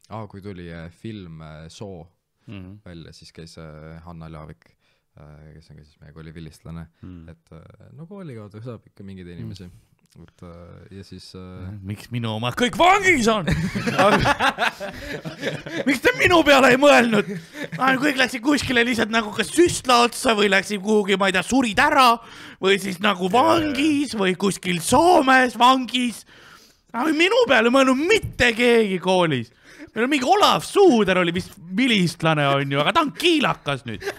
kui tuli film Soo välja, siis käis Hanna Laavik, kes on ka siis meie kooli vilistlane, et no kooli kaudu saab ikka mingeid inimesi. Ja siis miks minu omad kõik vangis on? Miks te minu peale ei mõelnud? Kõik läksid kuskile lihtsalt nagu kas süstla otsa või läksid kuhugi, ma ei tea, surid ära või siis nagu vangis või kuskil Soomes vangis. Minu peale mõelnud mitte keegi koolis. Meil on mingi Olav Suuder oli vist vilistlane on ju, aga ta on kiilakas nüüd.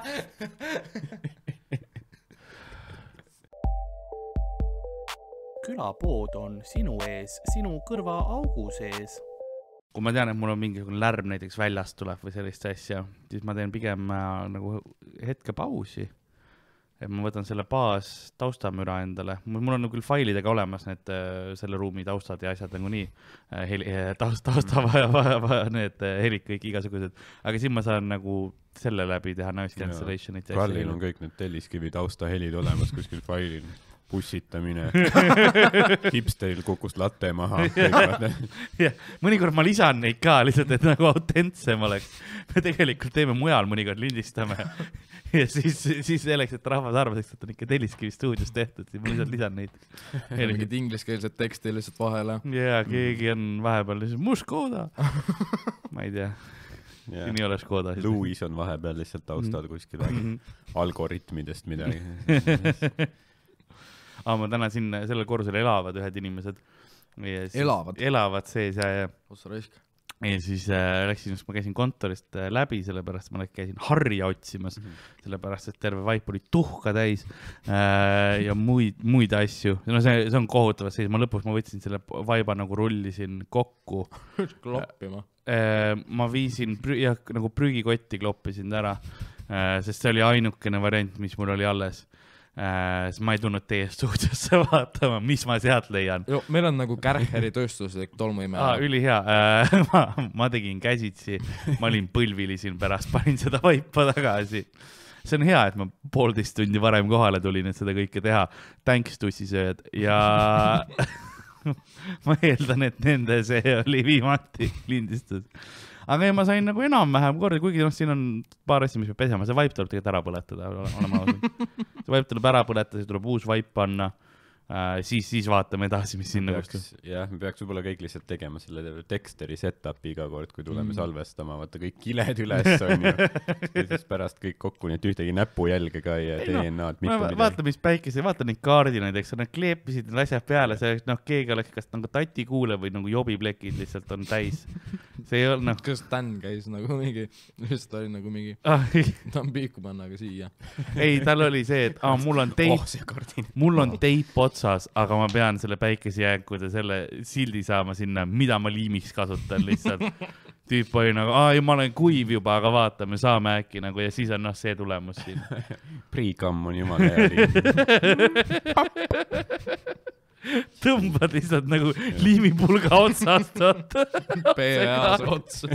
Külapood on sinu ees, sinu kõrva augu sees. Kui ma tean, et mul on mingisugune lärm näiteks väljast tuleb või sellist asja, siis ma teen pigem nagu hetke pausi. Et ma võtan selle baas taustamüra endale. Mul on küll failidega olemas need selle ruumi taustad ja asjad nagu nii. Tausta need helid kõik igasugused. Aga siin ma saan nagu selle läbi teha noise cancellationit. Karlil on kõik need telliskivi tausta helid olemas kuskil failil. Pussitamine, hipsteril kukus latte maha. Mõnikord ma lisan neid ka lihtsalt, et nagu autentsem oleks. Me tegelikult teeme mujal, mõnikord lindistame. Ja siis selleks, et rahvas arvaseks, et on ikka telliskivi stuudios tehtud, siis ma lihtsalt lisan neid. Mingid ingliskeelsed teksti lihtsalt vahele. Ja keegi on vahepeal lihtsalt Muškoda. Ma ei tea. Siin ei ole Škoda. Louis on vahepeal lihtsalt taustal kuskil algoritmidest midagi. Ma täna siin sellel korrusel elavad ühed inimesed. Elavad sees ja siis läksin, ma käisin kontorist läbi, sellepärast ma käisin harja otsimas, sellepärast, et terve vaip oli tuhka täis ja muid asju. No see on kohutav seis. Lõpuks ma võtsin selle vaiba nagu rullisin kokku. Kloppima. Ma viisin nagu prügikotti kloppisin ära, sest see oli ainukene variant, mis mul oli alles. Siis ma ei tulnud teie stuudiosse vaatama, mis ma sealt leian. Meil on nagu Kärheri tööstuslik tolmuime. Ülihea. Ma tegin käsitsi, ma olin põlvilisin pärast, panin seda vaipa tagasi. See on hea, et ma 1,5 tundi varem kohale tulin, et seda kõike teha. Thanks tussisööd. Ja ma eeldan, et nende see oli viimati lindistus. Aga ma sain nagu enam-vähem korda, kuigi siin on paar asja, mis peab pesema. See vaip tuleb tegelikult ära põletada. Olema see vaip tuleb ära põletada, siis tuleb uus vaip panna. Siis vaatame edasi, mis sinna kustu. Jah, me peaks võib-olla kõik lihtsalt tegema selle teksteri setupi iga kord, kui tuleme salvestama. Vaata kõik kiled üles on ju. Ja siis pärast kõik kokku, nii et ühtegi näpujälge ka ja DNA-d mitte midagi. Vaata, mis päikese, vaata neid kaardinaid, eks nad kleepisid need asjad peale, see keegi oleks kas nagu tatikuule või nagu jobiplekid lihtsalt on täis. See ei ole, Kas Dan käis nagu mingi, just oli nagu mingi, ta on piiku panna, aga siia. Ei, tal oli see, et mul on teip otsas, aga ma pean selle päikesejääkude selle sildi saama sinna, mida ma liimiks kasutan lihtsalt. Tüüp oli nagu, ma olen kuiv juba, aga vaatame, saame äkki nagu, ja siis on see tulemus siin. Priikamm on jumala hea. Tõmbad lihtsalt nagu liimipulga otsast. PA-s otsa.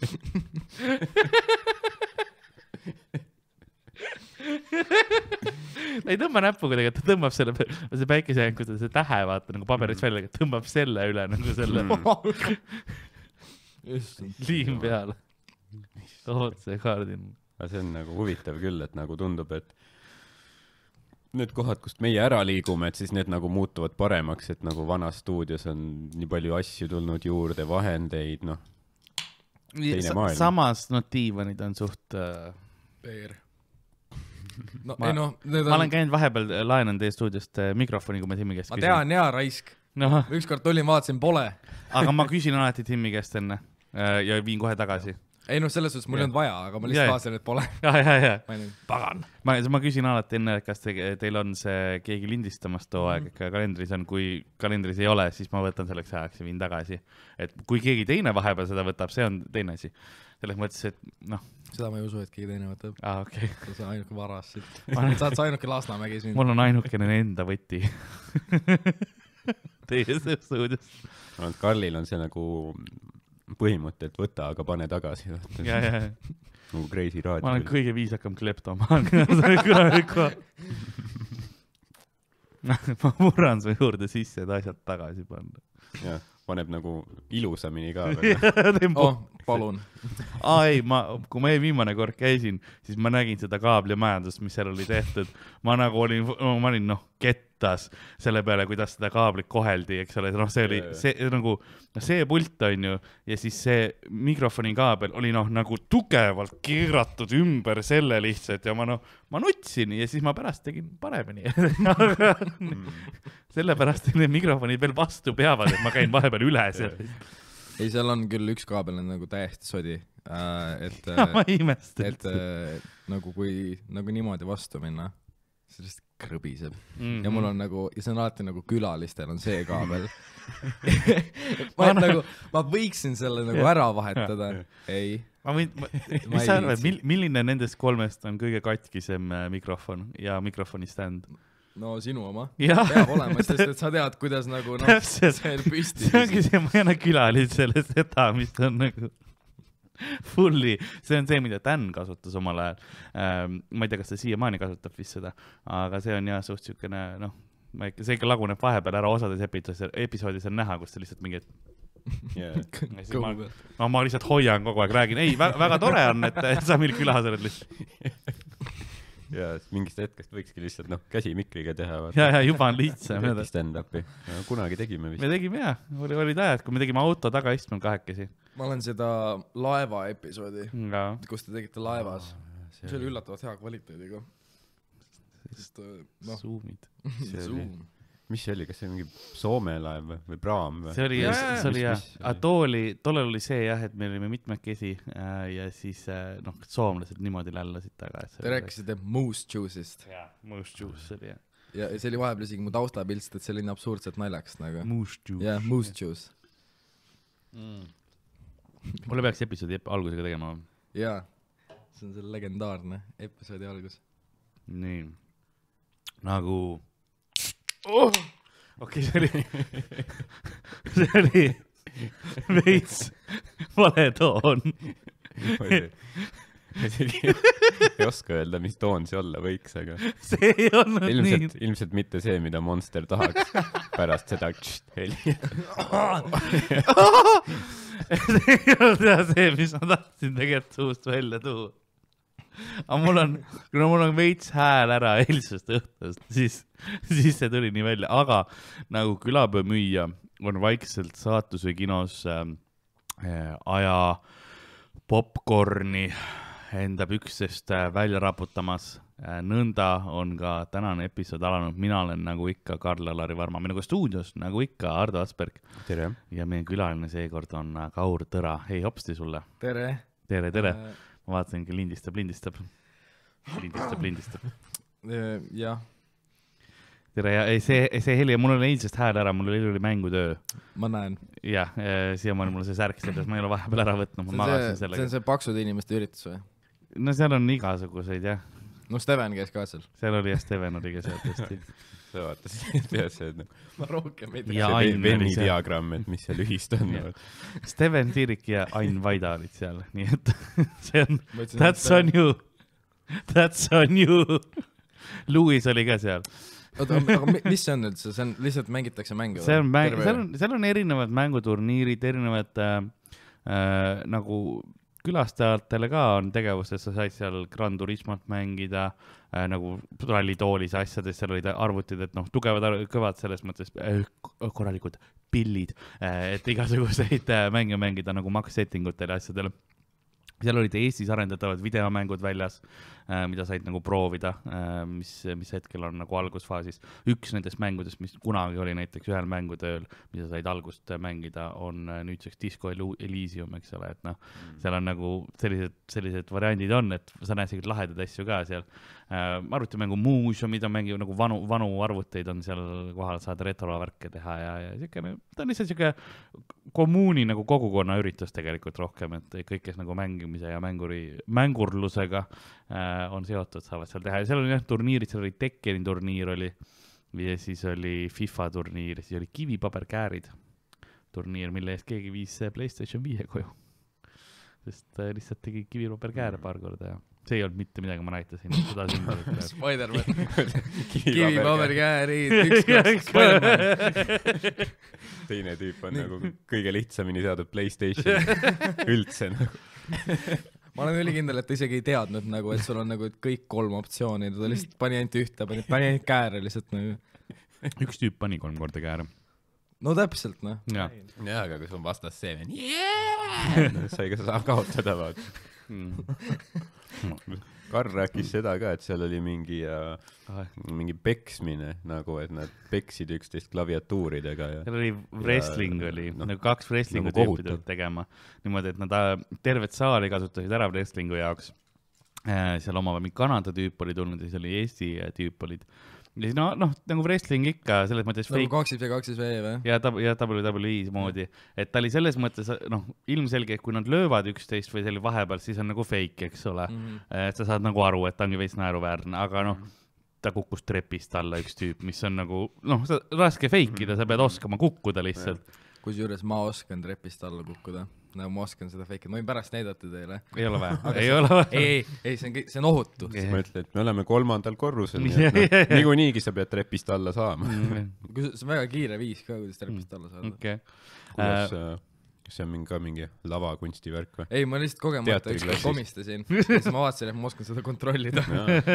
Ei tõmba näpuga tegelikult, ta tõmbab selle päikesejänkude, see tähe vaata nagu paberist välja, tõmbab selle üle nagu selle liim peale. Otse kaardin. See on nagu huvitav küll, et nagu tundub, et need kohad, kust meie ära liigume, et siis need nagu muutuvad paremaks, et nagu vanas stuudios on nii palju asju tulnud juurde, vahendeid, teine maailm. Samas diivanid on suht PR. Ma olen käinud vahepeal, laenan teie stuudiost mikrofoni, kui ma Timmi käest küsin. Ma tean, jaa, raisk. Ükskord tulin, vaatasin, pole. Aga ma küsin alati Timmi käest enne ja viin kohe tagasi. Ei selles suhtes mul ei olnud vaja, aga ma lihtsalt vaatasin, et pole. Ja. Pagan. Ma küsin alati enne, kas teil on see keegi lindistamast too aeg, ikka kalendris on, kui kalendris ei ole, siis ma võtan selleks ajaks ja viin tagasi. Et kui keegi teine vahepeal seda võtab, see on teine asi. Selles mõttes, et Seda ma ei usu, et keegi teine võtab. Okay. See on ainuke varas siit. Saad sa ainuke Lasnamägi siin. Mul on ainukene enda võti. Teie stuudios. Karlil on see nagu põhimõte, et võta, aga pane tagasi. Ja. Nagu Crazy Radio. Ma olen kõige viisakam kleptomaan. Ma murran su juurde sisse, et asjad tagasi panna. paneb nagu ilusamini ka veel. Palun. Ei, kui ma viimane kord käisin, siis ma nägin seda kaablimajandust, mis seal oli tehtud. Ma olin kettas selle peale, kuidas seda kaablit koheldi, eks ole. See oli see pult on ju ja siis see mikrofoni kaabel oli nagu tugevalt keeratud ümber selle lihtsalt ja ma nutsin ja siis ma pärast tegin paremini. Sellepärast need mikrofonid veel vastu peavad, et ma käin vahepeal üle seal. Ei, seal on küll üks kaabel on nagu täiesti sodi, et ma imestan. Et nagu kui niimoodi vastu minna, see lihtsalt krõbiseb. Ja mul on ja see on alati külalistel on see kaabel. ma võiksin selle ära vahetada. Ei. Mis sa arvad, milline nendest kolmest on kõige katkisem mikrofon ja mikrofoni stand? No sinu oma. Peab olema, sest et sa tead, kuidas see püsti. See ongi see, ma ei anna külalisele seda, mis on fully. See on see, mida Dan kasutas omal ajal. Ma ei tea, kas ta siiamaani kasutab vist seda, aga see on suht siukene, see ikka laguneb vahepeal ära osades episoodis on näha, kus ta lihtsalt mingi ma lihtsalt hoian kogu aeg, räägin, ei, väga tore on, et sa meil külas oled lihtsalt. Ja mingist hetkest võikski lihtsalt käsi mikriga teha. Ja juba on lihtsam. Stand-upi. Kunagi tegime vist. Me tegime olid ajad, kui me tegime auto tagaistmel kahekesi. Ma olen seda laeva episoodi, kus te tegite laevas. See oli üllatavalt hea kvaliteediga. Zoomid. Mis see oli? Kas see oli mingi Soome laev või praam? See oli tollel oli see et me olime mitmekesi ja siis soomlased niimoodi lällasid taga. Te rääkisite Moose Juice'ist. Moose Juice oli ja see oli vahepeal isegi mu taustapilst, et see oli absurdselt naljaks Moose Juice. Jah, Moose Juice. Mulle peaks episoodi algusega tegema. Jaa, see on see legendaarne episoodi algus. Nii, Okei, see oli veits vale toon. Ei oska öelda, mis toon see olla võiks, aga see ei olnud nii. Ilmselt mitte see, mida Monster tahaks pärast seda heli. See ei olnud see, mis ma tahtsin tegelikult suust välja tuua. Aga mul on veits hääl ära eilsest õhtust, siis see tuli nii välja, aga nagu külapäevamüüja on vaikselt saatus või kinos aja popcorni enda püksest välja raputamas. Nõnda on ka tänane episood alanud. Mina olen nagu ikka Karl-Alari Varma, minuga stuudios nagu ikka Ardo Asperg. Tere. Ja meie külaline seekord on Kaur Tõra. Hei, hopsti sulle. Tere. Tere. Ma vaatasingi, lindistab. Jah. Tere, ja see heli, mul oli eilsest hääl ära, mul oli mängutöö. Ma näen. Jah, siiamaani mul see särk selles, ma ei ole vahepeal ära võtnud, ma magasin sellega. See on see paksude inimeste üritus või? No seal on igasuguseid, jah. No Steven käis ka seal. Seal oli Steven oli ka seal tõesti. Sa vaatasid, tead see, ma rohkem ei tea. See Venni diagramm, et mis seal ühist on. Steven Tiirik ja Ain Vaida olid seal, nii et see on, that's on you. Louis oli ka seal. Aga mis see on üldse? See on lihtsalt mängitakse mängu? Seal on erinevad mänguturniirid, erinevad nagu külastajatele ka on tegevustes, sa said seal Gran Turismot mängida, nagu rallitoolis asjades, seal olid arvutid, et kõvad selles mõttes korralikud pillid, et igasuguseid mänge mängida nagu max-settingutel ja asjadel. Seal olid Eestis arendatavad videomängud väljas, mida said nagu proovida, mis hetkel on nagu algusfaasis. Üks nendest mängudest, mis kunagi oli näiteks ühel mängutööl, mida said algust mängida, on nüüdseks Disco Elysium, eks ole, et seal on nagu sellised variandid on, et sa näed sellised lahedad asju ka seal. Arvutimängu muuseumid on mängi nagu vanu arvuteid on seal kohal, saad retrovärke teha ja siukene, ta on lihtsalt siuke kommuuni nagu kogukonna üritus tegelikult rohkem, et kõik, kes nagu mängimise ja mängurlusega on seotud, saavad seal teha ja seal oli turniirid, seal oli Tekkeni turniir oli ja siis oli FIFA turniir, siis oli kivipaberkäärid turniir, mille eest keegi viis PlayStation 5 koju, sest lihtsalt tegi kivipaberkääre paar korda ja see ei olnud mitte midagi, ma näitasin seda sümbolit. Spider-Man. Kivi, paber, käeriid, 1, 2, Spider-Man. Teine tüüp on nagu kõige lihtsamini saadud PlayStation üldse nagu. Ma olen ülikindel, et ta isegi ei teadnud nagu, et sul on nagu kõik 3 optsiooni, ta lihtsalt pani ainult ühte, pani ainult kääre lihtsalt nagu. Üks tüüp pani 3 korda kääre. No täpselt, noh. Jaa, aga kui sul on vastas see, sai ka saab kaotada, vaat. Karl rääkis seda ka, et seal oli mingi peksmine nagu, et nad peksid üksteist klaviatuuridega ja seal oli wrestling oli, nagu 2 wrestlingu nagu tüüpi tulnud tegema niimoodi, et nad tervet saali kasutasid ära wrestlingu jaoks. Seal omava mingi Kanada tüüp oli tulnud ja seal oli Eesti tüüp olid. Ja nagu wrestling ikka, selles mõttes nagu 2v2v või? Ja WWE moodi, et ta oli selles mõttes, ilmselge, kui nad löövad üksteist või selle vahepeal, siis on nagu fake, eks ole. Et sa saad nagu aru, et ta ongi veits naeruväärne, aga ta kukkus trepist alla üks tüüp, mis on nagu, raske fakeida, sa pead oskama kukkuda lihtsalt. Kusjuures ma oskan trepist alla kukkuda. No, ma oskan seda fakeida. Ma võin pärast näidata teile. Ei ole vähe. Ei, see on ohutu. Siis ma ütlen, et me oleme 3. korrusel. Nigu niigi sa pead trepist alla saama. See on väga kiire viis ka, kuidas trepist alla saada. Okay. See on mingi lavakunstivärk või? Ei, ma lihtsalt kogemata ükskord komistasin. Siis ma vaatasin, et ma oskan seda kontrollida.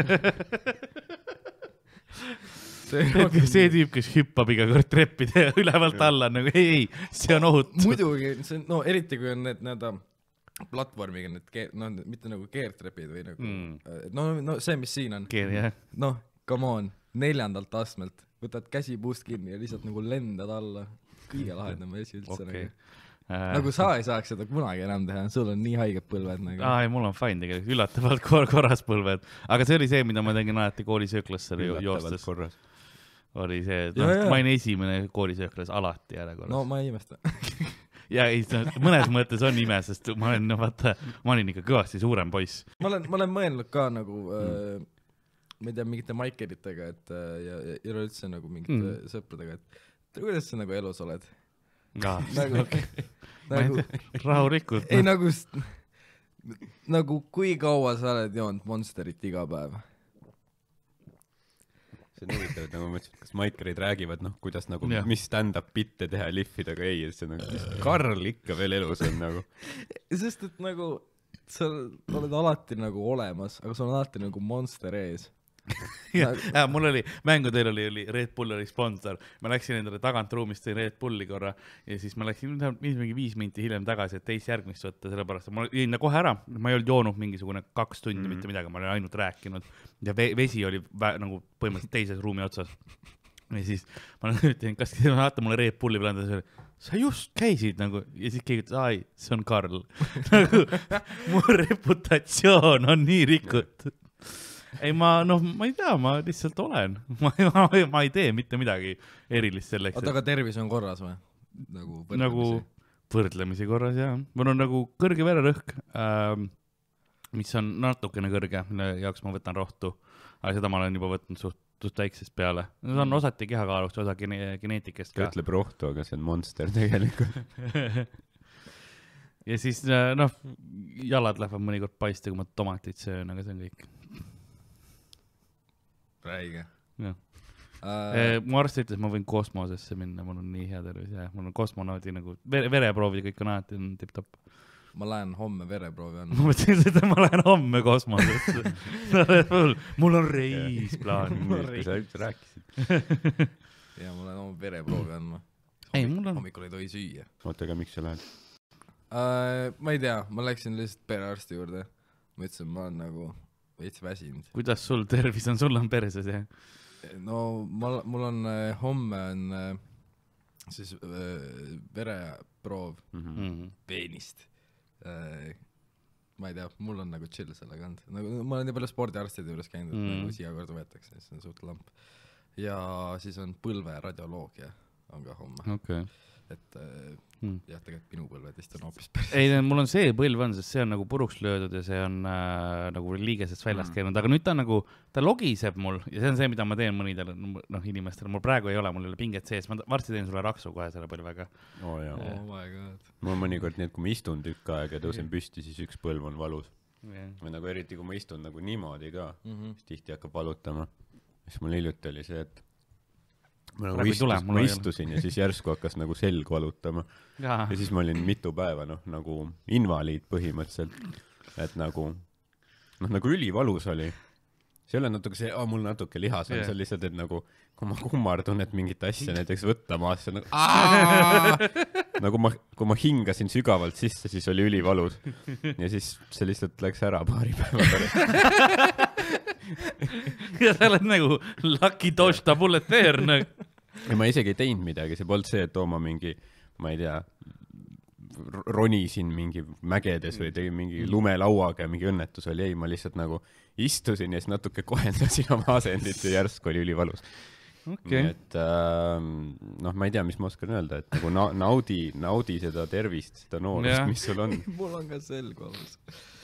See tüüp, kes hüppab iga kord treppide ülevalt alla, nagu ei, see on ohutu. Muidugi, eriti kui on need platvormiga, mitte nagu keertrepid või nagu, see, mis siin on. Come on, 4. astmelt, võtad käsi puust kinni ja lihtsalt nagu lendad alla. Kõige lahedam asi üldse. Nagu sa ei saaks seda kunagi enam teha, sul on nii haiged põlved nagu. Ei, mul on fine tegelikult, üllatavalt korras põlved. Aga see oli see, mida ma tegin alati koolisööklasse joostes. Korras. Oli see, ma olin esimene koolisööklas alati järjekorras. No ma ei imesta. Ja ei, mõnes mõttes on ime, sest ma olin ikka kõvasti suurem poiss. Ma olen mõelnud ka nagu, ma ei tea, mingite maikeritega, ja üleüldse nagu mingite sõpradega, et kuidas sa nagu elus oled? Rahulikult. Ei, nagu kui kaua sa oled joonud Monsterit iga päev? See on huvitav, et nagu mõtlesin, kas maikerid räägivad, kuidas nagu, mis stand-up bitte teha lihvida, aga ei, see nagu, Karl ikka veel elus on nagu. Sest, et nagu, sa oled alati nagu olemas, aga sul on alati nagu Monster ees. Mul oli, mängudel oli Red Bull oli sponsor, ma läksin endale tagant ruumist Red Bulli korra ja siis ma läksin mingi 5 minti hiljem tagasi, et teist järgmist võtta, sellepärast ma jõin kohe ära, ma ei olnud joonud mingisugune 2 tundi mitte midagi, ma olin ainult rääkinud ja vesi oli nagu põhimõtteliselt teises ruumi otsas ja siis ma ütlen, kas vaata mulle Red Bulli peale, sa just käisid nagu ja siis keegi ütles, ai, see on Karl nagu mu reputatsioon on nii rikutud. Ei, ma ei tea, ma lihtsalt olen. Ma ei tee mitte midagi erilist selleks. Aga tervis on korras või? Nagu võrdlemisi korras, jah. Mul on nagu kõrge vererõhk, mis on natukene kõrge, mille jaoks ma võtan rohtu. Aga seda ma olen juba võtnud suht väiksest peale. See on osati kehakaaluks, osa geneetikest ka. Ütleb rohtu, aga see on monster tegelikult. Ja siis, jalad lähevad mõnikord paista, kui ma tomatit söön, aga see on kõik. Räige. Mu arst ütles, ma võin kosmosesse minna, mul on nii hea tervis ja mul on kosmonaudi nagu vereproovid kõik on alati tipp-topp. Ma lähen homme vereproovi Ma mõtlesin seda, ma lähen homme kosmosesse. Mul on reis plaan. Kui sa üldse rääkisid. Ja ma lähen homme vereproovi andma. Hommikul ei tohi süüa. Oota, aga miks sa lähed? Ma ei tea, ma läksin lihtsalt perearsti juurde. Ma ütlesin, ma olen nagu veits väsinud. Kuidas sul tervis on? Sul on perses, jah? No mul on homme on siis vereproov peenist. Ma ei tea, mul on nagu chill sellega olnud. Ma olen nii palju spordiarstide juures käinud, et nagu siia korda võetakse, see on suht lamp. Ja siis on põlve radioloogia on ka homme. Okay. Et jah, tegelikult minu põlvedest on hoopis päris. Ei, mul on see põlv on, sest see on nagu puruks löödud ja see on nagu liigesest väljast käinud, aga nüüd ta logiseb mul ja see on see, mida ma teen mõnidele inimestele. Mul praegu ei ole, mul ei ole pinget sees, ma varsti teen sulle raksu kohe selle põlvega. Oh my god. Mul mõnikord nii, et kui ma istun tükk aega ja tõusen püsti, siis üks põlv on valus. või nagu eriti kui ma istun nagu niimoodi ka, siis tihti hakkab valutama. Siis mul hiljuti oli see, et ma nagu istusin ja siis järsku hakkas nagu selg valutama. Ja siis ma olin mitu päeva nagu invaliid põhimõtteliselt, et nagu ülivalus oli. See ei ole natuke see, mul natuke lihas on, see on lihtsalt, et nagu kui ma kummardun, et mingit asja näiteks võtta maasse, nagu kui ma hingasin sügavalt sisse, siis oli ülivalus. Ja siis see lihtsalt läks ära paari päeva pärast. Ja sa oled nagu lucky dodge ta bulleteer. Ja ma isegi ei teinud midagi, see polnud see, et ma mingi, ma ei tea, ronisin mingi mägedes või tegin mingi lumelauaga ja mingi õnnetus oli, ei, ma lihtsalt nagu istusin ja siis natuke kohendasin oma asendit ja järsku oli ülivalus. Okay. Et ma ei tea, mis ma oskan öelda, et nagu naudi seda tervist, seda noorust, mis sul on. Mul on ka selg valus.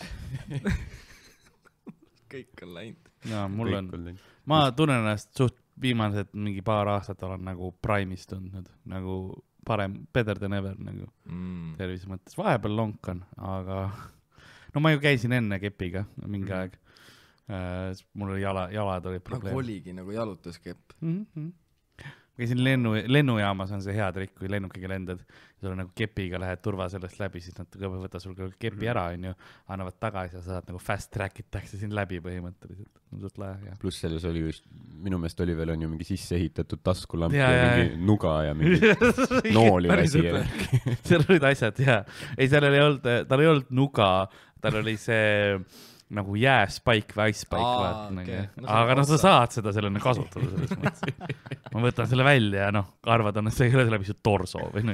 Kõik on läinud. No, ma tunnen ennast suht viimased mingi paar aastat olen nagu prime'is tundnud, nagu parem, better than ever nagu tervise mõttes. Vahepeal lonkan, aga no ma ju käisin enne kepiga mingi aeg. Mul oli jalad oli probleem. Nagu oligi nagu jalutuskepp. Käisin lennujaamas on see hea trikk, kui lennukiga lendad ja sul nagu kepiga lähed turva sellest läbi, siis nad võtta sul kepi ära, annavad tagasi ja sa saad nagu fast trackitakse siin läbi põhimõtteliselt. Pluss selles oli just, minu meelest oli veel on ju mingi sisse ehitatud taskulamp ja mingi nuga ja mingi nooli väsi. Seal olid asjad, jaa. Ei, tal ei olnud nuga, tal oli see nagu jääspaik või icepaik, okay. Aga sa saad seda sellena kasutada selles mõttes. Ma võtan selle välja ja arvad on, et see ei ole läbi su torso või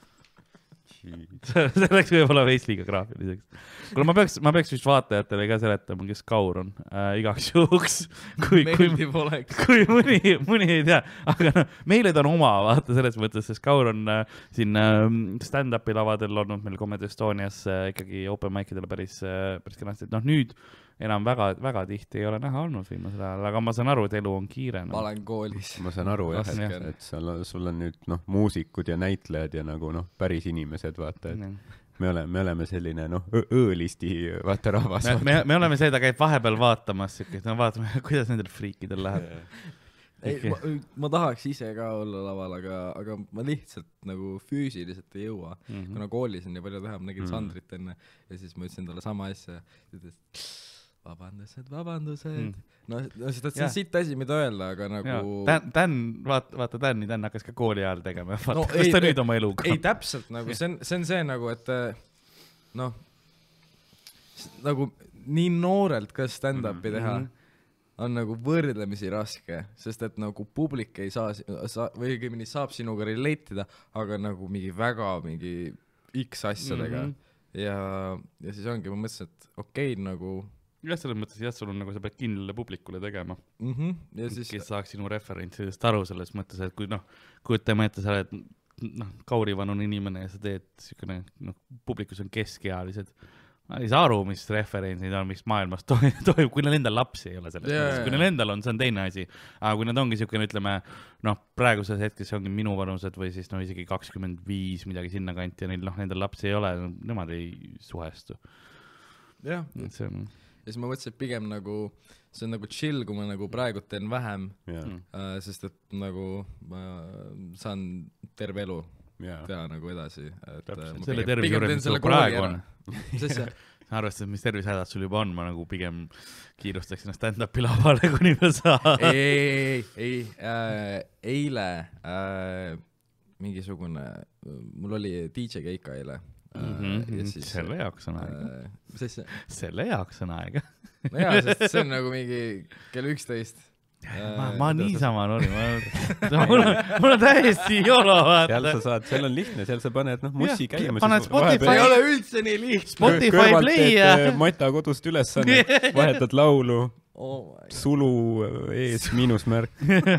see läks võib-olla veits liiga graafiliseks. Kuule, ma peaks vist vaatajatele ka seletama, kes Kaur on igaks juhuks. Kui mõni ei tea, aga meile ta on oma, vaata selles mõttes, sest Kaur on siin stand-upi lavadel olnud meil Comedy Estonias ikkagi open mic'idele päris kenasti. Nüüd enam väga tihti ei ole näha olnud viimasel ajal, aga ma saan aru, et elu on kiire. Ma olen koolis. Ma saan aru, et sul on nüüd muusikud ja näitlejad ja nagu päris inimesed, vaata, et me oleme selline, öölisti, vaata rahvas. Me oleme seda käib vahepeal vaatamas, vaatame, kuidas nendel friikidel läheb. Ei, ma tahaks ise ka olla laval, aga ma lihtsalt nagu füüsiliselt ei jõua. Kuna koolis on nii palju teha, ma nägin Sandrit enne ja siis ma ütlesin talle sama asja. Vabandused. No seda on sitt asi, mida öelda, aga nagu... Vaata, Dan hakkas ka kooli ajal tegema. Vaata, kas ta nüüd oma eluga? Ei, täpselt, nagu see on see nagu, et nagu nii noorelt ka stand-upi teha on nagu võrdlemisi raske, sest et nagu publik ei saa või õigemini saab sinuga relatida, aga nagu mingi X asjadega. Ja siis ongi, ma mõtlesin, et okei, nagu... Jah, selles mõttes, sul on nagu sa pead kindlale publikule tegema. Ja siis... Kes saaks sinu referentsidest aru selles mõttes, et kui kujutame ette, sa oled Kaurivanun inimene ja sa teed siukene, publikus on keskealised. Ma ei saa aru, mis referentsid on, mis maailmas toimub, kui neil endal lapsi ei ole selles mõttes. Kui neil endal on, see on teine asi. Aga kui nad ongi siukene, ütleme, praeguses hetkes see ongi minu vanused või siis isegi 25 midagi sinna kanti ja neil nendel lapsi ei ole, nemad ei suhestu. Jah. Ja siis ma mõtlesin, et pigem nagu, see on nagu chill, kui ma nagu praegu teen vähem, sest et nagu ma saan terve elu teha nagu edasi. Selle tervise juurde, mis sul praegu on. Arvestades, mis tervisehädad sul juba on, ma nagu pigem kiirustaks ennast stand-upi lavale, kuni ma saan. Ei, eile mingisugune, mul oli DJ keika eile. Selle jaoks on aega. Selle jaoks on aega. No jaa, sest see on nagu mingi kell 11. Ma niisama nori. Mul on täiesti jolo, vaata. Seal sa saad, seal on lihtne, seal sa paned mussi käima. Paned Spotify. Ei ole üldse nii lihtne. Spotify play ja... Mata kodust ülesanne, vahetad laulu. Sulu ees miinusmärk.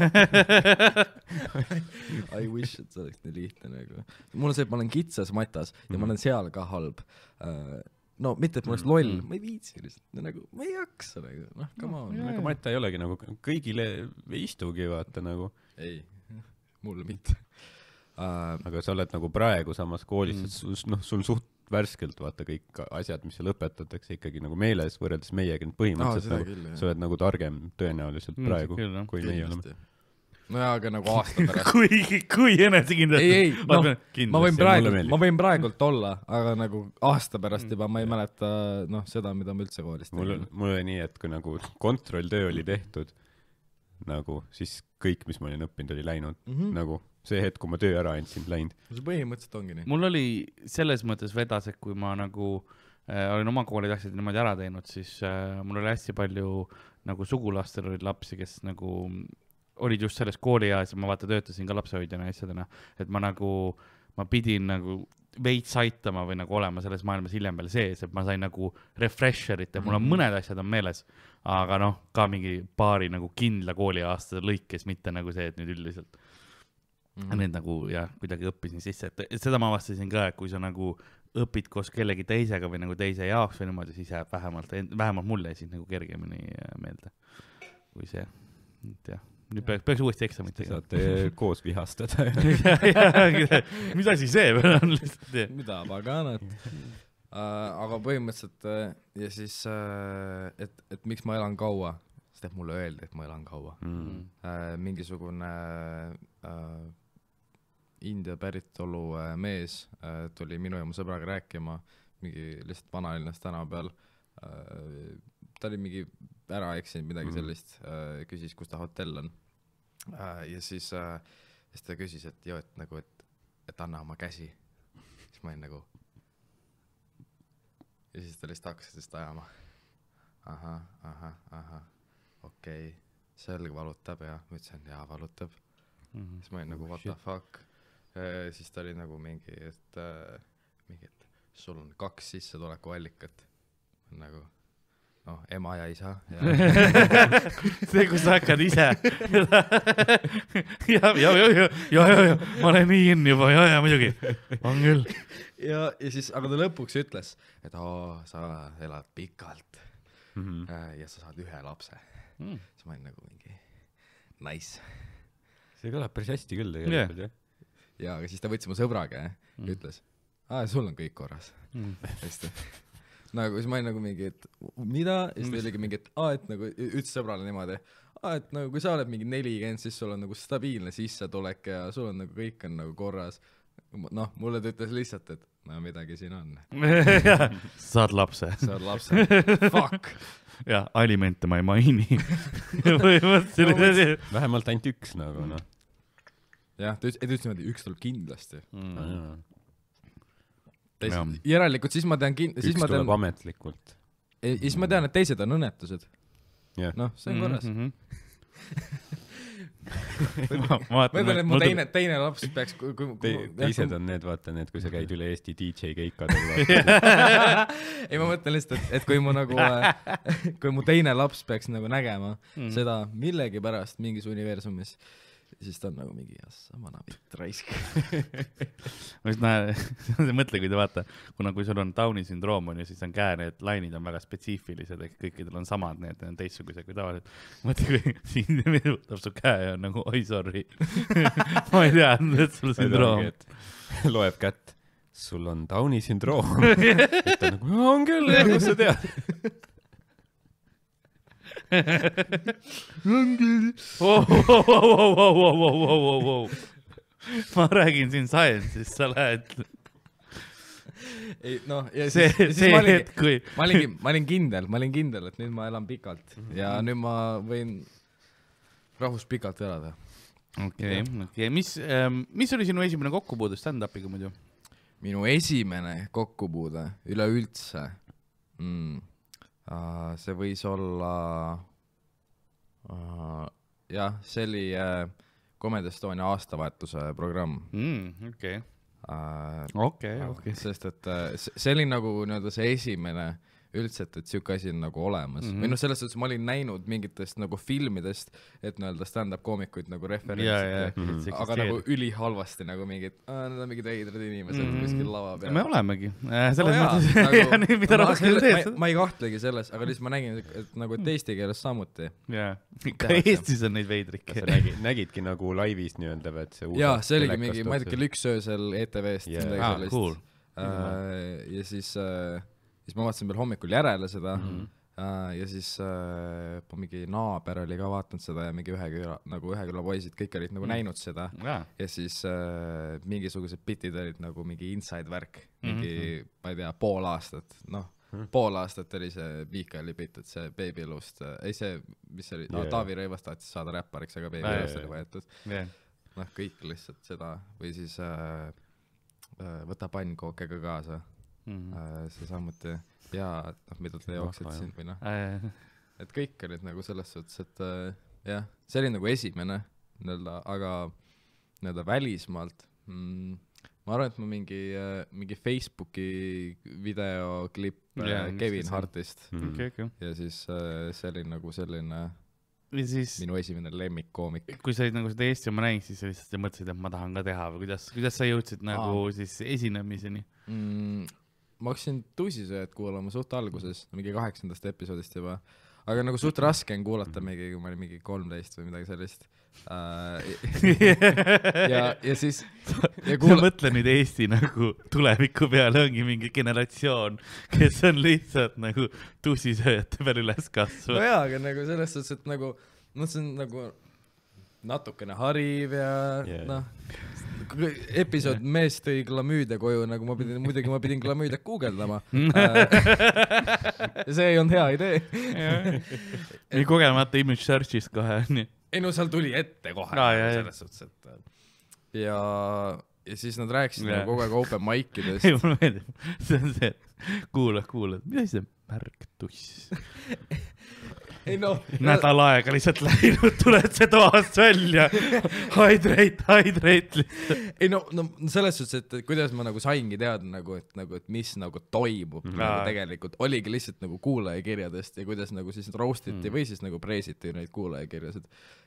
I wish, et see oleks nii lihtne nagu. Mul on see, et ma olen kitsas matas ja ma olen seal ka halb. No mitte, et ma oleks loll, ma ei viitsi nagu, ma ei jaksa nagu, come on. Aga Mata ei olegi nagu, kõigile ei istugi vaata nagu. Ei, mulle mitte. Aga sa oled nagu praegu samas koolis, et sul suht värskelt, vaata kõik asjad, mis seal õpetatakse ikkagi nagu meeles võrreldes meiega, põhimõtteliselt nagu, sa oled nagu targem tõenäoliselt praegu, kui meie oleme. No jaa, aga nagu aasta pärast. kui enesekindlasti. Ei, no, ma võin praegult olla, aga nagu aasta pärast juba ma ei mäleta seda, mida ma üldse koolist tegin. Mul oli nii, et kui nagu kontrolltöö oli tehtud, nagu siis kõik, mis ma olin õppinud, oli läinud. Nagu see hetk, kui ma töö ära andsin, läinud. See põhimõtteliselt ongi nii. Mul oli selles mõttes vedas, et kui ma nagu olin oma koolid asjad niimoodi ära teinud, siis mul oli hästi palju nagu sugulastel olid lapsi, kes nagu olid just selles kooliajas ja ma vaata töötasin ka lapsehoidjana asjadena, et ma pidin nagu veits aitama või nagu olema selles maailmas hiljem veel sees, et ma sain nagu refresherit ja mul on mõned asjad on meeles, aga ka mingi paari nagu kindla kooliaasta lõikes, mitte nagu see, et nüüd üldiselt. Need nagu kuidagi õppisin sisse, et seda ma avastasin ka, et kui sa nagu õpid koos kellegi teisega või nagu teise jaoks või niimoodi, siis jääb vähemalt mulle siis nagu kergemini meelde kui see, et jah. Nüüd peaks uuesti eksamit tegema. Saate koos vihastada. Mis asi see veel on lihtsalt? Mida paganat? Aga põhimõtteliselt ja siis, et miks ma elan kaua, sest mulle öeldi, et ma elan kaua. Mingisugune India päritolu mees tuli minu ja mu sõbraga rääkima mingi lihtsalt Vanalinnas tänava peal. Ta oli mingi ära eksinud midagi sellist, küsis, kus ta hotell on. Ja siis ta küsis, et joo, et nagu, et anna oma käsi. Siis ma olin nagu ja siis ta lihtsalt hakkas seda ajama. Okei, selg valutab ja ma ütlesin, jaa, valutab. Siis ma olin nagu, what the fuck. Siis ta oli nagu mingi, et sul on 2 sissetuleku allikat. Nagu ema ja isa. See, kus sa hakkad ise. Ja, ma olen nii in juba, ja, muidugi. On küll. Ja siis, aga ta lõpuks ütles, et sa elad pikalt ja sa saad 1 lapse. Siis ma olin nagu mingi nice. See kõlab päris hästi küll tegelikult, jah. Ja, aga siis ta võttis mu sõbraga ja ütles, sul on kõik korras. Hästi. Nagu, siis ma olin nagu mingi, et mida? Ja siis ta oligi mingi, et nagu ütles sõbrale niimoodi, et nagu kui sa oled mingi 40, siis sul on nagu stabiilne sissetulek ja sul on nagu kõik on nagu korras. Mulle ta ütles lihtsalt, et midagi siin on. Saad lapse. Fuck. Ja, alimente ma ei maini. Vähemalt ainult 1 nagu, Jah, ta ütles niimoodi, 1 tuleb kindlasti. Järelikult siis ma tean üks tuleb ametlikult. Siis ma tean, et teised on õnnetused. See on korras. Ma ütlen, et mu teine laps peaks teised on need, vaata need, kui sa käid üle Eesti DJ keikadel. Ei, ma mõtlen lihtsalt, et kui mu nagu kui mu teine laps peaks nagu nägema seda millegi pärast mingis universumis, siis ta on nagu mingi vana vitt raisk. Ma just mõtle, kui te vaata, kui sul on Downi sündroom on ja siis on käe, need lainid on väga spetsiifilised, et kõikidel on samad, need on teistsugused kui tavaliselt. Mõtle, kui siin võtab su käe ja on nagu, oi, sorry. Ma ei tea, et sul sündroom. Loeb kätt, sul on Downi sündroom. Et ta nagu, on küll, kus sa tead. Ma räägin siin science'ist, sa lähed. Ei, ja siis ma olin kindel, et nüüd ma elan pikalt ja nüüd ma võin rahus pikalt elada. Okei. Mis oli sinu esimene kokkupuude stand-upiga muidu? Minu esimene kokkupuude üleüldse see võis olla see oli Comedy Estonia aastavahetuse programm. Okei. Sest et see oli nagu see esimene üldse, et siuke asi on nagu olemas. Või selles suhtes ma olin näinud mingitest nagu filmidest, et stand-up koomikuid nagu referentsid. Aga nagu ülihalvasti nagu mingid, need on mingid veidrad inimesed kuskil lava peal. Me olemegi. Selles mõttes, ma ei kahtlegi selles, aga lihtsalt ma nägin, et nagu eesti keeles samuti. Ka Eestis on neid veidrikke. Nägidki nagu laivis nii-öelda, et see jaa, see oligi mingi, ma ei tea, kell 1 öösel ETV-st. Cool. ja siis ma vaatasin veel hommikul järele seda ja siis ma mingi naaber oli ka vaatanud seda ja mingi ühe küla poisid, kõik olid nagu näinud seda ja siis mingisugused bitid olid nagu mingi inside värk, mingi, ma ei tea, pool aastat oli see Viikali bitt, et see Baby Elust, ei see, mis oli, Taavi Rõivas tahtis saada räppariks, aga Baby Elust oli võetud. Noh, kõik lihtsalt seda, või siis võta pannkooke ka kaasa. See samuti, ja mida te jooksid siin või noh. Et kõik olid nagu selles suhtes, et jah, see oli nagu esimene, aga välismaalt, ma arvan, et ma mingi Facebooki videoklipp Kevin Hartist ja siis see oli nagu selline minu esimene lemmikkoomik. Kui sa olid nagu seda Eesti oma näinud, siis lihtsalt mõtlesid, et ma tahan ka teha või kuidas sa jõudsid nagu siis esinemiseni? Ma hakkasin Tussisööjad kuulama suht alguses, mingi 8. episoodist juba, aga nagu suht raske on kuulata mingi, kui ma olin mingi 13 või midagi sellist. Ja siis sa mõtle nüüd Eesti nagu tuleviku peale ongi mingi generatsioon, kes on lihtsalt nagu Tussisööjate peal üles kasvu. No jaa, aga nagu selles suhtes, et nagu see on nagu natukene hariv ja episood mees tõi glamüüde koju, nagu ma pidin glamüüde guugeldama. Ja see ei olnud hea idee. Nii kogemata image search'is kohe. Ei no seal tuli ette kohe selles suhtes, et ja siis nad rääkisid kogu aeg open mic'idest. Ei, mulle meeldib. See on see, et kuulad. Mida see märgtuss? Nädal aega lihtsalt läinud, tuled see toast välja. Hydrate lihtsalt. Ei no selles suhtes, et kuidas ma nagu saingi teada et mis nagu toimub nagu tegelikult. Oligi lihtsalt nagu kuulajakirjadest ja kuidas nagu siis roastiti või siis nagu preisiti neid kuulajakirjasid.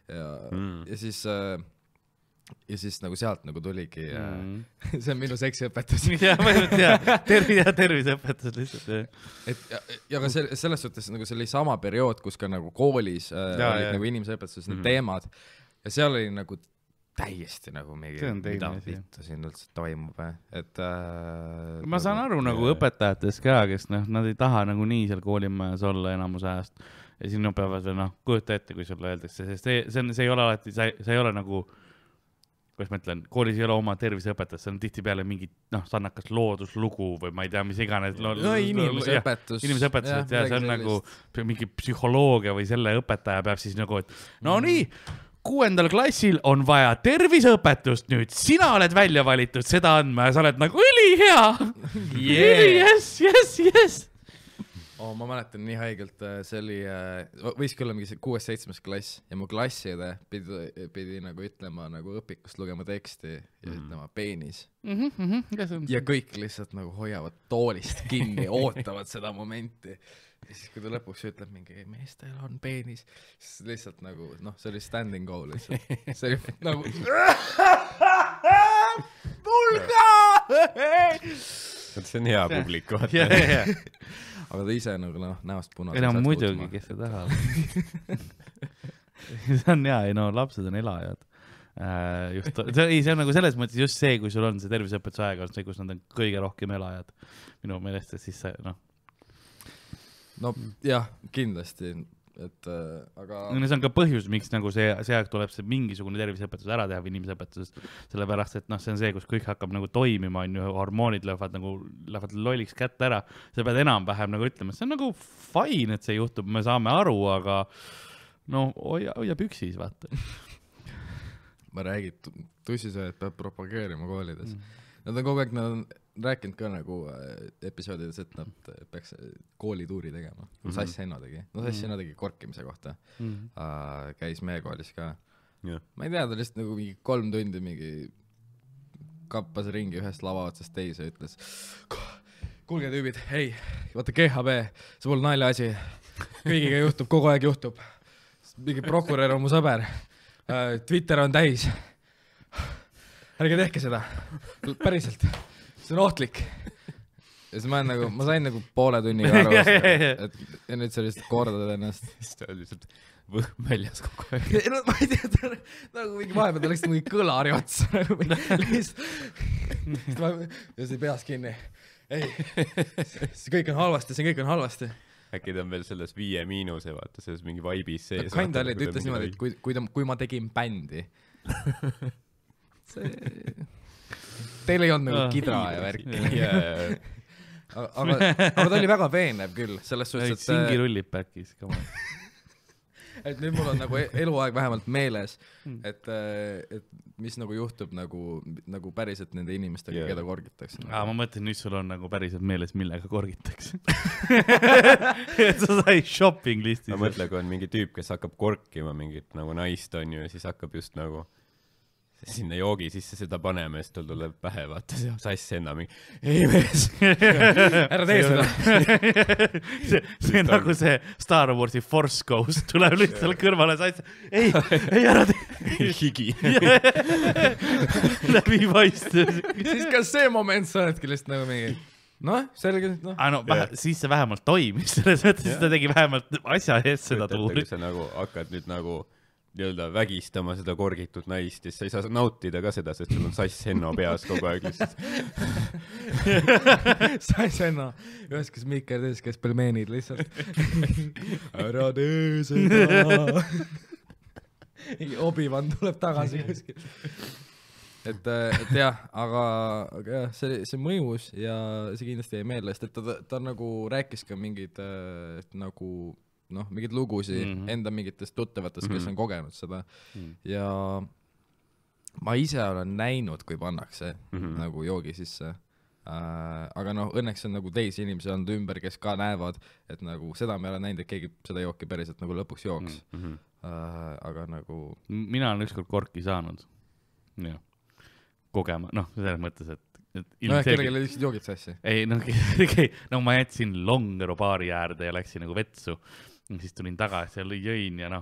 Ja siis nagu sealt nagu tuligi see on minu seksiõpetus. Ja ma ei tea, terviseõpetus lihtsalt. Ja ka selles suhtes nagu see oli sama periood, kus ka nagu koolis olid nagu inimeseõpetuses need teemad ja seal oli nagu täiesti nagu mida vittu siin üldse toimub. Ma saan aru nagu õpetajates ka, kes nad ei taha nagu nii seal koolimajas olla enamus ajast ja siin peavad veel kujuta ette, kui sulle öeldakse, sest see ei ole alati, sa ei ole nagu kuidas ma ütlen, koolis ei ole oma terviseõpetus, see on tihtipeale mingi sannakas looduslugu või ma ei tea, mis iganes. Inimeseõpetus. Inimeseõpetus, ja see on nagu mingi psühholoogia või selle õpetaja peab siis nagu, et no nii, 6. klassil on vaja terviseõpetust nüüd, sina oled välja valitud seda andma ja sa oled nagu ülihea. Yes. Ma mäletan nii haigelt, see oli, võiski olla mingi 6-7 klass ja mu klassiõde pidi nagu ütlema nagu õpikust lugema teksti ja ütlema peenis. Ja kõik lihtsalt nagu hoiavad toolist kinni, ootavad seda momenti. Ja siis kui ta lõpuks ütleb mingi, meestel on peenis, siis lihtsalt nagu, see oli standing goal lihtsalt. See oli nagu Pulga! See on hea publik. Aga ta ise nagu näost punaseks. Ei muidugi, kes see tahab. See on hea, lapsed on elajad. See on nagu selles mõttes just see, kui sul on see terviseõpetuse aega, on see, kus nad on kõige rohkem elajad. Minu meelest, et siis see, jah, kindlasti. Aga see on ka põhjus, miks nagu see aeg tuleb see mingisugune terviseõpetus ära teha või inimeseõpetusest, sellepärast, et see on see, kus kõik hakkab nagu toimima, hormoonid lähevad lolliks kätte ära, sa pead enam-vähem nagu ütlema, see on nagu fine, et see juhtub, me saame aru, aga hoia püksis, vaata. Ma räägin, Tussisööjad peab propageerima koolides. Nad on kogu aeg, rääkinud ka nagu episoodides, et nad peaks koolituuri tegema. Sass Henno tegi. Sass Henno tegi korkimise kohta. Käis meie koolis ka. Ma ei tea, ta lihtsalt nagu mingi 3 tundi mingi kappas ringi ühest lava otsast teise ja ütles, kuulge tüübid, hei, vaata GHB, see pole nalja asi. Kõigiga juhtub, kogu aeg juhtub. Mingi prokurör on mu sõber. Twitter on täis. Ärge tehke seda. Päriselt. See on ohtlik. Ja siis ma sain nagu poole tunniga aru, ja nüüd sa lihtsalt kordad ennast. Siis ta oli lihtsalt võhm väljas kogu aeg. Ma ei tea, nagu mingi vahepeal läks mingi kõlari otsa. Ja see peas kinni. ei, see kõik on halvasti. Äkki ta on veel selles 5 – vaata, selles mingi vaibis sees. Kinda Lit ütles niimoodi, et kui ma tegin bändi. Teil ei olnud nagu kidra ja värk. Aga ta oli väga veenev küll, selles suhtes, et Singi rullib backis, come on. Et nüüd mul on nagu eluaeg vähemalt meeles, et mis nagu juhtub nagu päriselt nende inimestega, keda korgitakse. Ma mõtlen, nüüd sul on nagu päriselt meeles, millega korgitakse. Et sa sai shopping listis. Ma mõtlen, kui on mingi tüüp, kes hakkab korkima mingit nagu naist, on ju, ja siis hakkab just nagu sinna joogi sisse seda panema ja siis tal tuleb pähe, vaata see sass enna mingi, ei mees, ära tee seda. See on nagu see Star Warsi Force Ghost, tuleb lihtsalt kõrvale sass, ei, ära tee. Higi. Läbi vaiste. Siis ka see moment sa oledki lihtsalt nagu mingi, selge, siis see vähemalt toimis, selles mõttes ta tegi vähemalt asja eest seda tuuri. Sa nagu hakkad nüüd nagu nii-öelda vägistama seda korgitud naist ja sa ei saa nautida ka seda, sest sul on sass Henno peas kogu aeg lihtsalt. Sass Henno, ühes kes Mikker tees, kes pelmeenid lihtsalt. Ära tee seda. Obi-Wan tuleb tagasi kuskil. Et jah, aga jah, see mõjus ja see kindlasti jäi meelest, et ta nagu rääkis ka mingid nagu mingid lugusi enda mingitest tuttavatest, kes on kogenud seda. Ja ma ise olen näinud, kui pannakse nagu joogi sisse. Aga õnneks on nagu teisi inimesi olnud ümber, kes ka näevad, et nagu seda me ei ole näinud, et keegi seda jooki päriselt nagu lõpuks jooks. Aga nagu... Mina olen ükskord korki saanud. Kogema, selles mõttes, et kellelegi lihtsalt joogid sassi? Ei, ma jätsin Longero baari äärde ja läksin nagu vetsu. Siis tulin tagasi ja jõin ja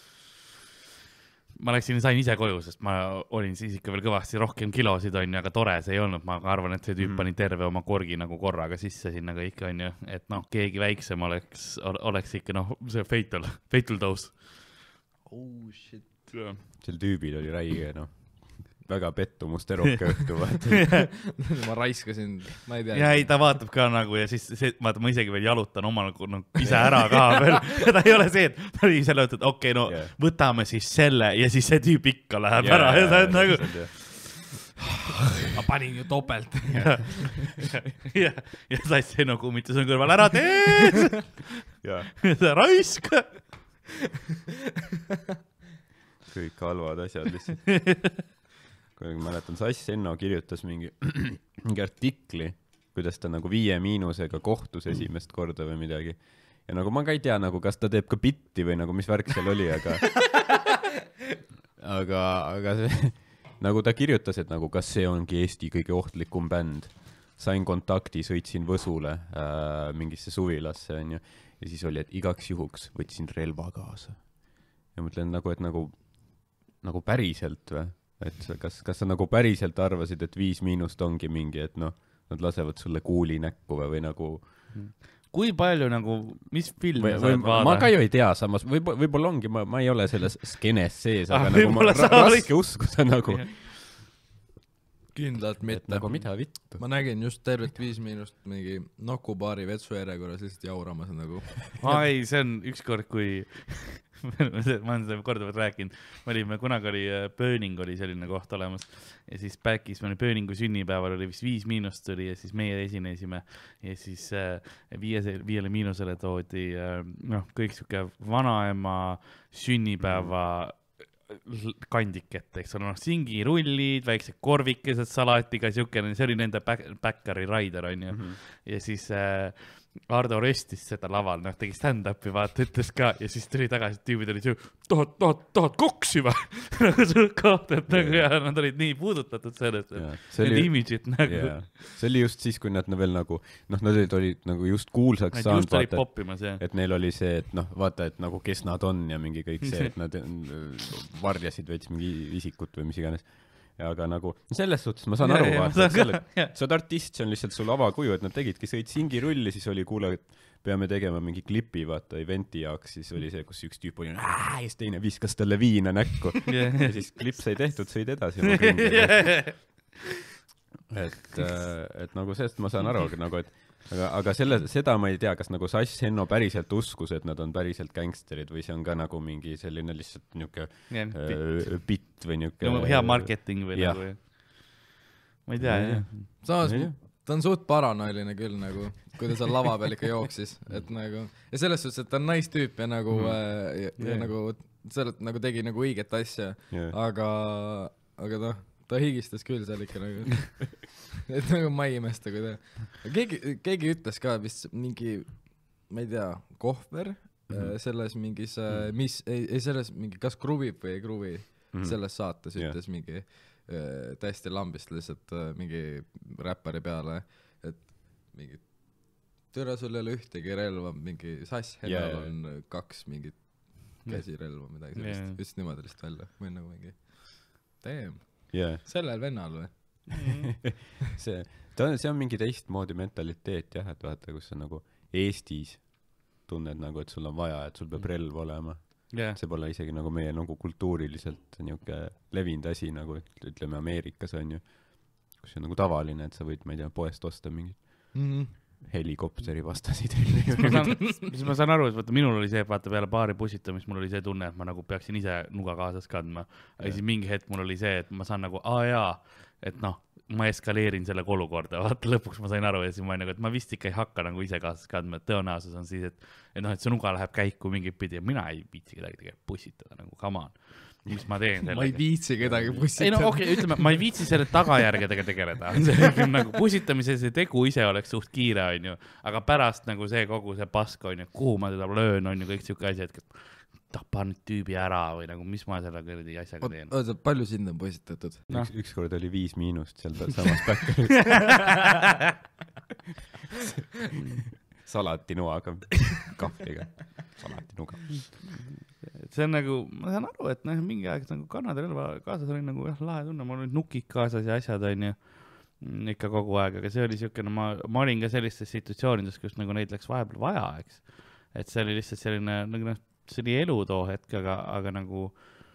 ma sain ise koju, sest ma olin siis ikka veel kõvasti rohkem kilosid, on ju, aga tore see ei olnud. Ma arvan, et see tüüp pani terve oma korgi nagu korraga sisse sinna kõik, on ju, et keegi väiksem oleks ikka see fatal dose. Oh shit. Sel tüübil oli räige, väga pettumuste rohke õhtu vaata. Ma raiskasin, ma ei tea. Ja ei, ta vaatab ka nagu ja siis vaata, ma isegi veel jalutan oma ise ära ka veel. Ta ei ole see, et ta oli selle õhtu, et okei, võtame siis selle ja siis see tüüp ikka läheb ära. Ja ta on nagu... Ma panin ju topelt. Ja sass Henno kummitus on kõrval, ära tee! Ja raiska! Kõik halvad asjad lihtsalt. Kui mäletan, Sass Henno kirjutas mingi artikli, kuidas ta nagu 5 – kohtus esimest korda või midagi. Ja nagu ma ka ei tea, nagu kas ta teeb ka bitti või nagu mis värk seal oli, aga see, nagu ta kirjutas, et nagu kas see ongi Eesti kõige ohtlikum bänd. Sain kontakti, sõitsin Võsule mingisse suvilasse, on ju. Ja siis oli, et igaks juhuks võtsin relva kaasa. Ja mõtlen nagu, et nagu päriselt või? Et kas sa nagu päriselt arvasid, et 5 – ongi mingi, et nad lasevad sulle kuuli näkku või nagu... Kui palju nagu, mis filme sa oled vaada? Ma ka ju ei tea samas, võib-olla ongi, ma ei ole selles skenes sees, aga nagu ma raske uskuda nagu... Kindlalt mitte. Nagu mida vittu? Ma nägin just tervet 5 – mingi nokubaari vetsu järjekorras lihtsalt jauramas nagu... Ai, see on ükskord, kui... ma olen seda korduvalt rääkinud, kunagi oli Burning oli selline koht olemas ja siis backis Burningu sünnipäeval oli vist 5 – tuli ja siis meie esinesime ja siis 5 – toodi kõik siuke vanaema sünnipäeva kandikette, eks ole, singirullid, väiksed korvikesed salatiga, siukene, see oli nende Backari Raider, on ju. Ja siis Ardo röstis seda laval, tegi stand-upi, vaata, ütles ka, ja siis tuli tagasi, tüübid olid ju, tahad koksi või? Nagu sul kaotab, nagu, ja nad olid nii puudutatud sellest, need imidžid nagu. See oli just siis, kui nad veel nagu, nad olid nagu just kuulsaks saanud, vaata, poppimas, et neil oli see, et vaata, et nagu kes nad on ja mingi kõik see, et nad varjasid veits mingi isikut või mis iganes. Aga nagu selles suhtes ma saan aru, vaata, et sa oled artist, see on lihtsalt sul avakuju, et nad tegidki, sõid singirulli, siis oli kuule, et peame tegema mingi klipi, vaata, eventi jaoks, siis oli see, kus üks tüüp oli ja siis teine viskas talle viina näkku ja siis klipp sai tehtud, sõid edasi. et nagu sellest ma saan aru, nagu, et aga seda ma ei tea, kas nagu Sass Henno päriselt uskus, et nad on päriselt gängsterid või see on ka nagu mingi selline lihtsalt niuke bitt või niuke hea marketing või nagu ma ei tea, jah. Samas ta on suht paranoiline küll nagu, kui ta seal lava peal ikka jooksis, et nagu ja selles suhtes, et ta on naistüüp ja nagu ja nagu selle nagu tegi nagu õiget asja, aga noh, ta higistas küll seal ikka nagu et nagu ma ei imesta, kui ta keegi ütles ka vist mingi, ma ei tea, Kohver selles mingis selles mingi kas kruvib või ei kruvi selles saates ütles mingi täiesti lambist lihtsalt mingi räppari peale, et mingi türa sul ei ole ühtegi relva, mingi Sass Hennal on 2 mingit käsirelva, midagi sellist, just niimoodi lihtsalt välja, või nagu mingi damn, sellel vennal või? see on mingi teistmoodi mentaliteet jah, et vaata, kus sa nagu Eestis tunned nagu, et sul on vaja, et sul peab relv olema. See pole isegi nagu meie nagu kultuuriliselt niuke levinud asi, nagu ütleme Ameerikas on ju, kus on nagu tavaline, et sa võid, ma ei tea, poest osta mingit helikopteri vastasid. Mis ma saan aru, et vaata, minul oli see, vaata peale baari pussitamist, mul oli see tunne, et ma nagu peaksin ise nuga kaasas kandma. Ja siis mingi hetk mul oli see, et ma saan nagu, et noh, ma eskaleerin selle olukorda, vaata lõpuks ma sain aru ja siis ma nagu, et ma vist ikka ei hakka nagu ise kaasas kandma, et tõenäosus on siis, et noh, et see nuga läheb käiku mingit pidi ja mina ei viitsi kedagi tegelikult pussitada, nagu come on. Mis ma teen sellega? Ma ei viitsi kedagi pussitada. Ei no okei, ütleme, ma ei viitsi selle tagajärgedega tegeleda. Nagu pussitamise see tegu ise oleks suht kiire, on ju, aga pärast nagu see kogu see pask, on ju, kuhu ma teda löön, on ju, kõik siuke asi, et tappa nüüd tüübi ära või nagu, mis ma selle kõrdi asjaga teen. Oota, palju sind on pussitatud? Ükskord oli 5 miinust seal samas päkkelis. Salatinoaga, kahvliga. Salatinoga. See on nagu, ma saan aru, et mingi aeg nagu Kanada relva kaasas oli nagu lahe tunne, mul olid nukid kaasas ja asjad on ju ikka kogu aeg, aga see oli siukene, ma olin ka sellistes situatsioonides, kus nagu neid läks vahepeal vaja, eks. Et see oli lihtsalt selline, nagu see oli elu too hetk, aga nagu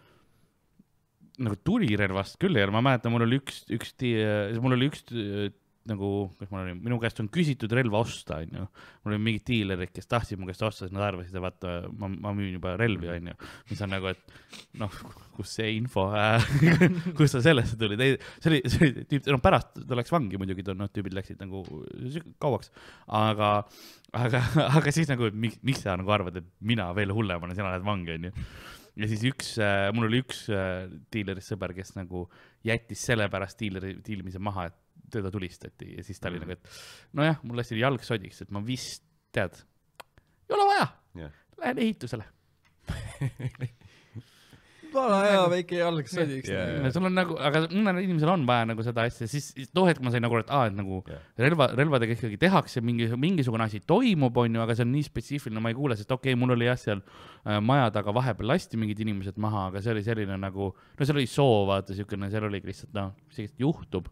tulirelvast küll ei ole, ma mäletan, mul oli üks nagu, kus mul oli, minu käest on küsitud relva osta, on ju. Mul oli mingid diilerid, kes tahtsid mu käest osta, siis nad arvasid, et vaata, ma müün juba relvi, on ju. Mis on nagu, et noh, kus see info, kus sa sellesse tulid. See oli tüüp, no pärast ta läks vangi muidugi, tüübid läksid nagu kauaks, aga siis nagu, miks sa nagu arvad, et mina veel hullem olen, sina lähed vangi, on ju. Ja siis mul oli üks diilerist sõber, kes nagu jättis selle pärast diilmise maha, et teda tulistati ja siis ta oli nagu, et nojah, mul lasti jalg sodiks, et ma vist tead, ei ole vaja, lähen ehitusele. Vana hea väike jalg sodiks. Sul on nagu, aga mõnel inimesel on vaja nagu seda asja, siis too hetk ma sain nagu, et nagu relvadega ikkagi tehakse, mingisugune asi toimub, on ju, aga see on nii spetsiifiline, ma ei kuule, sest okei, mul oli jah seal maja taga vahepeal lasti mingid inimesed maha, aga see oli selline nagu, no seal oli soo, vaata, siukene, seal oli lihtsalt, noh, sellised juhtub.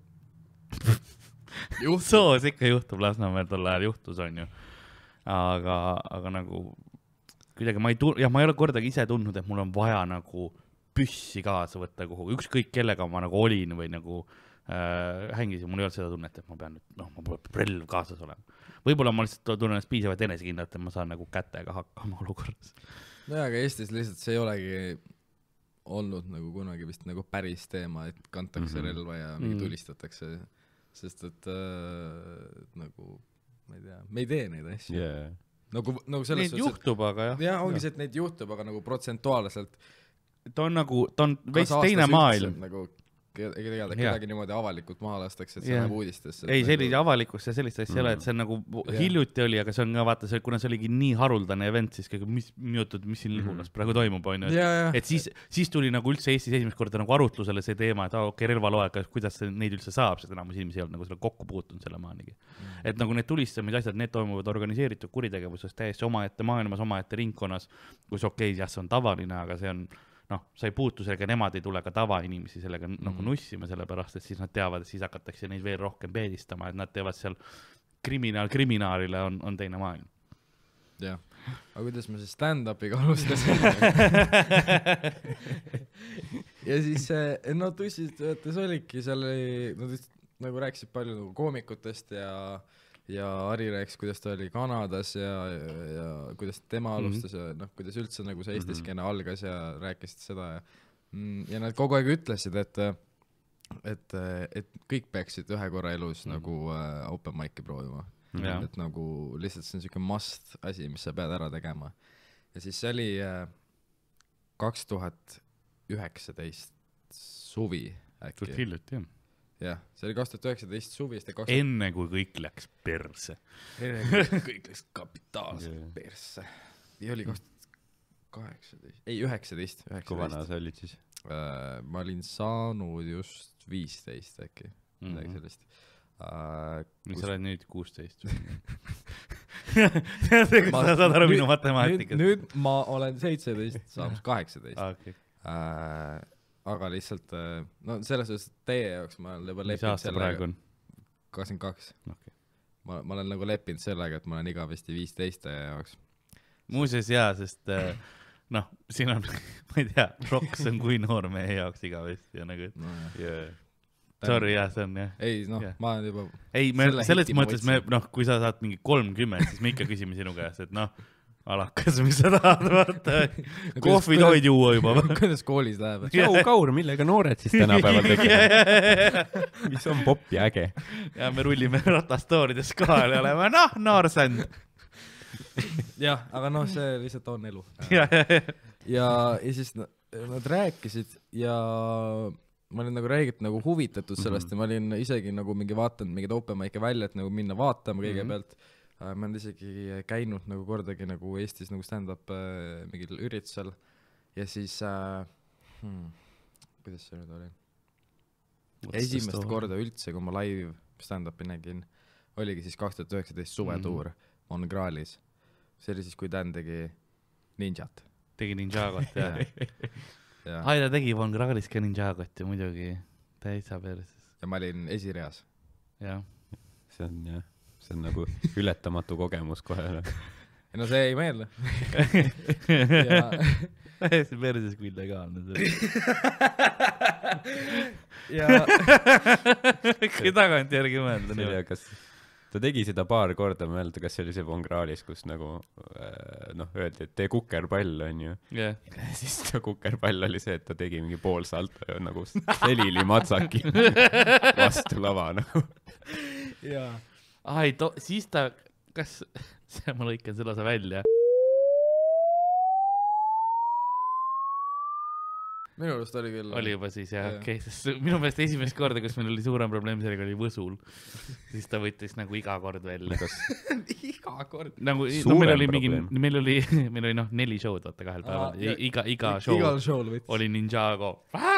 Soos ikka juhtub, Lasnamäel tol ajal juhtus, on ju. Aga nagu kuidagi ma ei ole kordagi ise tundnud, et mul on vaja nagu püssi kaasa võtta kuhu, ükskõik kellega ma nagu olin või nagu hängisin, mul ei olnud seda tunnet, et ma pean nüüd, noh, ma peab relv kaasas olema. Võib-olla ma lihtsalt tunnen ennast piisavalt enesekindlalt, et ma saan nagu kätega hakkama olukorras. No aga Eestis lihtsalt see ei olegi olnud nagu kunagi vist nagu päris teema, et kantakse relva ja mingi tulistatakse, sest et nagu, ma ei tea, me ei tee neid asju. Nagu selles neid juhtub, aga jah. Jah, ongi see, et neid juhtub, aga nagu protsentuaalselt. Ta on veits teine maailm. Nagu kedagi niimoodi avalikult maha lastakse, et see läheb uudistesse. Ei, sellise avalikust ja sellist asja ei ole, et see on nagu hiljuti oli, aga see on ka vaata, kuna see oligi nii haruldane event, siis mis siin Lihulas praegu toimub, on ju. Et siis tuli nagu üldse Eestis esimest korda nagu arutlusele see teema, et okei, relvaloega, kuidas neid üldse saab, sest enamus inimesi ei olnud nagu selle kokku puutunud selle maanigi. Et nagu need tulistamise asjad, need toimuvad organiseeritud kuritegevuses täiesti omaette maailmas, omaette ringkonnas, kus okei, jah, see on tavaline, aga see on noh, sa ei puutu sellega, nemad ei tule ka tavainimesi sellega nagu nussima, sellepärast, et siis nad teavad, et siis hakatakse neid veel rohkem peedistama, et nad teevad seal kriminaalile on teine maailm. Jah, aga kuidas me see stand-upiga alustasin? Ja siis, no tussides olidki seal, nagu rääkisid palju nagu koomikutest ja Ari rääkis, kuidas ta oli Kanadas ja kuidas tema alustas ja noh, kuidas üldse nagu see Eesti skeene algas ja rääkisid seda ja nad kogu aeg ütlesid, et kõik peaksid ühe korra elus nagu open mic'i proovima. Et nagu lihtsalt see on selline must asi, mis sa pead ära tegema. Ja siis see oli 2019 suvi äkki. Suht hiljuti, jah. Jah, see oli 2019 suvist ja enne kui kõik läks perse. Enne kui kõik läks kapitaalselt perse. Ja oli 2018, ei 19. Kui vana sa olid siis? Ma olin saanud just 15 äkki, midagi sellist. Mis sa oled nüüd 16? Sa saad aru minu matemaatikast. Nüüd ma olen 17, saamas 18. Okay. Aga lihtsalt, no selles suhtes teie jaoks ma olen juba leppinud sellega. 22. Okay. Ma olen nagu leppinud sellega, et ma olen igavesti 15 jaoks. Muuseas jaa, sest noh, siin on, ma ei tea, Roks on kui noor meie jaoks igavesti ja nagu, et sorry, jah, see on jah. Ei, noh, ma olen juba ei, selles mõttes me, noh, kui sa saad mingi 30, siis me ikka küsime sinu käest, et noh, alakas, mis sa tahad vaata. Kohvi toid juua juba. Kuidas koolis läheb? Tšau, Kaur, millega noored siis tänapäeval tekivad? Mis on popp ja äge? Ja me rullime ratastoorides kaal ja oleme, noh, noorsand. Jah, aga noh, see lihtsalt on elu. Ja siis nad rääkisid ja ma olin nagu räägitud nagu huvitatud sellest ja ma olin isegi nagu mingi vaatanud mingid open mic'e välja, et nagu minna vaatama kõigepealt. Ma olen isegi käinud nagu kordagi nagu Eestis nagu stand-up mingil üritusel ja siis kuidas see nüüd oli? Esimest korda üldse, kui ma live stand-upi nägin, oligi siis 2019 suvetuur Mongraalis. See oli siis, kui Dan tegi Ninjat. Tegi Ninjagot, jah. Ai, ta tegi Mongraalis ka Ninjagot ja muidugi täitsa perses. Ja ma olin esireas. Jah. See on jah. See on nagu ületamatu kogemus kohe. Ja no see ei meelda. Täiesti perses kui illegaalne. Kui tagant järgi mõelda. Ta tegi seda paar korda mõelda, kas see oli see Vongraalis, kus nagu noh, öeldi, et tee kukerpall on ju. Siis ta kukerpall oli see, et ta tegi mingi pool salto ja nagu selili matsaki vastu lava nagu. Jaa. Ai, siis ta, kas, ma lõikan selle osa välja. Minu arust oli küll. Oli juba siis, jah, okei. Minu meelest esimest korda, kus meil oli suurem probleem, sellega oli Võsul. Siis ta võttis nagu iga kord välja. Iga kord? Nagu, no meil oli mingi, meil oli noh 4 show'd, vaata 2 päeval. Iga show oli Ninjago.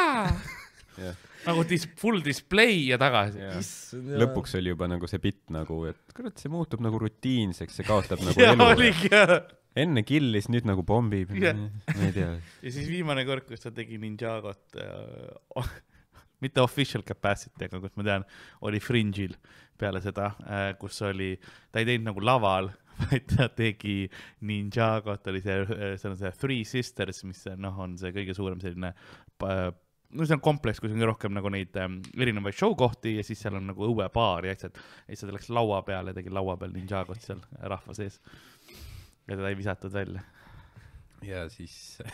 Nagu full display ja tagasi. Lõpuks oli juba nagu see bitt nagu, et kurat, see muutub nagu rutiinseks, see kaotab nagu elu. Enne killis, nüüd nagu bombib. Ma ei tea. Ja siis viimane kord, kus ta tegi Ninjagot, mitte official capacity, aga kus ma tean, oli Fringe'il peale seda, kus oli, ta ei teinud nagu laval, vaid ta tegi Ninjagot, oli see on see Three Sisters, mis on see kõige suurem selline no see on kompleks, kus on rohkem nagu neid erinevaid showkohti ja siis seal on nagu õuebaar ja siis ta läks laua peale ja tegi laua peal Ninjagot seal rahva sees ja teda ei visatud välja. Ja siis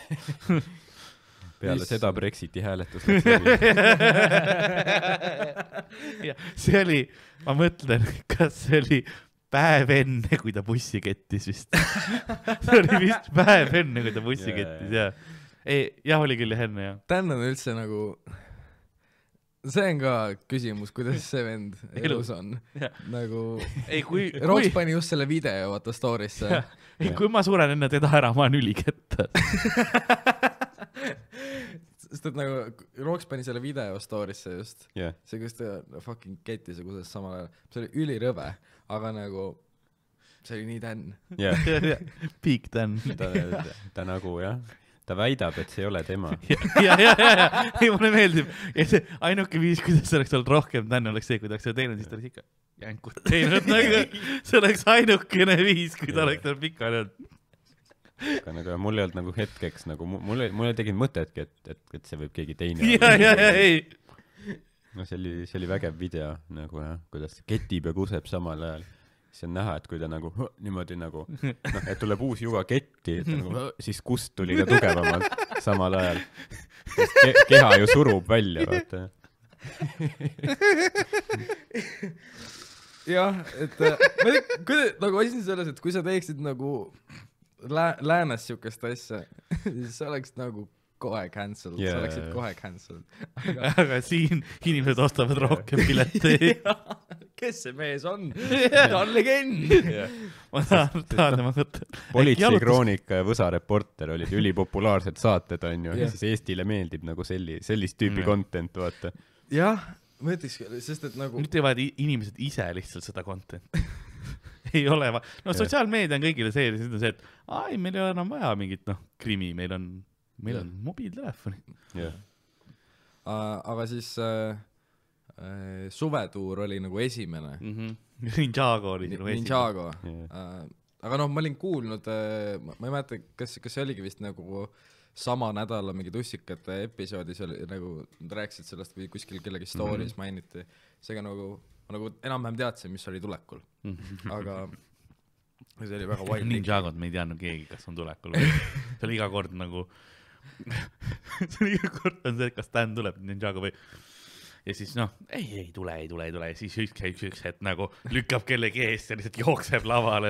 peale seda Brexiti hääletus läks läbi. See oli, ma mõtlen, kas see oli päev enne, kui ta bussi kettis vist. See oli vist päev enne, kui ta bussi kettis, jah. Ei, jah, oli küll enne, jah. Dan on üldse nagu, see on ka küsimus, kuidas see vend elus on. Nagu, Roks pani just selle video, vaata story'sse. Ei, kui ma suren enne teda ära, ma olen üliketta. Sest et nagu, Roks pani selle video story'sse just. See, kus ta fucking kettis ja kuidas samal ajal. See oli ülirõve, aga nagu, see oli nii Dan. Peak Dan. Ta nagu, jah. Ta väidab, et see ei ole tema. Ja. Ei, mulle meeldib. Ja see ainuke viis, kuidas see oleks olnud rohkem, Dan oleks see, kui ta oleks seda teinud, siis ta oleks ikka jänkut teinud. See oleks ainukene viis, kui ta oleks tal pikali olnud. Aga mul ei olnud nagu hetkeks, nagu mulle tegin mõtetki, et see võib keegi teine. Ja, ei. no see oli vägev video nagu jah, kuidas ta ketib ja kuseb samal ajal. See on näha, et kui ta nagu niimoodi nagu, noh, et tuleb uus juga ketti, et nagu, siis kust tuli ka tugevamalt samal ajal. Keha ju surub välja, vaata. jah, et ma ei tea, nagu asi on selles, et kui sa teeksid nagu läänes siukest asja, siis sa oleks nagu kohe cancelled, sa oleksid kohe cancelled. Aga siin inimesed ostavad rohkem pileteid. Kes see mees on? Ta on legend. Ma tahan tema võtta. Politseikroonika ja Võsa Reporter olid ülipopulaarsed saated, on ju, ja siis Eestile meeldib nagu sellist tüüpi content, vaata. jah, ma ütleks, sest et nagu nüüd teevad inimesed ise lihtsalt seda content. Ei ole no sotsiaalmeedia on kõigile see, et ai, meil ei ole enam vaja mingit krimi, meil on mobiiltelefoni. Aga siis suvetuur oli nagu esimene. Ninjago oli sinu esimene. Ninjago. Aga noh, ma olin kuulnud, ma ei mäleta, kas see oligi vist nagu sama nädala mingi tussikate episoodis oli nagu, nad rääkisid sellest või kuskil kellegi stories mainiti. Seega nagu enam-vähem teadsin, mis oli tulekul. Aga see oli väga wild. Ninjagot me ei teadnud keegi, kas on tulekul. See oli iga kord nagu see on see, kas Dan tuleb Ninjago või ja siis ei tule ja siis üks hetk nagu lükkab kellegi eest ja lihtsalt jookseb lavale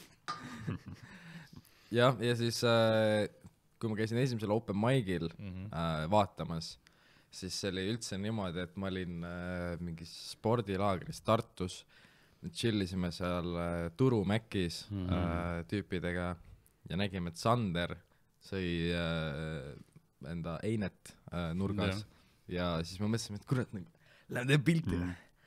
ja siis kui ma käisin esimesel open mic'il vaatamas, siis see oli üldse niimoodi, et ma olin mingis spordilaagris Tartus, chillisime seal Turu Mäkis tüüpidega ja nägime, et Sander sõi enda einet nurgas ja siis me mõtlesime, et kurat, lähen teeme pilti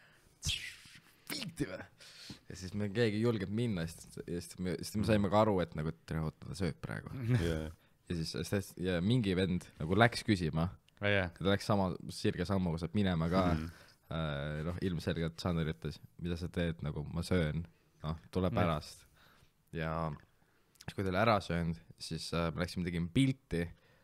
või? Ja siis me keegi ei julgenud minna ja siis me saime ka aru, et nagu tere, oota, ta sööb praegu. Ja siis mingi vend nagu läks küsima, ta läks sirge sammu, saab minema ka. Ilmselgelt Sander ütles, mida sa teed, nagu ma söön, tule pärast. Ja kui ta oli ära söönud, siis me läksime tegime pilti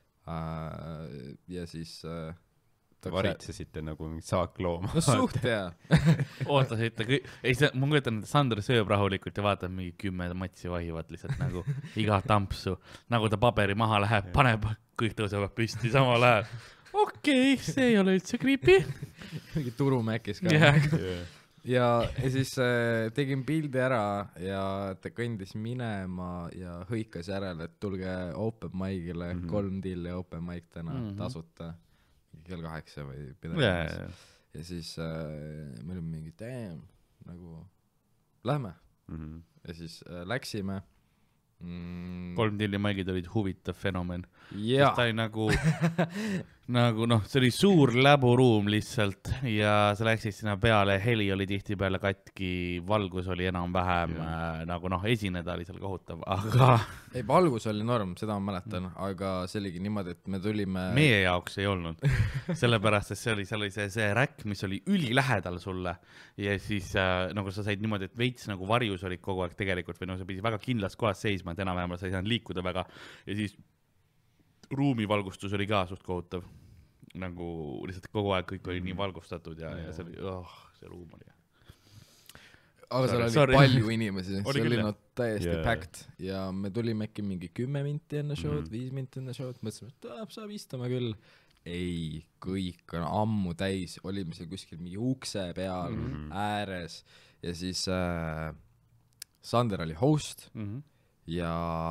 ja siis varitsesite nagu mingit saaklooma. No suht hea. Ootasite, ma kujutan, et Sander sööb rahulikult ja vaatab mingi 10 matsi vahivad lihtsalt nagu iga tampsu, nagu ta paberi maha läheb, paneb, kõik tõusevad püsti samal ajal. Okei, see ei ole üldse creepy. Mingi Turu Mäkis ka. Ja siis tegin pildi ära ja ta kõndis minema ja hõikas järele, et tulge open mic'ile, 3 tilli open mic täna tasuta. Kell 8 või pidanud. Ja siis me olime mingi, damn, nagu lähme. Ja siis läksime. 3 tilli maigid olid huvitav fenomen. Ja. Ta oli nagu see oli suur läburuum lihtsalt ja sa läksid sinna peale, heli oli tihti peale katki, valgus oli enam-vähem nagu esineda oli seal kohutav, aga ei, valgus oli norm, seda ma mäletan, aga see oligi niimoodi, et me tulime meie jaoks ei olnud, sellepärast, et seal oli see räkk, mis oli ülilähedal sulle ja siis nagu sa said niimoodi, et veits nagu varjus olid kogu aeg tegelikult või sa pidid väga kindlas kohas seisma, et enam-vähem sa ei saanud liikuda väga ja siis ruumivalgustus oli ka suht kohutav. Nagu lihtsalt kogu aeg kõik oli nii valgustatud ja see oli, see ruum oli. Aga seal oli palju inimesi, see oli täiesti packed ja me tulime äkki mingi 10 minti enne show'd, 5 minti enne show'd, mõtlesime, et saab istuma küll. Ei, kõik on ammu täis, olime seal kuskil mingi ukse peal, ääres ja siis Sander oli host ja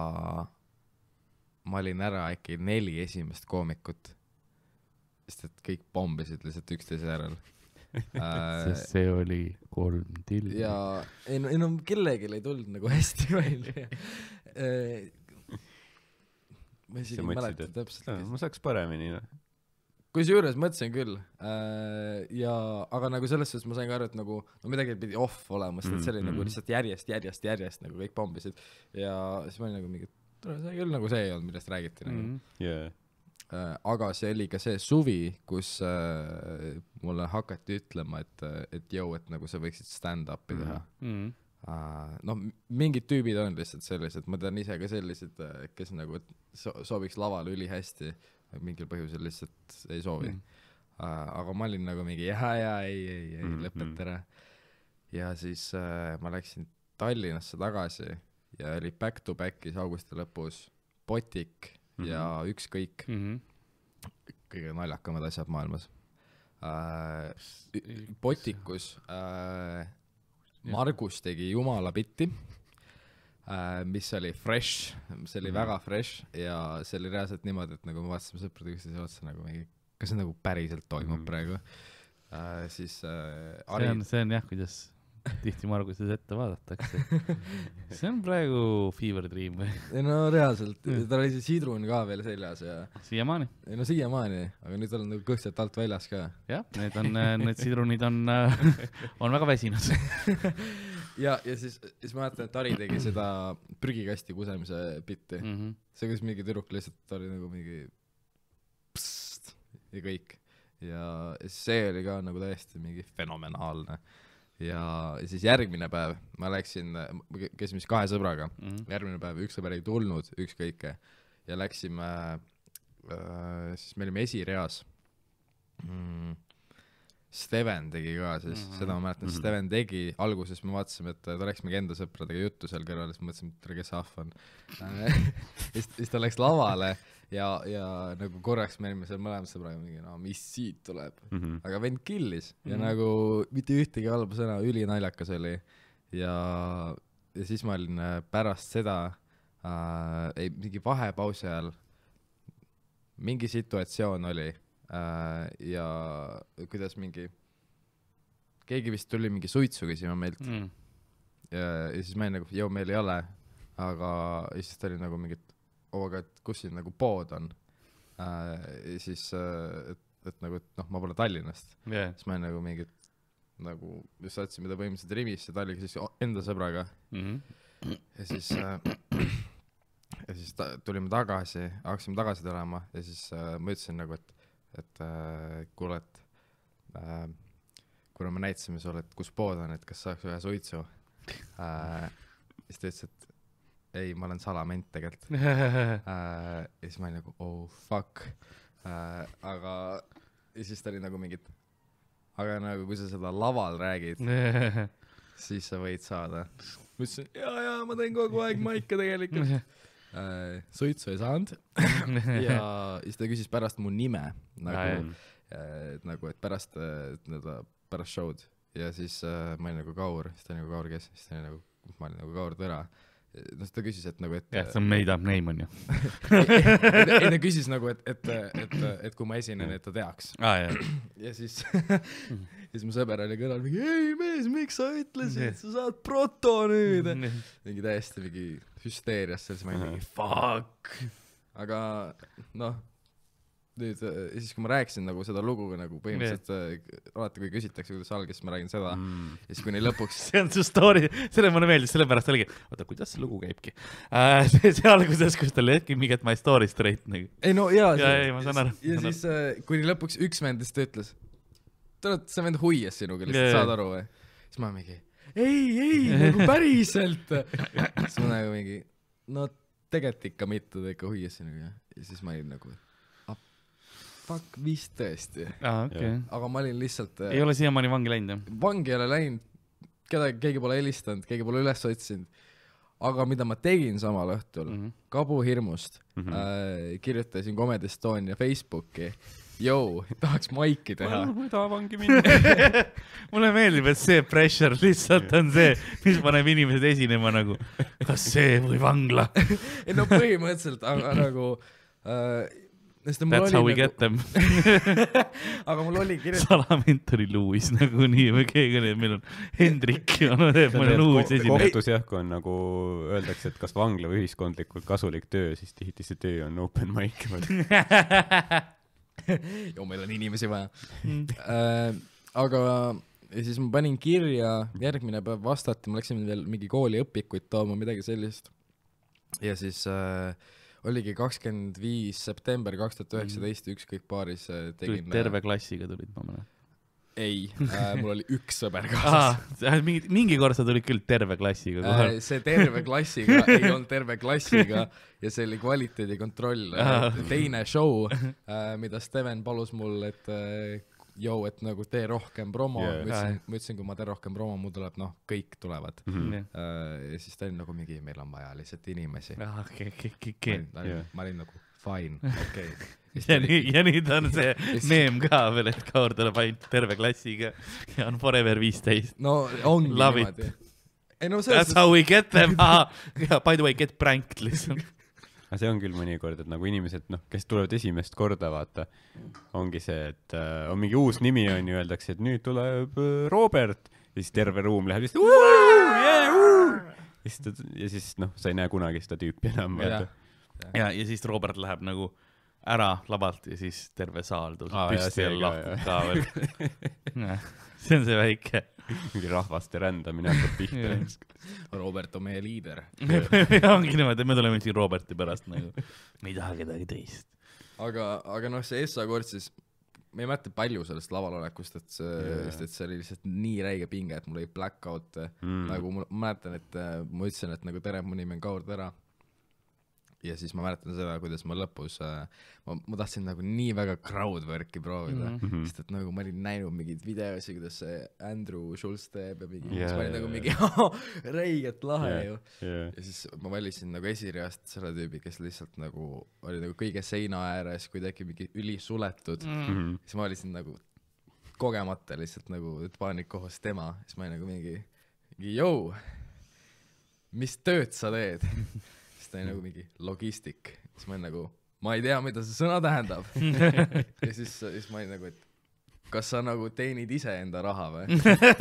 ma olin ära äkki 4 esimest koomikut, sest et kõik pombisid lihtsalt üksteise järel. Sest see oli 3 tilli. Ja ei kellegi ei tulnud nagu hästi välja. Ma isegi mäleta täpselt. Ma saaks paremini. Kui juures mõtlesin küll. Aga nagu selles suhtes ma sain ka aru, et nagu midagi pidi off olema, sest see oli nagu lihtsalt järjest nagu kõik pombisid. Ja siis ma olin nagu mingi see küll nagu see ei olnud, millest räägiti. Aga see oli ka see suvi, kus mulle hakati ütlema, et nagu sa võiksid stand-upi teha. Mingid tüübid on lihtsalt sellised, ma tean ise ka sellised, kes nagu sooviks lavale üli hästi, mingil põhjusel lihtsalt ei soovi. aga ma olin nagu mingi ei, lõpeta ära. Ja siis ma läksin Tallinnasse tagasi ja oli back to back'is augusti lõpus Potik ja Ükskõik. Kõige naljakamad asjad maailmas. Potikus Margus tegi Jumala bitti, mis oli fresh, see oli väga fresh ja see oli reaalselt niimoodi, et nagu me vaatasime sõprade üksteise otsa nagu mingi, kas see nagu päriselt toimub praegu. Siis see on jah, kuidas tihti Marguses ette vaadatakse. See on praegu fever dream või? No reaalselt, ta oli see sidrun ka veel seljas ja siiamaani? No siiamaani, aga nüüd on nagu kõhtselt alt väljas ka. Jah, need sidrunid on väga väsinud. ja siis ma mäletan, et Ari tegi seda prügikasti kusemise bitti. See kus mingi tüdruk lihtsalt oli nagu mingi psst ja kõik. Ja see oli ka nagu täiesti mingi fenomenaalne. Ja siis järgmine päev ma läksin, käisime siis 2 sõbraga, järgmine päev üks sõber ei tulnud, Ükskõike ja läksime, siis me olime esireas. Steven tegi ka, siis seda ma mäletan, Steven tegi, alguses me vaatasime, et ta läks mingi enda sõpradega juttu seal kõrval, siis mõtlesime, et kes ahv on. Siis ta läks lavale ja nagu korraks me olime seal mõlemad sõbraga mingi, no mis siit tuleb. Aga vend killis ja nagu mitte ühtegi halba sõna, üli naljakas oli. Ja siis ma olin pärast seda, mingi vahepausi ajal, mingi situatsioon oli ja kuidas mingi, keegi vist tuli mingi suitsu küsima meilt. Ja siis ma olin nagu, meil ei ole, aga siis ta oli nagu mingit, aga et kus siin nagu pood on, siis et nagu, et noh, ma pole Tallinnast, siis ma nagu mingit nagu, just saatsime ta põhimõtteliselt Rimisse, ta oli siis enda sõbraga ja siis tulime tagasi, hakkasime tagasi tulema ja siis ma ütlesin nagu, et kuule, et kuna me näitasime sulle, et kus pood on, et kas saaks ühe suitsu, siis ta ütles, et ei, ma olen salament tegelikult. Ja siis ma olin nagu, oh fuck. Aga ja siis ta oli nagu mingid, aga nagu kui sa seda laval räägid, siis sa võid saada. Ma ütlesin, ja, ma teen kogu aeg maike tegelikult. Suitsu ei saanud. Ja siis ta küsis pärast mu nime, nagu, et pärast show'd. Ja siis ma olin nagu Kaur, siis ta oli nagu Kaur kes, siis ta oli nagu, ma olin nagu Kaur Tõra. No ta küsis, et nagu, et jah, see on made up name on ju. Ei, ta küsis nagu, et kui ma esinen, et ta teaks. Ja siis mu sõber oli kõrval mingi, ei mees, miks sa ütlesid, sa saad proto nüüd. Mingi täiesti mingi hüsteerias, siis ma olin mingi fuck. Aga noh, nüüd siis kui ma rääkisin nagu seda lugu nagu põhimõtteliselt alati kui küsitakse, kuidas algas, siis ma räägin seda ja siis kuni lõpuks see on su story, selle mulle meeldis, sellepärast oligi, oota, kuidas see lugu käibki? See alguses, kus tal äkki mingi my story straight nagu. Ei no jaa, ma saan aru. Ja siis kuni lõpuks üks vendist ütles, see vend huies sinuga, lihtsalt saad aru või? Siis ma mingi, ei, nagu päriselt. Siis ma nagu mingi, no tegelikult ikka mitte, ta ikka huies sinuga ja siis ma olin nagu fuck, vist tõesti. Okay. Aga ma olin lihtsalt ei ole siiamaani vangi läinud, vangi ei ole läinud, keegi pole helistanud, keegi pole üles otsinud, aga mida ma tegin samal õhtul kabuhirmust, kirjutasin Comedy Estonia Facebooki, tahaks maiki teha. Ma ei taha vangi minna. Mulle meeldib, et see pressure lihtsalt on see, mis paneb inimesed esinema nagu, kas see või vangla. Ei no põhimõtteliselt, aga nagu that's how we get them. Aga mul oli kirjutatud Salament oli Louis nagu nii või keegi oli, meil on Hendrik ja mõne Louis esine. Kohtus jah, kui on nagu öeldakse, et kas vangla või ühiskondlikult kasulik töö, siis tihti see töö on open mic. Meil on inimesi vaja. Aga ja siis ma panin kirja, järgmine päev vastati, ma läksin veel mingi kooli õpikuid tooma, midagi sellist. Ja siis oligi 25. september 2019 Ükskõik baaris tegin. Terve klassiga tulid, ma mõne. Ei, mul oli üks sõber kaasas. Mingi kord sa tulid küll terve klassiga. See terve klassiga ei olnud terve klassiga ja see oli kvaliteedikontroll. Teine show, mida Steven palus mul, et joo, et nagu tee rohkem promo Yeah. ma ütlesin, kui ma teen rohkem promo, mul tuleb, noh, kõik tulevad ja siis ta oli nagu mingi, meil on vaja lihtsalt inimesi ma olin nagu fine, okei. Ja nüüd on see meem ka veel, et Kaur tuleb ainult terve klassiga ja on forever 15. No ongi Love niimoodi. Ei, no That's how we get them. By the way, get pranked lihtsalt. aga see on küll mõnikord, et nagu inimesed, noh, kes tulevad esimest korda, vaata, ongi see, et on mingi uus nimi on ju, öeldakse, et nüüd tuleb Robert ja siis terve ruum läheb lihtsalt ja siis noh, sa ei näe kunagi seda tüüpi enam, vaata. Ja siis Robert läheb nagu ära labalt ja siis terve saal tõuseb püsti ja lahkub ka veel. See on see väike. Mingi rahvaste rändamine hakkab pihta. Robert on meie liider. Ongi niimoodi, me tuleme siin Roberti pärast nagu, me ei taha kedagi teist. Aga noh, see Essa kord siis, ma ei mäleta palju sellest laval olekust, et see oli lihtsalt nii räige pinge, et mul oli blackout, nagu ma mäletan, et ma ütlesin, et nagu tere, mu nimi on Kaur Tera. Ja siis ma mäletan seda, kuidas ma lõpus, ma tahtsin nagu nii väga crowdworki proovida, sest et nagu ma olin näinud mingid videosi, kuidas see Andrew Schultz teeb ja mingi, siis ma olin nagu mingi reiget lahe ju. Ja siis ma valisin nagu esireast selle tüübi, kes lihtsalt nagu oli nagu kõige seina ääres, kui teki mingi ülisuletud. Siis ma valisin nagu kogemata lihtsalt nagu paanikohus tema. Siis ma olin nagu mingi, joo, mis tööd sa teed? Ta oli nagu mingi logistik, siis ma olin nagu, ma ei tea, mida see sõna tähendab. Ja siis ma olin nagu, et kas sa nagu teenid ise enda raha või?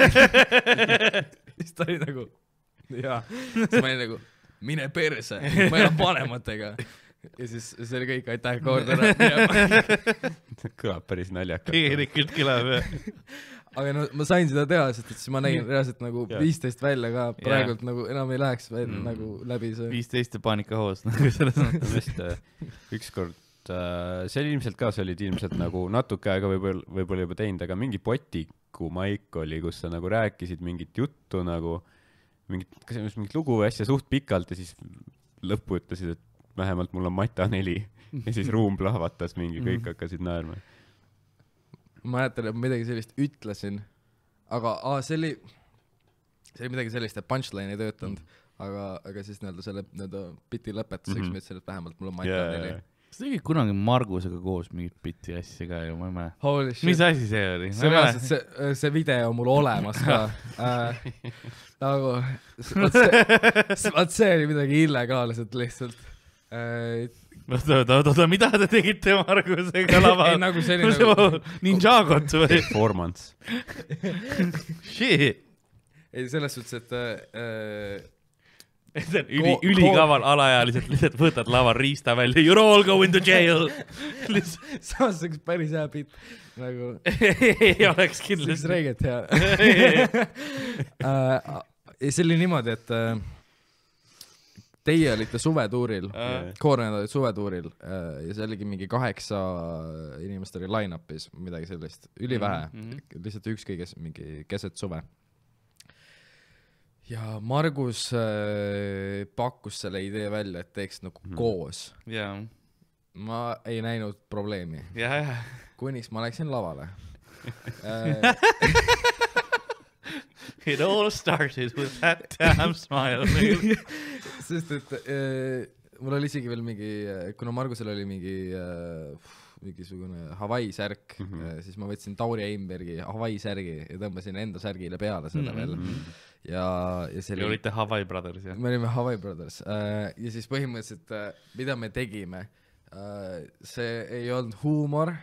Siis ta oli nagu, jaa. Siis ma olin nagu, mine perse, ma elan vanematega. Ja siis see oli kõik, aitäh Kaur Tera. Kõlab päris naljakalt. Tegelikult kõlab, jah. Aga no ma sain seda teha, sest siis ma nägin reaalselt nagu 15 välja ka, praegult nagu enam ei läheks välja nagu läbi see. 15 ja paanikahoos nagu selles mõttes. Ükskord, see oli ilmselt ka, see olid ilmselt nagu natuke aega võib-olla juba teinud, aga mingi Potiku maik oli, kus sa nagu rääkisid mingit juttu nagu, mingit lugu või asja suht pikalt ja siis lõppu ütlesid, et vähemalt mul on Mata 4 ja siis ruum plahvatas mingi, kõik hakkasid naerma. Ma mäletan, et midagi sellist ütlesin, aga see oli midagi sellist, et punchline ei töötanud, aga siis selle biti lõpetuseks ma ütlesin, et vähemalt mul on Mata 4. See tegi kunagi Margusega koos mingit biti asja ka ju, ma ei mäleta. Holy shit. Mis asi see oli? See video on mul olemas ka. Nagu, vaat see oli midagi illegaalselt lihtsalt. Oota, mida te tegite Margusega laval? Nagu see oli nagu Ninjagot või? Performance. Shit. Ei, selles suhtes, et ülikaval alaealiselt lihtsalt võtad laval riista välja, you're all going to jail. Samas üks päris hea bitt. Nagu ei oleks üks kindlasti. reiget hea. See oli niimoodi, et teie olite suvetuuril, Koorned olid suvetuuril ja see oligi mingi 8 inimest oli line-upis, midagi sellist, ülivähe, lihtsalt üks kõiges mingi keset suve. Ja Margus pakkus selle idee välja, et teeks nagu koos. Ma ei näinud probleemi. Kuniks ma läksin lavale. It all started with that damn smile. Sest et mul oli isegi veel mingi, kuna Margusel oli mingisugune Hawaii särk, siis ma võtsin Tauri Einbergi Hawaii särgi ja tõmbasin enda särgile peale seda veel. Ja see oli... olite Hawaii Brothers, jah? Me olime Hawaii Brothers. Ja siis põhimõtteliselt, mida me tegime, see ei olnud huumor,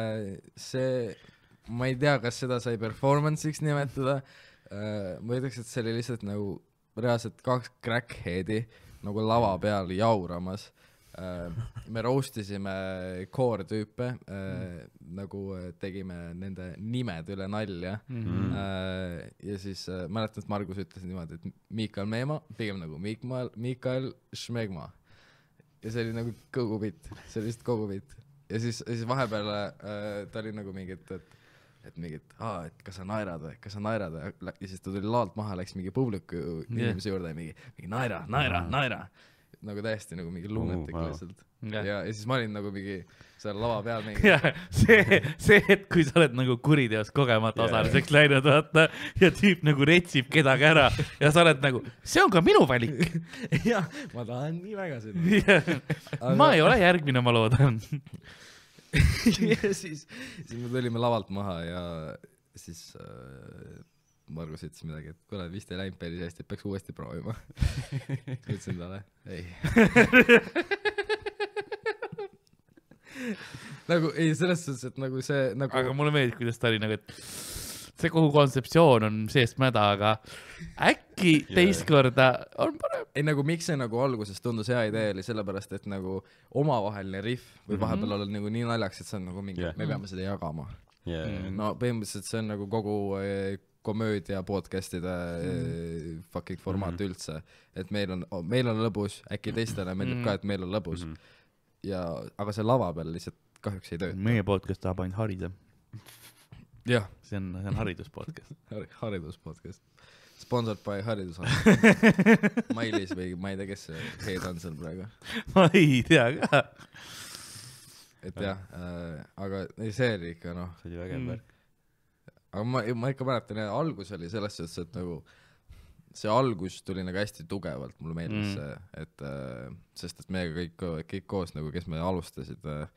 ma ei tea, kas seda sai performance'iks nimetada, ma ütleks, et see oli lihtsalt nagu reaalselt 2 crackheadi nagu lava peal jauramas. Me roastisime core-tüüpe, nagu tegime nende nimed üle nalja. Ja siis mäletan, et Margus ütles niimoodi, et Mikael Meema, pigem nagu Mikael Šmegma. Ja see oli nagu kogu bitt, see oli vist kogu bitt. Ja siis vahepeal ta oli nagu mingit, et mingit, et kas sa naerad või, ja siis ta tuli laalt maha, läks mingi publiku inimese juurde ja mingi naera. nagu täiesti nagu mingi lunatik lihtsalt. Ja. Ja siis ma olin nagu mingi seal lava peal mingi. Ja see, et kui sa oled nagu kuriteos kogemata osaliseks läinud, vaata, ja tüüp nagu retsib kedagi ära ja sa oled nagu, see on ka minu valik. Jah, ma tahan nii väga seda. Aga... Ma ei ole järgmine, ma loodan. Ja siis me tulime lavalt maha ja siis Margus ütles midagi, et kuule, vist ei läinud päris hästi, peaks uuesti proovima. Ütlesin talle, ei. Nagu, ei, selles suhtes, et nagu see nagu... Aga mulle meeldib, kuidas ta oli nagu, et see kogu kontseptsioon on seest mäda, aga äkki teist korda on parem. Ei, nagu miks see nagu alguses tundus hea idee oli sellepärast, et nagu omavaheline riff või vahepeal olla nagu nii naljaks, et see on nagu mingi, me peame seda jagama. No põhimõtteliselt see on nagu kogu komöödia podcastide fucking formaat üldse, et meil on lõbus, äkki teistele meeldib ka, et meil on lõbus ja, aga see lava peal lihtsalt kahjuks ei tööta. Meie podcast tahab ainult harida. Jah. See on hariduspodcast. Hariduspodcast. Sponsored by Haridus. Mailis või ma ei tea, kes see head on seal praegu. Ma ei tea ka. Et jah, aga see oli ikka noh. See oli vägev värk. Aga ma ikka mäletan, algus oli selles suhtes, et nagu see algus tuli nagu hästi tugevalt, mulle meeldis see, et sest et meiega kõik koos nagu, kes me alustasid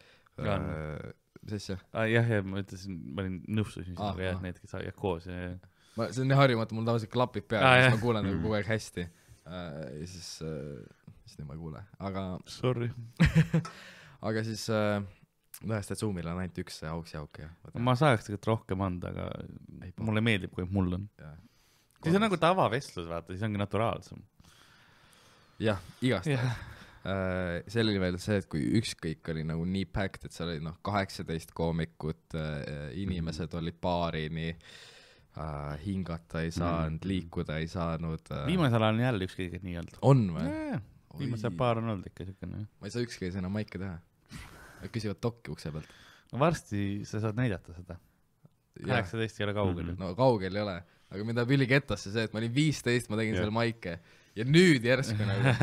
siis jah? Jah, ma ütlesin, ma olin nõustusin sinuga jah, need, kes ajad koos ja... See on nii harjumatu, mul tavaliselt klapib peale, siis ma kuulen nagu kogu aeg hästi ja siis nüüd ma ei kuule, aga sorry. Aga siis tähest, et Zoomil on ainult üks auks jauk ja ma saaks tegelikult rohkem anda, aga mulle meeldib, kui mul on. Siis on nagu tavavestlus, vaata, siis ongi naturaalsem. Jah, igast. See oli veel see, et kui ükskõik oli nagu nii packed, et seal oli 18 koomikut, inimesed olid paarini, hingata ei saanud, liikuda ei saanud. Viimasel ajal on jälle ükskõik, et nii olnud. On või? Viimasel paar on olnud ikka siukene. Ma ei saa ükskõik enam maike teha. Küsivad dokki ukse pealt. No varsti sa saad näidata seda. 18 ei ole kaugel. No kaugel ei ole. Aga mind tahab üli kettasse see, et ma olin 15, ma tegin selle maike. Ja nüüd järsku nagu.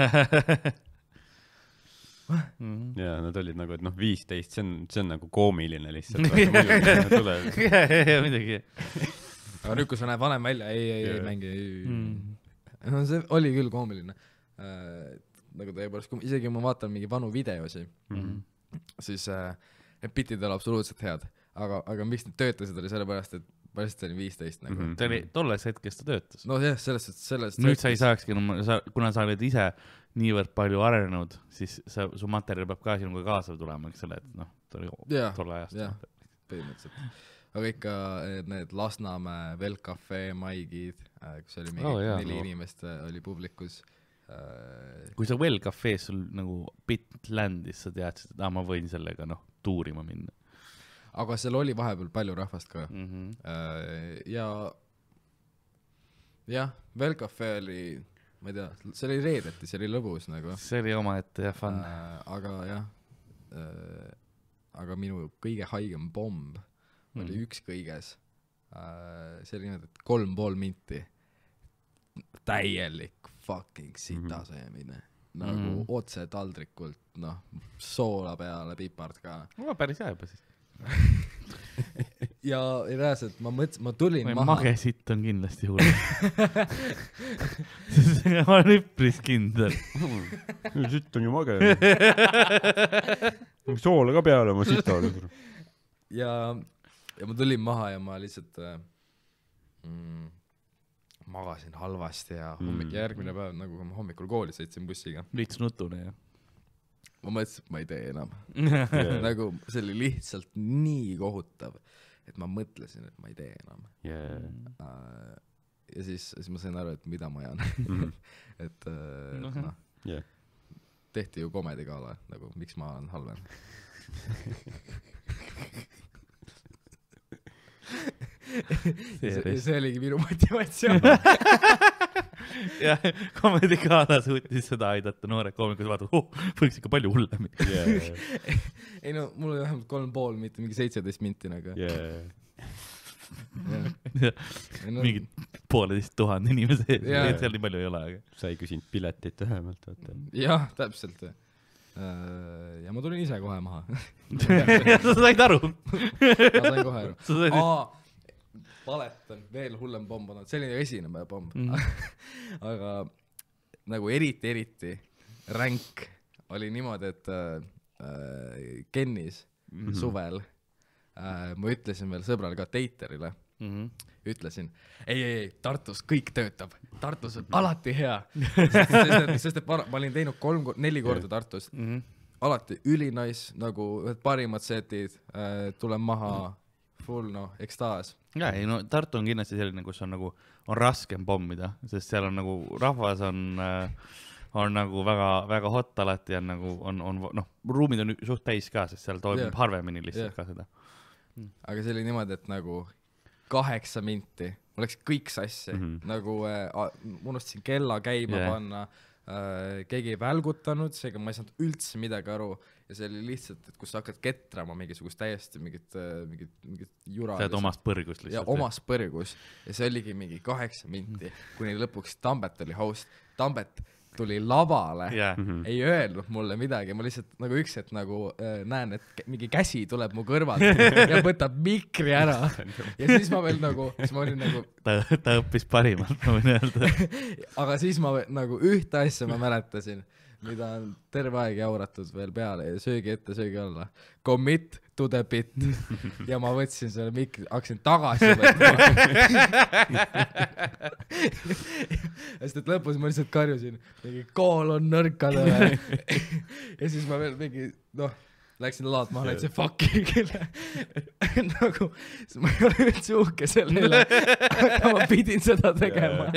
Ja nad olid nagu, et 15, see on nagu koomiline lihtsalt. Ja midagi. Aga nüüd, kui sa näed vanem välja, ei mängi. No see oli küll koomiline. Nagu tõepoolest, isegi kui ma vaatan mingi vanu videosi, siis need bitid ei ole absoluutselt head, aga miks need töötasid oli sellepärast, et ma lihtsalt olin 15 nagu. See oli tolles hetkes ta töötas. No jah, sellest nüüd sa ei saakski, kuna sa oled ise niivõrd palju arenenud, siis su materjal peab ka sinuga kaasa tulema, eks ole, et ta oli tolle ajast. Jah, põhimõtteliselt. Aga ikka need Lasnamäe, Velcafe, Maigid, kus oli mingi 4 inimest oli publikus. Kui sa Velcafe's sul nagu bit landis, sa teadsid, et ma võin sellega tuurima minna. Aga seal oli vahepeal palju rahvast ka. Ja Velcafe oli, ma ei tea, see oli reedeti, see oli lõbus nagu. See oli oma ette ja fun. Aga jah, aga minu kõige haigem bomb oli üks kõiges. See oli niimoodi, et 3,5 minti. Täielik fucking sitasöömine. Nagu otse taldrikult, soola peale, pipard ka. Päris hea juba siis. Ja reaalselt ma tulin või maha. Mage sitt on kindlasti hull. Ma olen üpris kindel. Sitt on ju mage. Soola ka peale oma sita oli. Ja ma tulin maha ja ma lihtsalt magasin halvasti ja järgmine päev, nagu ma hommikul kooli sõitsin bussiga. Vits nutune, jah. Ma mõtlesin, et ma ei tee enam. Nagu see oli lihtsalt nii kohutav, et ma mõtlesin, et ma ei tee enam. Ja siis ma sain aru, et mida ma ajan. Et tehti ju komedikaala, nagu miks ma olen halvem. See oligi minu motivatsioon. Ja komedikaala suutis seda aidata noored koomikud vaatavad, võiks ikka palju hullem. Ei no, mul oli vähemalt 3,5, mitte mingi 17 minti nagu. Mingid 1500 inimese ees, seal nii palju ei ole. Aga. Sa ei küsinud piletit vähemalt. Jah, täpselt. Ja ma tulin ise kohe maha. Sa said aru? Ma sain kohe aru. Valetan, veel hullem pomb on. Selline esinemäe pomb. Aga nagu eriti ränk oli niimoodi, et Kennis suvel ma ütlesin veel sõbrale ka Teiterile, ütlesin, ei, Tartus kõik töötab, Tartus on alati hea, sest et ma olin teinud 3-4 korda Tartus, alati ülinais, nagu parimad setid, tulen maha, full ekstaas. Ja, ei, no Tartu on kindlasti selline, kus on nagu on raskem pommida, sest seal on nagu rahvas on nagu väga hot alati ja nagu ruumid on suht täis ka, sest seal toimub harvemini lihtsalt ka seda. Aga see oli niimoodi, et nagu 8 minti, mul läks kõik sassi, nagu unustasin kella käima panna, keegi ei välgutanud, seega ma ei saanud üldse midagi aru ja see oli lihtsalt, et kus sa hakkad ketrama mingisugust täiesti mingit jura. See oled omast põrgus lihtsalt. Ja omast põrgus ja see oligi mingi 8 minti, kuni lõpuks Tambet oli host. Tambet tuli lavale, ei öelnud mulle midagi, ma lihtsalt nagu üks hetk nagu näen, et mingi käsi tuleb mu kõrvalt ja võtab mikri ära ja siis ma veel nagu, siis ma olin nagu ta õppis parimalt, ma võin öelda. Aga siis ma nagu ühte asja ma mäletasin, mida on terve aeg jauratud veel peale ja söögi ette, söögi alla. Commit to the bit. Ja ma võtsin selle mikri, hakkasin tagasi võtma. Sest et lõpus ma lihtsalt karjusin, mingi kool on nõrkadele. Ja siis ma veel mingi, läksin laad maha, läksin fucking nagu, ma ei ole üldse uhke selle üle, aga ma pidin seda tegema.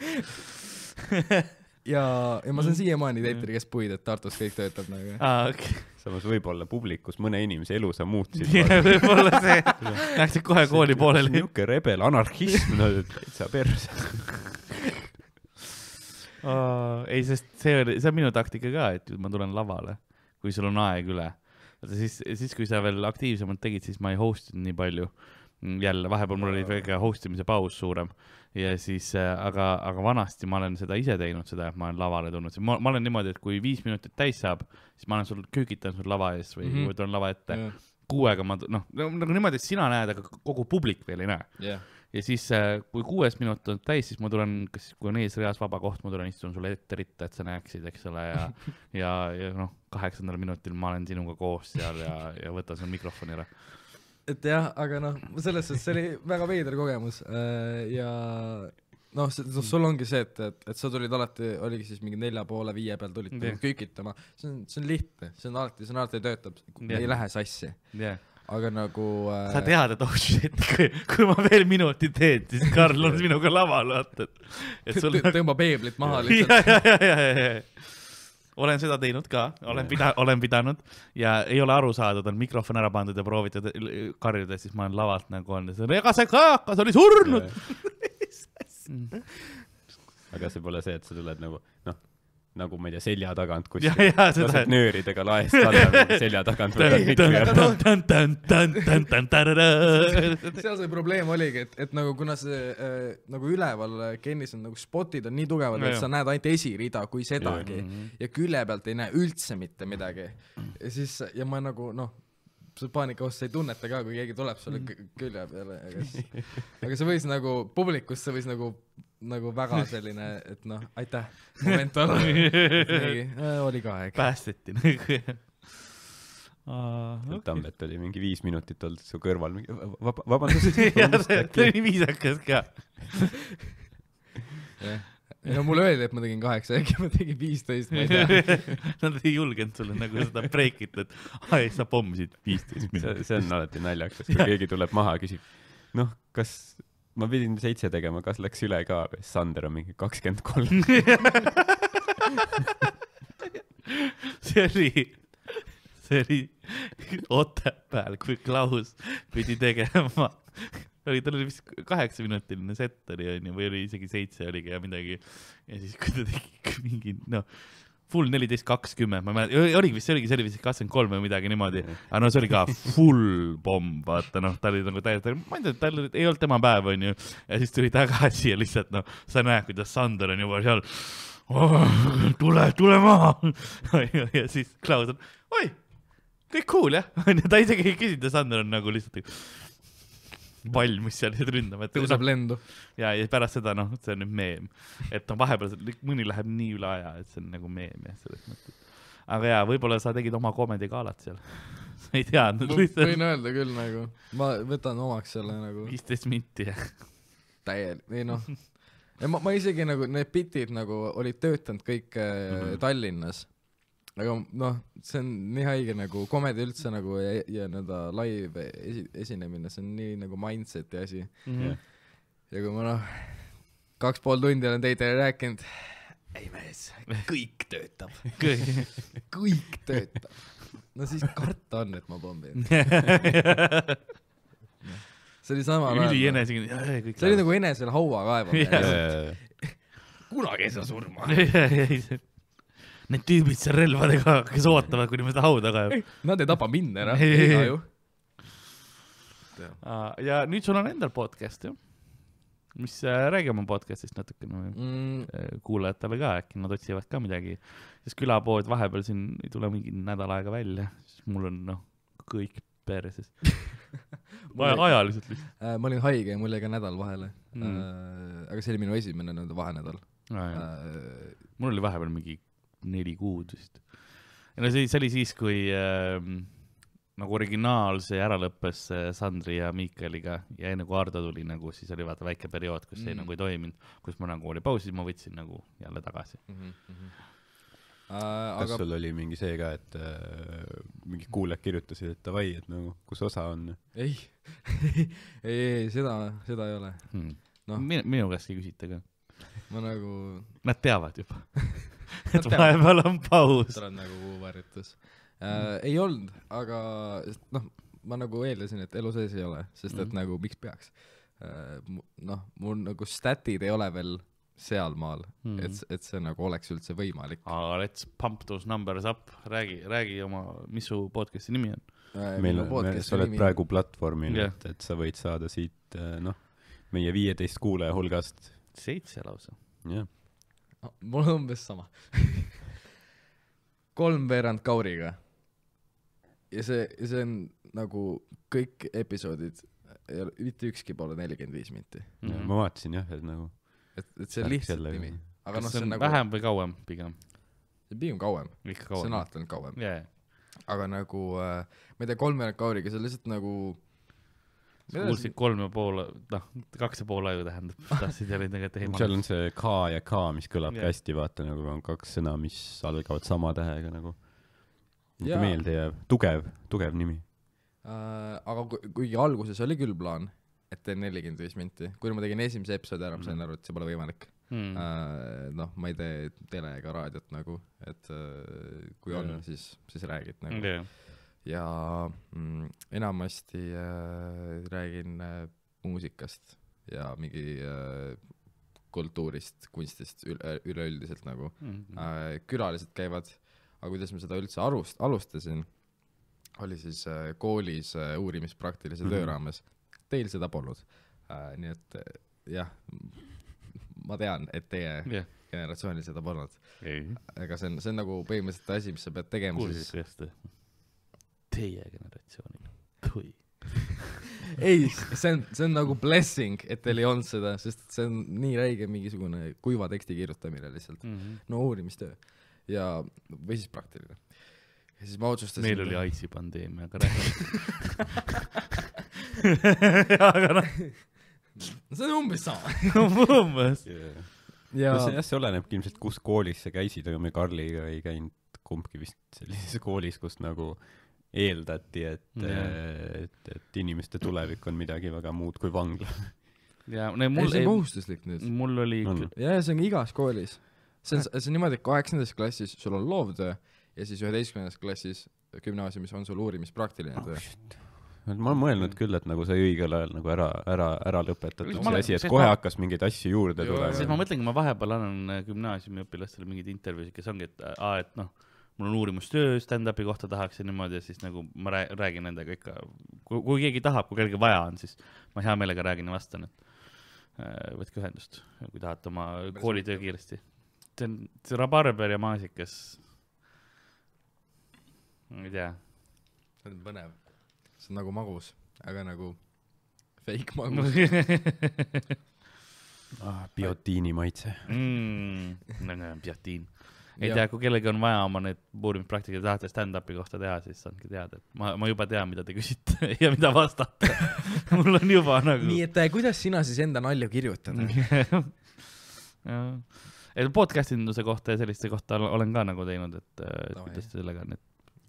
Ja ma saan siiamaani Teiteri käest puid, et Tartus kõik töötab nagu. Okay. Samas võib-olla publikus mõne inimese elu sa muutsid. Võib-olla see. Läksid kohe kooli pooleli. Niuke rebel, anarhism, sa perse. Ei, sest see on minu taktika ka, et ma tulen lavale, kui sul on aeg üle. Siis kui sa veel aktiivsemalt tegid, siis ma ei hostinud nii palju. Jälle, vahepeal mul oli väga hostimise paus suurem. Ja siis, aga vanasti ma olen seda ise teinud, seda, et ma olen lavale tulnud. Ma olen niimoodi, et kui 5 minutit täis saab, siis ma olen sul köökitan sul lava ees või tulen lava ette. 6-ga ma, nagu niimoodi, et sina näed, aga kogu publik veel ei näe. Ja siis, kui 6 minut on täis, siis ma tulen, kui on ees reas vaba koht, ma tulen istun sulle ette ritta, et sa näeksid, eks ole, ja 8. minutil ma olen sinuga koos seal ja võtan sul mikrofoni ära. Et jah, aga selles suhtes see oli väga veider kogemus ja sul ongi see, et sa tulid alati, oligi siis mingi 4:30-5 peal tulid köökitama, see on lihtne, see on alati töötab, ei lähe sassi, aga nagu sa tead, et shit, kui ma veel minuti teed, siis Karl on minuga laval, tõmba peeblit maha lihtsalt. Ja. Olen seda teinud ka, olen pidanud ja ei ole aru saadud, on mikrofon ära pandud ja proovitad karjuda, siis ma olen lavalt nagu on. Ega see kaakas oli surnud! Aga see pole see, et sa tuled nagu ma ei tea, selja tagant kus lased nööridega laest alla selja tagant. Seal see probleem oligi, et nagu kuna see nagu üleval Kennis on nagu spotid on nii tugevad, et sa näed ainult esirida kui sedagi ja külje pealt ei näe üldse mitte midagi. Ja ma nagu, see paanikaost sa ei tunneta ka, kui keegi tuleb sulle külje peale. Aga see võis nagu, publikus see võis nagu väga selline, et aitäh, moment olla. Oli ka aeg. Päästeti. Tambet oli mingi 5 minutit olnud su kõrval. Vabandust. See oli viisakas ka. Mulle öeldi, et ma tegin 8, äkki ma tegin 15, ma ei tea. Nad ei julgenud sulle nagu seda breakit, et sa pommisid 15 minutit. See on alati naljakas, kui keegi tuleb maha ja küsib, kas ma pidin 7 tegema, kas läks üle ka? Sander on mingi 23. See oli Otepääl, kui Klaus pidi tegema. Tal oli vist 8-minutiline set oli, või oli isegi 7 oligi ja midagi. Ja siis kui ta tegi mingi, full 14-20, ma mäletan, oligi vist, see oli vist 23 või midagi niimoodi, aga no see oli ka full pomm, vaata noh, ta oli nagu täiesti, ma ei tea, tal ei olnud tema päev, onju, ja siis tuli tagasi ja lihtsalt noh, sa näed, kuidas Sander on juba seal, tule maha, ja siis Klaus on, oi, kõik cool jah, ta isegi ei küsinud ja Sander on nagu lihtsalt valmis seal ründama. Tõusab lendu. Ja pärast seda, noh, see on nüüd meem. Et no vahepeal mõni läheb nii üle aja, et see on nagu meem jah, selles mõttes. Aga jaa, võib-olla sa tegid oma komedikaalat seal. Sa ei teadnud lihtsalt. Võin öelda küll nagu, ma võtan omaks selle nagu. 15 minti jah. Ei noh. Ma isegi nagu, need bitid nagu olid töötanud kõik Tallinnas. Aga noh, see on nii haige nagu komedi üldse nagu ja nõnda live esinemine, see on nii nagu mindseti asi. Ja kui ma noh, 2,5 tundi olen teidele rääkinud, ei mees, kõik töötab. Kõik töötab. No siis karta on, et ma pommin. See oli sama see oli nagu enesel haua kaevamine. Kunagi ei saa surma. Need tüübid seal relvadega, kes ootavad, kuni me seda hauda kaeb. Nad ei tapa minna ära. Ega ju. Ja nüüd sul on endal podcast, ju. Mis räägi oma podcastist natuke kuulajatele ka, äkki nad otsivad ka midagi. Siis külapood vahepeal siin ei tule mingi nädal aega välja. Siis mul on kõik perses. Ajaliselt lihtsalt. Ma olin haige ja mul jäi ka nädal vahele. Aga see oli minu esimene vahenädal. Mul oli vahepeal mingi 4 kuud vist. Ja see oli siis, kui nagu originaalse ära lõppes Sandri ja Miikaliga ja enne kui Ardo tuli, nagu, siis oli vaata väike periood, kus see nagu ei toiminud, kus ma nagu oli pausis, ma võtsin nagu jälle tagasi. Kas sul oli mingi see ka, et mingi kuulajad kirjutasid, et davai, et nagu, kus osa on? Ei, seda ei ole. Minu käest ei küsita ka. Ma nagu... Nad teavad juba. Et vahepeal on paus. Tal on nagu kuuvarjutus. Ei olnud, aga noh, ma nagu eeldasin, et elu sees ei ole, sest et nagu miks peaks. Noh, mul nagu statid ei ole veel seal maal, et see nagu oleks üldse võimalik. Aga let's pump those numbers up. Räägi oma, mis su podcasti nimi on? Sa oled praegu platvormil, et sa võid saada siit, noh, meie 15 kuulaja hulgast 7 lausa. Jah. Mul on umbes sama. 3 Kauriga. Ja see on nagu kõik episoodid, mitte ükski pole 45 minti. Ma vaatasin jah, et nagu... Et see on lihtsalt nimi. Aga kas see on nagu... vähem või kauem pigem? See on pigem kauem. Ikka kauem. See on alati kauem. Yeah. Aga nagu, ma ei tea, 3 Kauriga, see on lihtsalt nagu... Sa kuulsid 3,5, noh, 2,5 aju tähendab. Tahtsid jälle tegelikult ei seal on see K ja K, mis kõlab hästi, vaata, nagu on 2 sõna, mis algavad sama tähega, nagu meelde jääb. Tugev nimi. Aga kuigi alguses oli küll plaan, et teen 45 minti. Kui ma tegin esimese episoodi ära, ma sain aru, et see pole võimalik. Noh, ma ei tee tele ega raadiot nagu, et kui on, siis räägid nagu. Ja enamasti räägin muusikast ja mingi kultuurist, kunstist üleüldiselt nagu. Külalised käivad, aga kuidas ma seda üldse alustasin, oli siis koolis uurimispraktilise töö raames. Teil seda polnud. Nii et jah, ma tean, et teie generatsioonil seda polnud. Aga see on nagu põhimõtteliselt asi, mis sa pead tegema. Kuulsid tõesti? Teie generatsioonil. Tui. Ei, see on nagu blessing, et teil ei olnud seda, sest see on nii räige mingisugune kuiva teksti kirjutamine lihtsalt. No uurimistöö. Ja, või siis praktiline. Ja siis ma otsustasin... Meil oli AIDS-i pandeemia, aga aga noh. See on umbes sama. Umbes. See olenebki ilmselt, kus koolis sa käisid, aga me Karliga ei käinud kumbki vist sellises koolis, kus nagu eeldati, et inimeste tulevik on midagi väga muud kui vangla. Ja, see on kohustuslik nüüd. Mul oli... Ja see on igas koolis. See on niimoodi, et 8. klassis sul on loovtöö ja siis 11. klassis gümnaasiumis on sul uurimispraktiline töö. ma olen mõelnud küll, et nagu sai õigel ajal nagu ära lõpetatud see asi, et sest kohe ma- hakkas mingeid asju juurde tulema. Sest ma mõtlengi, ma vahepeal annan gümnaasiumiõpilastele mingeid intervjuusid, kes ongi, et noh, mul on uurimustöö stand-upi kohta tahaks ja niimoodi ja siis nagu ma räägin nendega ikka, kui keegi tahab, kui kellegi vaja on, siis ma hea meelega räägin ja vastan, et võtke ühendust, kui tahate oma koolitöö kiiresti. See on rabarber ja maasikas. Ma ei tea. See on põnev. See on nagu magus, aga nagu fake magus. Biotiini maitse. Biotiin. Ei tea, kui kellegi on vaja oma need uurimispraktika tahate stand-upi kohta teha, siis saangi teada, et ma juba tean, mida te küsite ja mida vastate. Mul on juba nagu... Nii, et kuidas sina siis enda nalju kirjutada? Podcastinduse kohta ja selliste kohta olen ka nagu teinud, et kuidas te sellega on,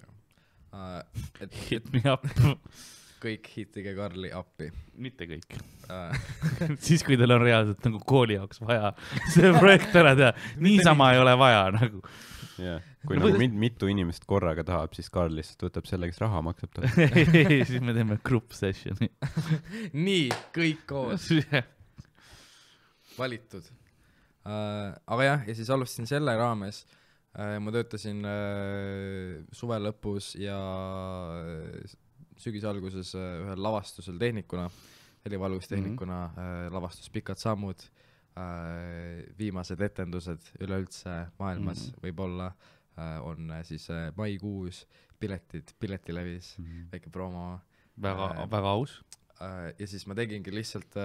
et hit me up. Kõik hitige Karli appi. Mitte kõik. Siis, kui teil on reaalselt nagu kooli jaoks vaja see projekt ära teha, niisama ei ole vaja nagu. Yeah. Kui nagu mitu inimest korraga tahab, siis Karl lihtsalt võtab selle, kes raha maksab ta. Siis me teeme group sessioni. Nii, kõik koos. Valitud. Aga jah, ja siis alustasin selle raames. Ma töötasin suve lõpus ja sügise alguses ühel lavastusel tehnikuna, helivalgustehnikuna, lavastus Pikad sammud, viimased etendused üleüldse maailmas võib-olla on siis maikuus, piletilevis, väike promo. Väga aus. Ja siis ma tegingi lihtsalt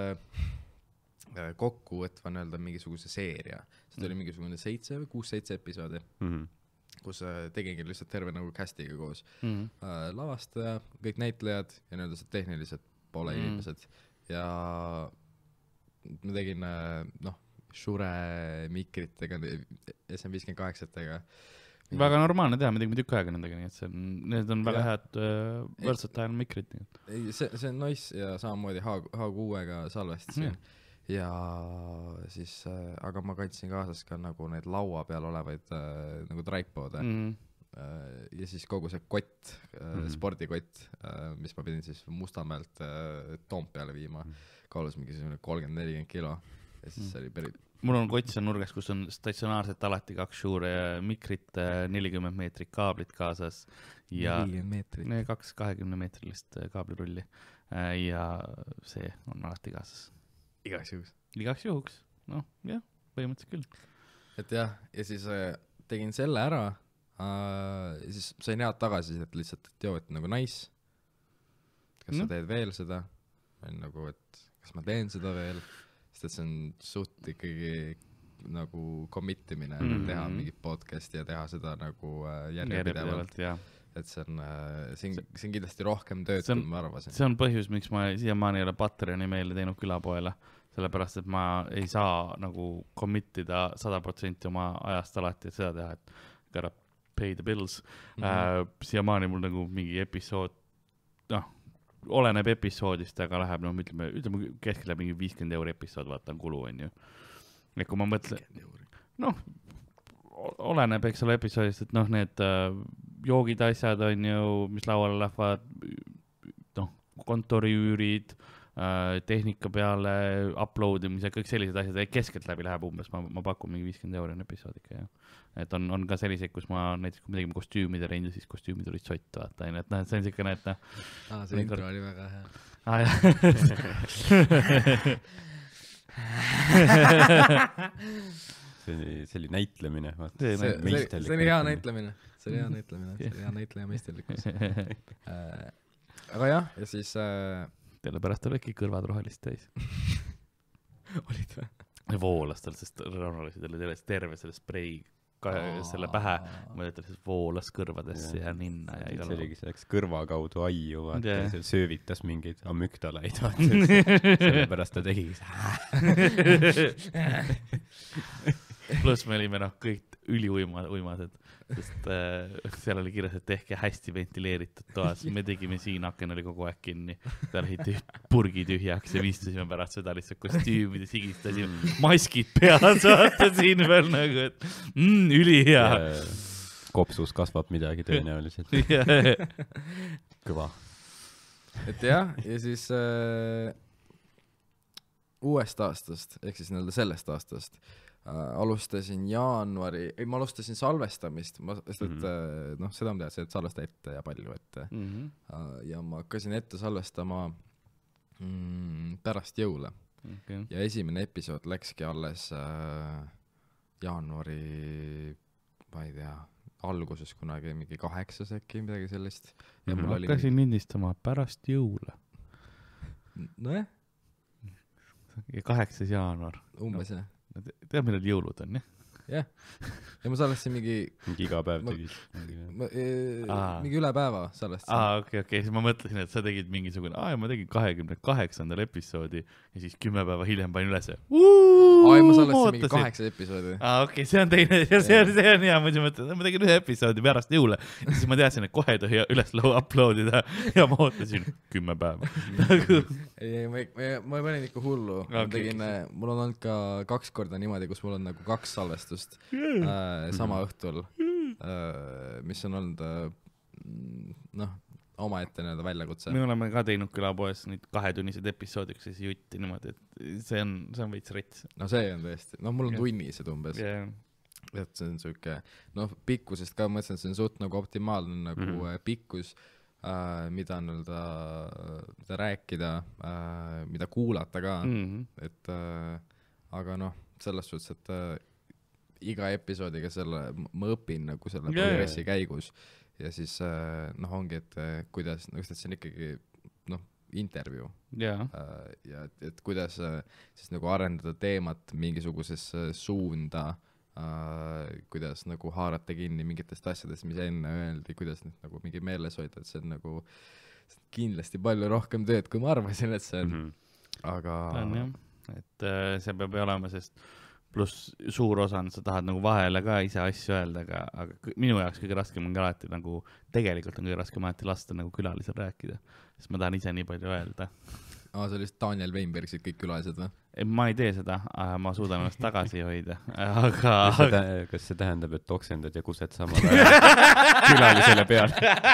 kokkuvõtva nii-öelda mingisuguse seeria. See oli mingisugune 6-7 episoodi. Kus tegingi lihtsalt terve nagu castiga koos. Lavastaja, kõik näitlejad ja nii-öelda see tehnilised poole inimesed. Ja ma tegin Shure mikritega, SM58-tega. Väga normaalne teha, me tegime tükk aega nendega, nii et need on väga head versatile mikrid. See on nice ja samamoodi H6-ga salvestasin. Ja siis, aga ma kandsin kaasas ka nagu need laua peal olevaid nagu tripode. Ja siis kogu see kott, spordikott, mis ma pidin siis Mustamäelt Toompeale viima, kaalus mingi 30-40 kilo. Ja siis oli päris... Mul on kott seal nurgas, kus on statsionaarselt alati 2 Shure mikrit, 40 meetrit kaablit kaasas ja 2 20-meetrilist kaablirulli ja see on alati kaasas. Igaks juhuks. Noh, jah, põhimõtteliselt küll. Et jah, ja siis tegin selle ära, ja siis sain head tagasisidet lihtsalt, et joo, et nagu nice. Kas sa teed veel seda? Nagu, et kas ma teen seda veel? Sest et see on suht ikkagi nagu committimine, teha mingit podcasti ja teha seda nagu järjepidevalt. Et see on kindlasti rohkem tööd, kui ma arvasin. See on põhjus, miks ma siiamaani ei ole Patreoni meile teinud külapoele, sellepärast, et ma ei saa nagu committida 100% oma ajast alati seda teha, et gotta pay the bills. Siiamaani mul nagu mingi episood, oleneb episoodist, aga läheb, ütleme keskel läheb mingi 50 € episood, vaatan kulu, on ju. Ja kui ma mõtlen, oleneb, eks ole, episoodist, et need joogid asjad on ju, mis lauale lähevad, kontoriüürid, tehnika peale, uploadimise, kõik sellised asjad, keskelt läbi läheb umbes, ma pakun mingi 50 € episoodika, jah. Et on ka selliseid, kus ma näiteks, kui me tegime kostüümide rendi, siis kostüümid olid sott, vaata, et see on siukene, et see intro oli väga hea. See oli näitlemine. See oli hea näitlemine. See oli hea näitleja meisterlikkus. Aga jah, ja siis... Sellepärast oli äkki kõrvad rohelist täis. Olid või? Voolas tal, sest Rauno oli terve selle sprei selle pähe, mõelda siis voolas kõrvadesse ja ninna ja igal oligi selleks kõrva kaudu aiu, vaata, seal söövitas mingeid amüktalaid, vaata, sellepärast ta tegigi pluss me olime kõik üliuimased, sest seal oli kirjas, et tehke hästi ventileeritud toas, me tegime siin, aken oli kogu aeg kinni, seal oli purgi tühjaks ja istusime pärast seda lihtsalt kostüümide, sigistasime, maskid peas, vaata siin veel nagu, et ülihea. Kopsus kasvab midagi tõenäoliselt. Kõva. et jah, ja siis uuest aastast, ehk siis nii-öelda sellest aastast alustasin ma alustasin salvestamist, sest et noh, seda ma teadsin, et salvesta ette ja palju ette. Ja ma hakkasin ette salvestama pärast jõule. Okay. Ja esimene episood läkski alles jaanuari, ma ei tea, alguses kunagi mingi 8 äkki, midagi sellist. Ja ma hakkasin lindistama pärast jõule. Nojah. Ja 8. jaanuar. Umbes jah. Tead, millal jõulud on, jah? Jah. Ja ma salvestasin mingi iga päev tegid. Mingi üle päeva salvestasin. Okei. Siis ma mõtlesin, et sa tegid mingisugune, ma tegin 28. episoodi ja siis 10 päeva hiljem panin üles. Ma salvestasin mingi 8 episoodi. Okei, see on teine, see on hea, ma tegin 1 episoodi pärast jõule ja siis ma teadsin, et kohe tohi üles uploadida ja ma ootasin 10 päeva. Ma panin ikka hullu. Mul on olnud ka 2 korda niimoodi, kus mul on nagu 2 salvestust sama õhtul, mis on olnud omaette nii-öelda väljakutse. Me oleme ka teinud külapoes neid 2-tunnised episoodiks ja siis jutti niimoodi, et see on veits rets. No see on tõesti, mul on tunnised umbes. Et see on siuke, pikkusest ka mõtlesin, et see on suht nagu optimaalne nagu pikkus, mida nii-öelda rääkida, mida kuulata ka, et aga selles suhtes, et iga episoodiga ma õpin nagu selle progressi käigus ja siis ongi, et kuidas, see on ikkagi intervjuu ja et kuidas siis nagu arendada teemat mingisugusesse suunda, kuidas nagu haarata kinni mingitest asjadest, mis enne öeldi, kuidas nüüd nagu mingi meeles hoida, et see on nagu kindlasti palju rohkem tööd, kui ma arvasin, et see on, aga on jah, et see peab olema, sest pluss suur osa on, sa tahad nagu vahele ka ise asju öelda, aga minu jaoks kõige raskem on ka alati nagu, tegelikult on kõige raskem alati lasta nagu külalisel rääkida, sest ma tahan ise nii palju öelda. See oli Daniel Weinbergsid kõik külalised või? Ma ei tee seda, ma suudan ennast tagasi hoida, aga... Kas see tähendab, et oksendad ja kused samal ajal külalisele peal?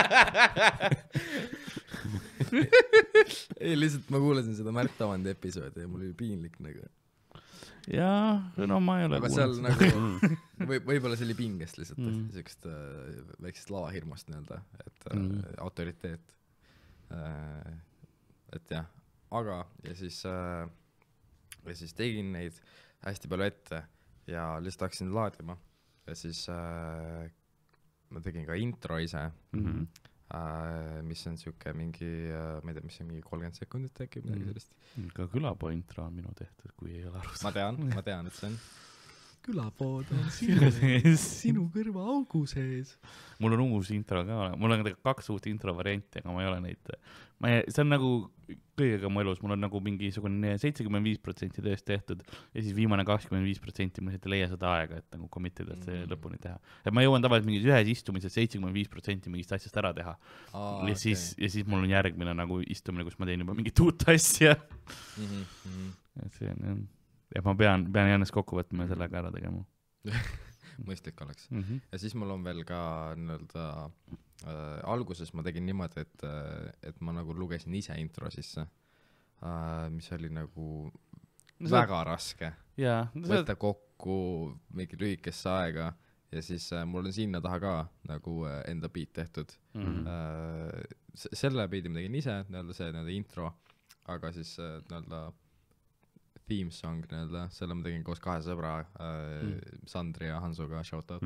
Ei, lihtsalt ma kuulasin seda Märt Avandi episoodi ja mul oli piinlik nagu. Jaa, ma ei ole aga seal nagu, võib-olla see oli pingest lihtsalt, sellist väiksest lavahirmust nii-öelda, et autoriteet, et jah, aga ja siis tegin neid hästi palju ette ja lihtsalt hakkasin laadima ja siis ma tegin ka intro ise, mis on siuke mingi, ma ei tea, mis on mingi 30 sekundit äkki, midagi sellist. Ka külapoe intro on minu tehtud, kui ei ole aru. Ma tean, et see on külapood on sinu kõrva augu sees. Mul on uus intro ka, mul on 2 uut intro varianti, aga ma ei ole neid, see on nagu kõigega mu elus, mul on nagu mingisugune 75% tööst tehtud ja siis viimane 25% ma ei leia seda aega, et nagu commit'ida, et see lõpuni teha. Et ma jõuan tavaliselt mingis ühes istumises 75% mingist asjast ära teha. Ja siis mul on järgmine nagu istumine, kus ma teen juba mingit uut asja. Et see on, ja ma pean jännest kokku võtma ja sellega ära tegema. Mõistlik oleks. Ja siis mul on veel ka nii-öelda alguses ma tegin niimoodi, et ma nagu lugesin ise intro sisse, mis oli nagu väga raske võtta kokku mingi lühikesse aega ja siis mul on sinna taha ka nagu enda beat tehtud. Selle beat'i ma tegin ise, nii-öelda see nii-öelda intro, aga siis nii-öelda theme song nii-öelda, selle ma tegin koos 2 sõbra, Sandri ja Hansuga, shoutout.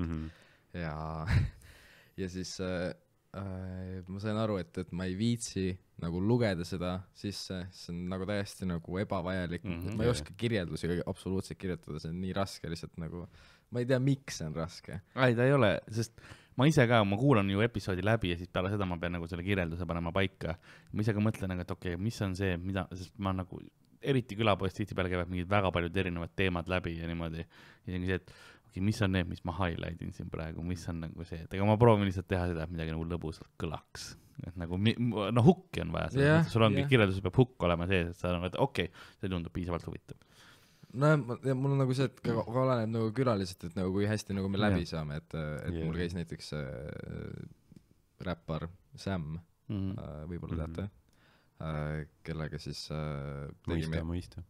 Ja siis ma sain aru, et ma ei viitsi nagu lugeda seda sisse, see on nagu täiesti nagu ebavajalik, ma ei oska kirjeldusi absoluutselt kirjutada, see on nii raske lihtsalt nagu, ma ei tea, miks see on raske. Ei, ta ei ole, sest ma ise ka, ma kuulan ju episoodi läbi ja siis peale seda ma pean nagu selle kirjelduse panema paika. Ma ise ka mõtlen, et okei, mis on see, mida, sest ma nagu eriti külapoest tihti peale käivad mingid väga paljud erinevad teemad läbi ja niimoodi. Ja see, et okei, mis on need, mis ma highlightin siin praegu, mis on nagu see, et ega ma proovin lihtsalt teha seda, et midagi nagu lõbusalt kõlaks. Et nagu, hukki on vaja, sul ongi kirjeldus peab hukk olema sees, et sa et okei, see tundub piisavalt huvitav. No mul on nagu see, et ka oleneb nagu külaliselt, et nagu kui hästi nagu me läbi saame, et mul käis näiteks räppar Sam, võib-olla teate. kellega siis mõista.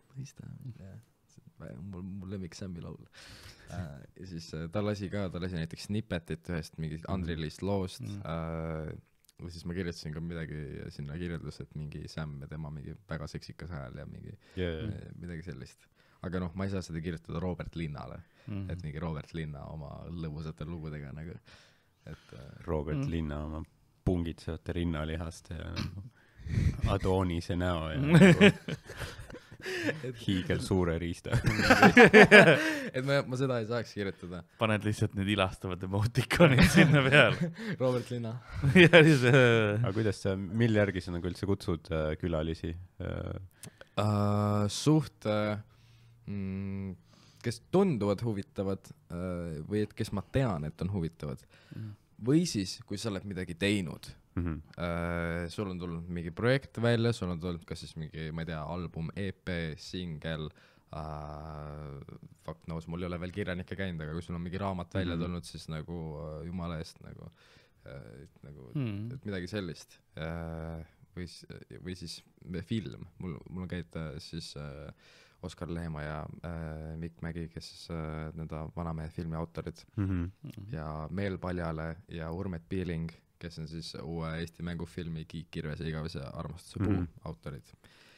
mul lemmik Sammi laul. Ja siis ta lasi näiteks snippetit ühest mingit Andrilist loost. Või siis ma kirjutasin ka midagi sinna kirjeldus, et mingi Sam ja tema mingi väga seksikas hääl ja mingi midagi sellist. Aga noh, ma ei saa seda kirjutada Robert Linnale, et mingi Robert Linna oma lõbusate lugudega nagu, et Robert Linna oma pungitsevate rinnalihaste ja Adonise näo ja nagu hiigel suure riista. et ma seda ei saaks kirjutada. Paned lihtsalt need ilastavad emotikonid sinna peale. Robert Linna. Aga kuidas sa, mille järgi sa nagu üldse kutsud külalisi? Suht, kes tunduvad huvitavad või et kes ma tean, et on huvitavad. Või siis, kui sa oled midagi teinud, sul on tulnud mingi projekt välja, sul on tulnud kas siis mingi, ma ei tea, album, EP, single, fuck knows, mul ei ole veel kirjanikke käinud, aga kui sul on mingi raamat välja tulnud, siis nagu jumala eest nagu, et midagi sellist. Või siis film, mul on käid siis Oskar Leema ja Mikk Mägi, kes nende Vanamehe filmi autorid ja Meel Paljale ja Urmet Piiling, kes on siis uue Eesti mängufilmi Kiik Kirvese igavese armastuse puu autorid.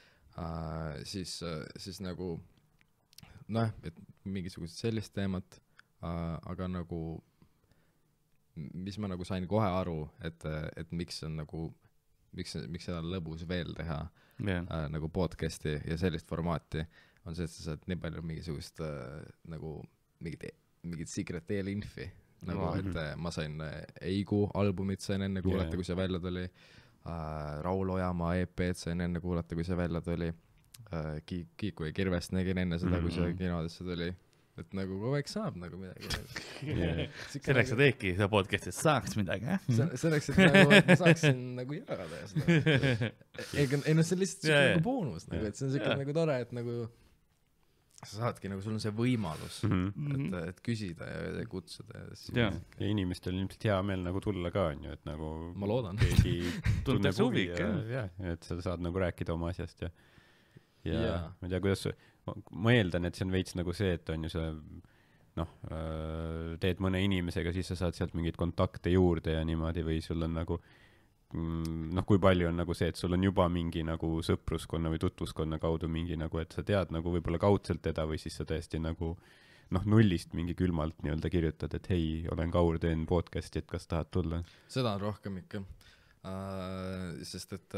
Siis nagu noh, et mingisugused sellist teemat, aga nagu mis ma nagu sain kohe aru, et miks on nagu miks seda on lõbus veel teha nagu podcasti ja sellist formaati, on see, et sa saad nii palju mingisugust nagu mingit secret eelinfi, nagu et ma sain Eigu albumit sain enne kuulata, kui see välja tuli, Raul Ojamaa EP-d sain enne kuulata, kui see välja tuli, Kiiku ja Kirvest nägin enne seda, kui see kinodesse tuli, et nagu kogu aeg saab nagu midagi. Selleks sa teedki seda podcast'is saaks midagi, Selleks, et nagu, et ma saaksin nagu jagada ja seda. Ei no see on lihtsalt nagu boonus, nagu, et see on siuke nagu tore, et nagu sa saadki nagu, sul on see võimalus, et küsida ja kutsuda. Ja inimestel on ilmselt hea meel nagu tulla ka, on ju, et nagu ma loodan. Keegi tunneb huvi, et sa saad nagu rääkida oma asjast ja ma ei tea, kuidas ma eeldan, et see on veits nagu see, et on ju see noh, teed mõne inimesega, siis sa saad sealt mingeid kontakte juurde ja niimoodi, või sul on nagu noh, kui palju on nagu see, et sul on juba mingi nagu sõpruskonna või tutvuskonna kaudu mingi nagu, et sa tead nagu võib-olla kaudselt teda või siis sa tõesti nagu noh, nullist mingi külmalt nii-öelda kirjutad, et hei, olen Kaur, teen podcasti, et kas tahad tulla? Seda on rohkem ikka, sest et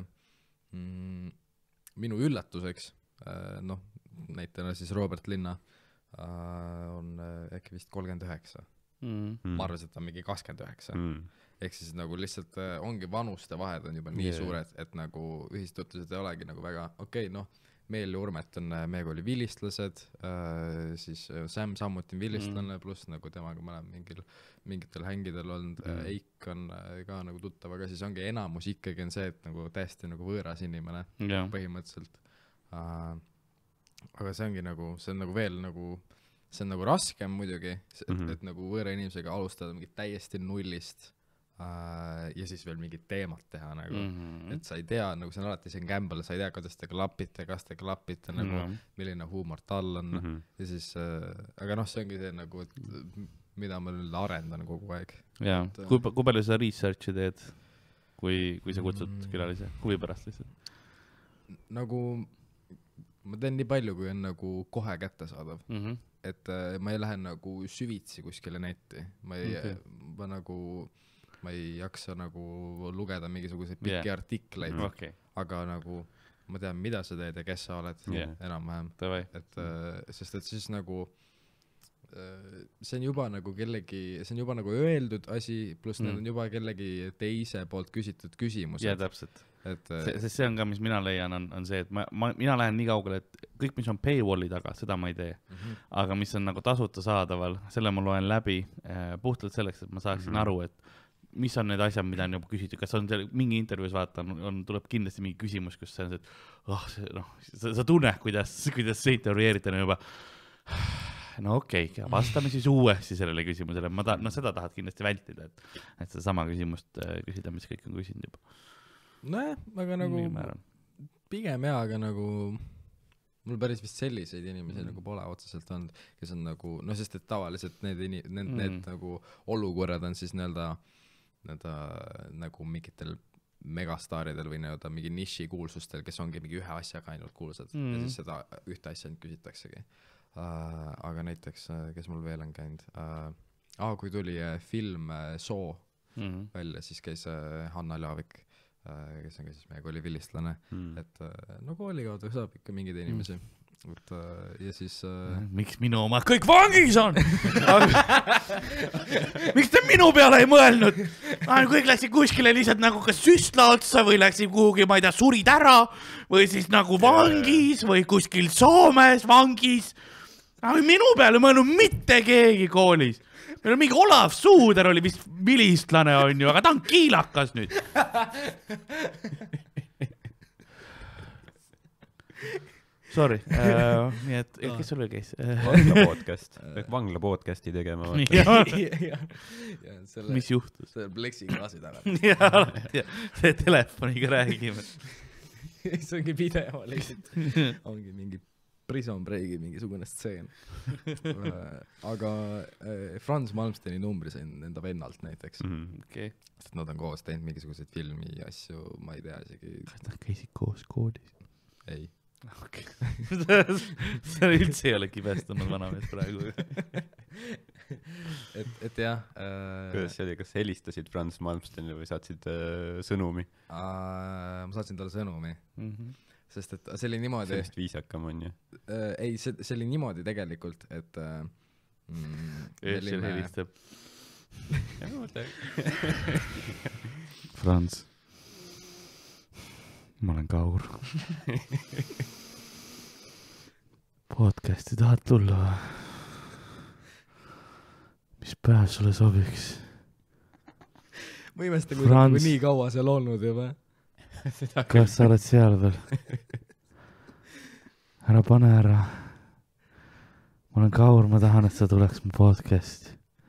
minu üllatuseks, noh, näitena siis Robert Linna on äkki vist 39. Ma arvasin, et ta on mingi 29. Ehk siis nagu lihtsalt ongi vanuste vahed on juba nii suured, et nagu ühistutlused ei olegi nagu väga okei, noh, Meel ja Urmet on meiega oli vilistlased, siis Sam samuti on vilistlane, pluss nagu temaga ma olen mingitel hängidel olnud, Eik on ka nagu tuttav, aga siis ongi enamus ikkagi on see, et nagu täiesti nagu võõras inimene põhimõtteliselt. Aga see ongi nagu, see on nagu veel nagu, see on nagu raskem muidugi, et nagu võõra inimesega alustada mingi täiesti nullist ja siis veel mingid teemat teha nagu, et sa ei tea, nagu see on alati see gamble, sa ei tea, kuidas te klapite, kas te klapite nagu, milline huumor tal on ja siis, aga noh, see ongi see nagu, et mida ma nüüd arendan kogu aeg. Jaa, kui palju sa researchi teed, kui sa kutsud külalise, huvi pärast lihtsalt? Nagu ma teen nii palju, kui on nagu kohe kättesaadav, et ma ei lähe nagu süvitsi kuskile netti, ma ei jaksa nagu lugeda mingisuguseid pikki artikleid, aga nagu ma tean, mida sa teed ja kes sa oled enam-vähem, et sest et siis nagu see on juba nagu kellegi, see on juba nagu öeldud asi, pluss need on juba kellegi teise poolt küsitud küsimused. Jaa, täpselt. Sest see on ka, mis mina leian, on see, et mina lähen nii kaugele, et kõik, mis on paywalli taga, seda ma ei tee. Aga mis on nagu tasuta saadaval, selle ma loen läbi puhtalt selleks, et ma saaksin aru, et mis on need asjad, mida on juba küsitud, kas on mingi intervjuus vaatan, tuleb kindlasti mingi küsimus, kus see on see, et sa tunned, kuidas see intervjueeritud on juba no okei, vastame siis uuesti sellele küsimusele, seda tahad kindlasti vältida, et seda sama küsimust küsida, mis kõik on küsinud juba. nojah, aga nagu pigem jaa, aga nagu mul päris vist selliseid inimesi nagu pole otseselt olnud, kes on nagu, no sest et tavaliselt need nagu olukorrad on siis nii-öelda nagu mingitel megastaaridel või nii-öelda mingi niši kuulsustel, kes ongi mingi ühe asjaga ainult kuulsad ja siis seda ühte asja ainult küsitaksegi. Aga näiteks, kes mul veel on käinud, kui tuli film Soo välja, siis käis Hanna Laavik, kes on ka siis meie kooli vilistlane, et no kooli kaudu saab ikka mingeid inimesi. Ja siis miks minu omad kõik vangis on? Miks te minu peale ei mõelnud? Kõik läksid kuskile lihtsalt nagu kas süstla otsa või läksid kuhugi, ma ei tea, surid ära või siis nagu vangis või kuskil Soomes vangis. Minu peale ei mõelnud mitte keegi koolis. Meil on mingi Olav Suuder oli vist vilistlane on ju, aga ta on kiilakas nüüd. Sorry, nii et kes sul veel käis? Vangla podcasti tegema. Mis juhtus? See pleksiklaasi taga. See telefoniga räägime. See ongi video lihtsalt. Ongi mingi Prison Breaki mingisugune stseen. Aga Franz Malmsteni numbri sain enda vennalt näiteks. Sest nad on koos teinud mingisuguseid filmi asju, ma ei tea isegi. Kas nad käisid koos koodis? Ei. Okay. See üldse ei ole kibestunud vanamees praegu. et jah. Kuidas see oli, kas helistasid Franz Malmstenile või saatsid sõnumi? Ma saatsin talle sõnumi. Sest et see oli niimoodi... Sellist viisakam on ju? Ei, see oli niimoodi tegelikult, et... Öösel helistab. Franz. Ma olen Kaur. Podcasti tahad tulla või? Mis päev sulle sobiks? Ma imestan, kui ta nii kaua seal olnud juba. Kas sa oled seal veel? Ära pane ära. Ma olen Kaur, ma tahan, et sa tuleks mu podcasti.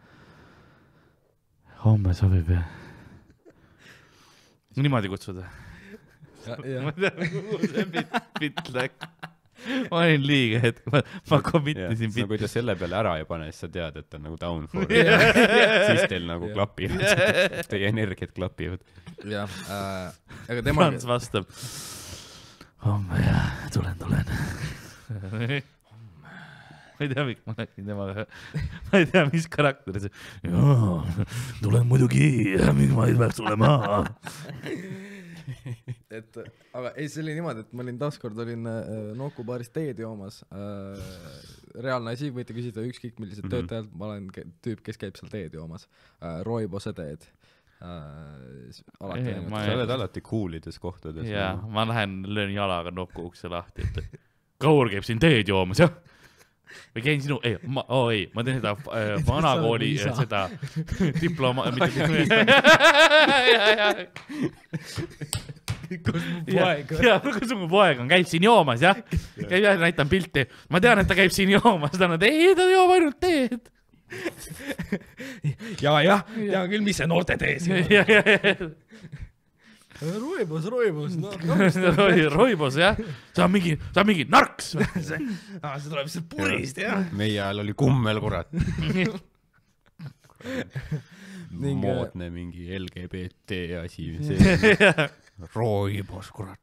Homme sobib jah. Niimoodi kutsuda. Ma tean, kuhu see bitt läks. Ma olin liiga hetk, ma committisin bitt. Kui ta selle peale ära ei pane, siis sa tead, et on nagu downfall. Siis teil nagu klapivad. Teie energiat klapivad. Jah, aga tema... Frans vastab. Homme jah, tulen. Ma ei tea, miks ma läksin temaga. Ma ei tea, mis karakter see. Jaa, tulen muidugi, miks ma ei peaks tulema. Aga ei, see oli niimoodi, et ma olin taaskord Nooku baaris teed joomas. Reaalne asi, võite küsida ükskõik millised töötajad, ma olen tüüp, kes käib seal teed joomas. Rooibose teed. Sa oled alati coolides kohtades. Jaa, ma lähen, löön jalaga Nooku ukse lahti, et Kaur käib siin teed joomas, jah? Või käin sinu, ma teen seda vanakooli, seda diploma, kus mu poeg on, käib siin joomas, jah? Käib jah, näitan pilti. Ma tean, et ta käib siin joomas, ta ta jooma ainult teed. Jah, tean küll, mis see noorte tees. Roibos, no. Roibos, jah. See on mingi narks. See tuleb seal purist, jah. Meie ajal oli kummel, kurat. Moodne mingi LGBT asi. Roibos, kurat.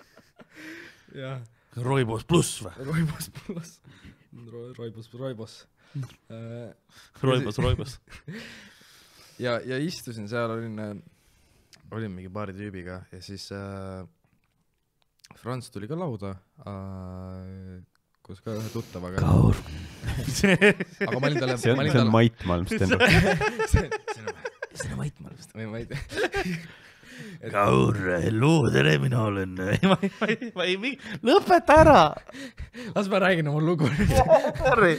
Roibos pluss või? Roibos pluss. Roibos. Roibos. Ja istusin seal, olin mingi paari tüübiga ja siis Frans tuli ka lauda koos ka ühe tuttavaga. Kaur. Aga ma olin talle... See on Mait Malmsten. See on Mait Malmsten. Ma ei tea. Kaur, hello, tere, mina olen... Ma ei... Lõpeta ära! Las ma räägin oma lugu. Sorry.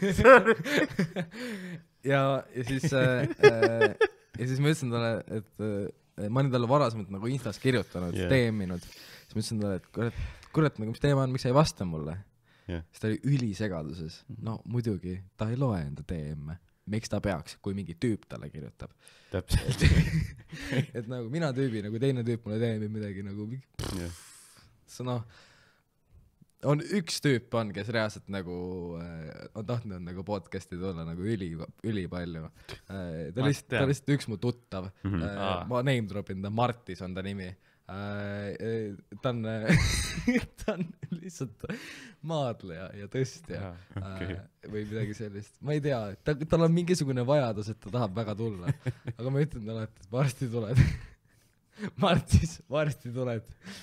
Ja siis ma ütlesin talle, et ma olin talle varasemalt nagu Instas kirjutanud, DM-inud. Siis ma ütlesin talle, et kurat, mis teema on, miks sa ei vasta mulle? Siis ta oli ülisegaduses. No muidugi, ta ei loe enda DM-e. miks ta peaks, kui mingi tüüp talle kirjutab. Täpselt. et nagu mina tüübi, nagu teine tüüp mulle teeb midagi nagu see noh, on üks tüüp on, kes reaalselt nagu on tahtnud nagu podcast'i tulla nagu üli palju. Ta lihtsalt üks mu tuttav. Ma name dropin ta, Martis on ta nimi. Ta on lihtsalt maadleja ja tõstja või midagi sellist. Ma ei tea, tal on mingisugune vajadus, et ta tahab väga tulla. Aga ma ütlen talle, et varsti tuled. Martis, varsti tuled.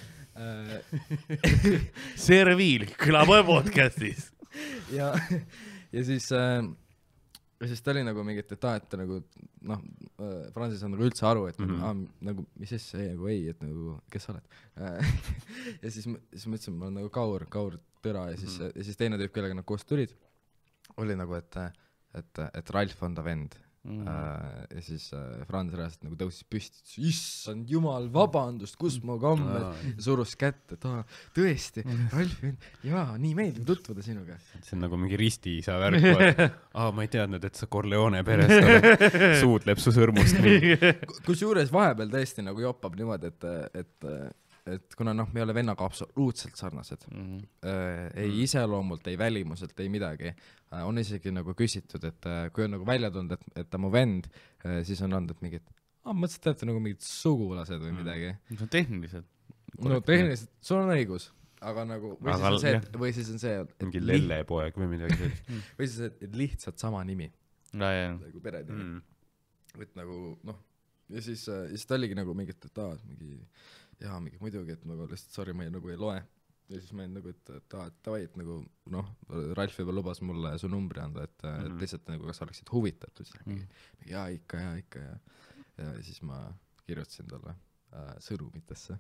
Serviil kõlab podcastis. ja siis ta oli nagu mingit, et ta nagu noh, Francis on nagu üldse aru, et nagu mis see nagu ei, et nagu kes sa oled. ja siis ma ütlesin, ma olen nagu Kaur Tõra ja siis teine tüüp, kellega nad koos tulid, oli nagu, et Ralf on ta vend. Ja siis Franz reaalselt nagu tõusis püsti, issand jumal, vabandust, kus ma kammed, surus kätte, tõesti, Ralf, jaa, nii meeldib tutvuda sinuga. See on nagu mingi ristiisa värk, ma ei teadnud, et sa Corleone perest oled, suud lepsu sõrmust nii. Kusjuures vahepeal tõesti nagu joppab niimoodi, et kuna noh, me ei ole vennaga absoluutselt sarnased, ei iseloomult, ei välimuselt, ei midagi, on isegi nagu küsitud, et kui on nagu välja tulnud, et ta mu vend, siis on olnud, et mingid, mõtlesin, et teate nagu mingid sugulased või midagi. See on tehniliselt. No tehniliselt, sul on õigus, aga nagu, või siis on see, mingi lellepoeg või midagi sellist. või siis, et lihtsalt sama nimi. Nagu perenimi. Et nagu, noh, ja siis ta oligi nagu mingit, et mingi muidugi, et nagu lihtsalt sorry, ma nagu ei loe. Ja siis ma olin nagu, et tavai, et nagu noh, Ralf juba lubas mulle su numbri anda, et lihtsalt nagu kas oleksid huvitatud. Ja siis ma kirjutasin talle sõnumitesse.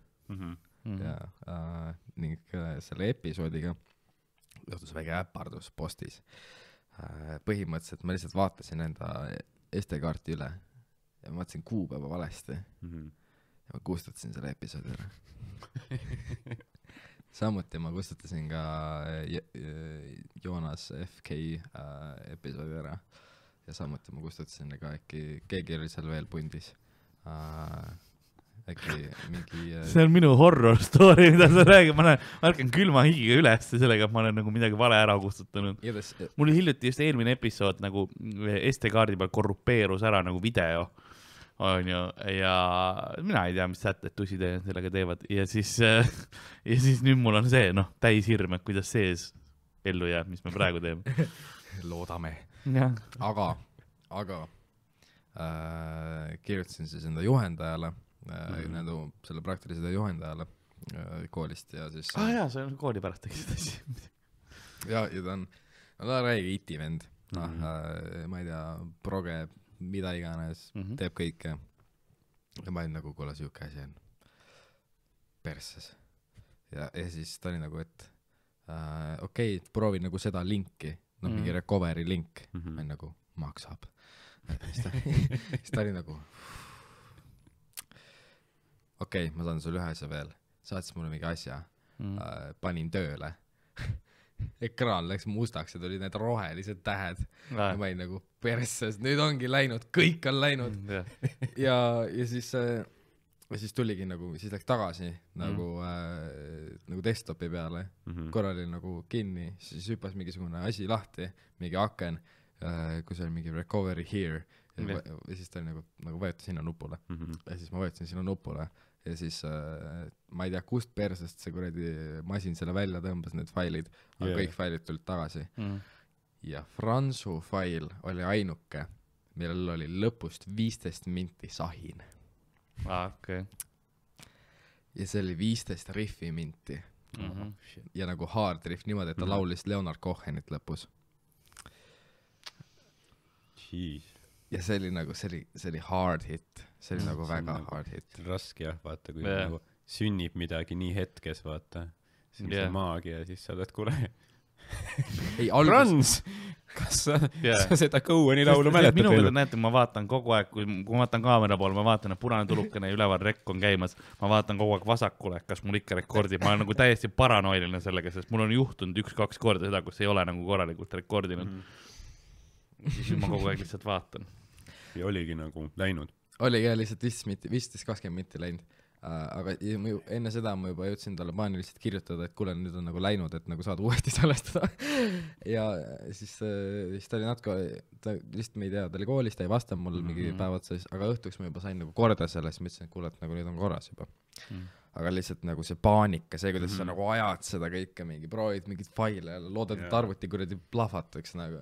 Ning selle episoodiga juhtus väike äpardus postis. Põhimõtteliselt ma lihtsalt vaatasin enda SD-kaarti üle ja ma vaatasin kuupäeva valesti. Ja ma kustutasin selle episoodi ära. Samuti ma kustutasin ka Joonas FK episoodi ära. Ja samuti ma kustutasin ka keegi oli seal veel pundis. Äkki mingi... See on minu horror story, mida sa räägid. Ma ärkan külma higiga üles sellega, et ma olen nagu midagi vale ära kustutanud. Mul hiljuti just eelmine episood nagu SD-kaardi peal korrupeerus ära nagu video. On ju, ja mina ei tea, mis sätted tuside sellega teevad ja siis nüüd mul on see, noh, täis hirm, et kuidas sees ellu jääb, mis me praegu teeme. Loodame. Aga kirjutasin siis enda juhendajale, selle praktilisele juhendajale koolist ja siis... see on kooli pärast tegid asja. ja ta on räägi itivend, ma ei tea, proge mida iganes, teeb kõike. Ja ma olin nagu, kuule, siuke asi on perses. Ja siis ta oli nagu, et okei, proovi nagu seda linki, mingi recovery link. Ma olin nagu, maksab. Siis ta oli nagu, okei, ma saan sulle ühe asja veel. Saatis mulle mingi asja, panin tööle. Ekraan läks mustaks ja tuli need rohelised tähed. Ja ma olin nagu perses, nüüd ongi läinud, kõik on läinud. ja siis tuligi nagu, siis läks tagasi nagu desktopi peale. Korra oli nagu kinni, siis hüppas mingisugune asi lahti, mingi aken, kus oli mingi recovery here. Ja siis ta oli nagu vajuta sinna nupule. Ja siis ma vajutasin sinna nupule. Ja siis ma ei tea, kust persest see kuradi masin selle välja tõmbas, need failid, aga kõik failid tulid tagasi. Ja Fransu fail oli ainuke, millel oli lõpust 15 minti sahin. Okay. Ja see oli 15 riffi minti. Ja nagu hard riff niimoodi, et ta laulis Leonard Cohenit lõpus. Ja see oli nagu, see oli hard hit. See oli nagu väga hard hit. Raske jah, vaata, kui nagu sünnib midagi nii hetkes, vaata. See on see maagia ja siis sa oled, kuule. Franz, kas sa seda Coheni laulu mäletad veel? Minu näete, ma vaatan kogu aeg, kui ma vaatan kaamera poole, ma vaatan, et punane tulukene ja üleval rekk on käimas. Ma vaatan kogu aeg vasakule, kas mul ikka rekordib. Ma olen nagu täiesti paranoiline sellega, sest mul on juhtunud 1-2 korda seda, kus ei ole nagu korralikult rekordinud. siis ma kogu aeg lihtsalt vaatan. ja oligi nagu läinud. Oligi jah, lihtsalt 15-20 mitti läinud. Aga enne seda ma juba jõudsin talle paaniliselt kirjutada, et kuule, nüüd on nagu läinud, et nagu saad uuesti salestada. ja siis ta oli natuke, ta lihtsalt me ei tea, ta oli koolis, ta ei vastanud mul mingi päevad siis, aga õhtuks ma juba sain nagu korda selles, ma ütlesin, et kuule, et nagu nüüd on korras juba. Aga lihtsalt nagu see paanika, see, kuidas sa nagu ajad seda kõike, mingi proovid mingid faile ja loodad, et arvuti kuradi plahvataks nagu.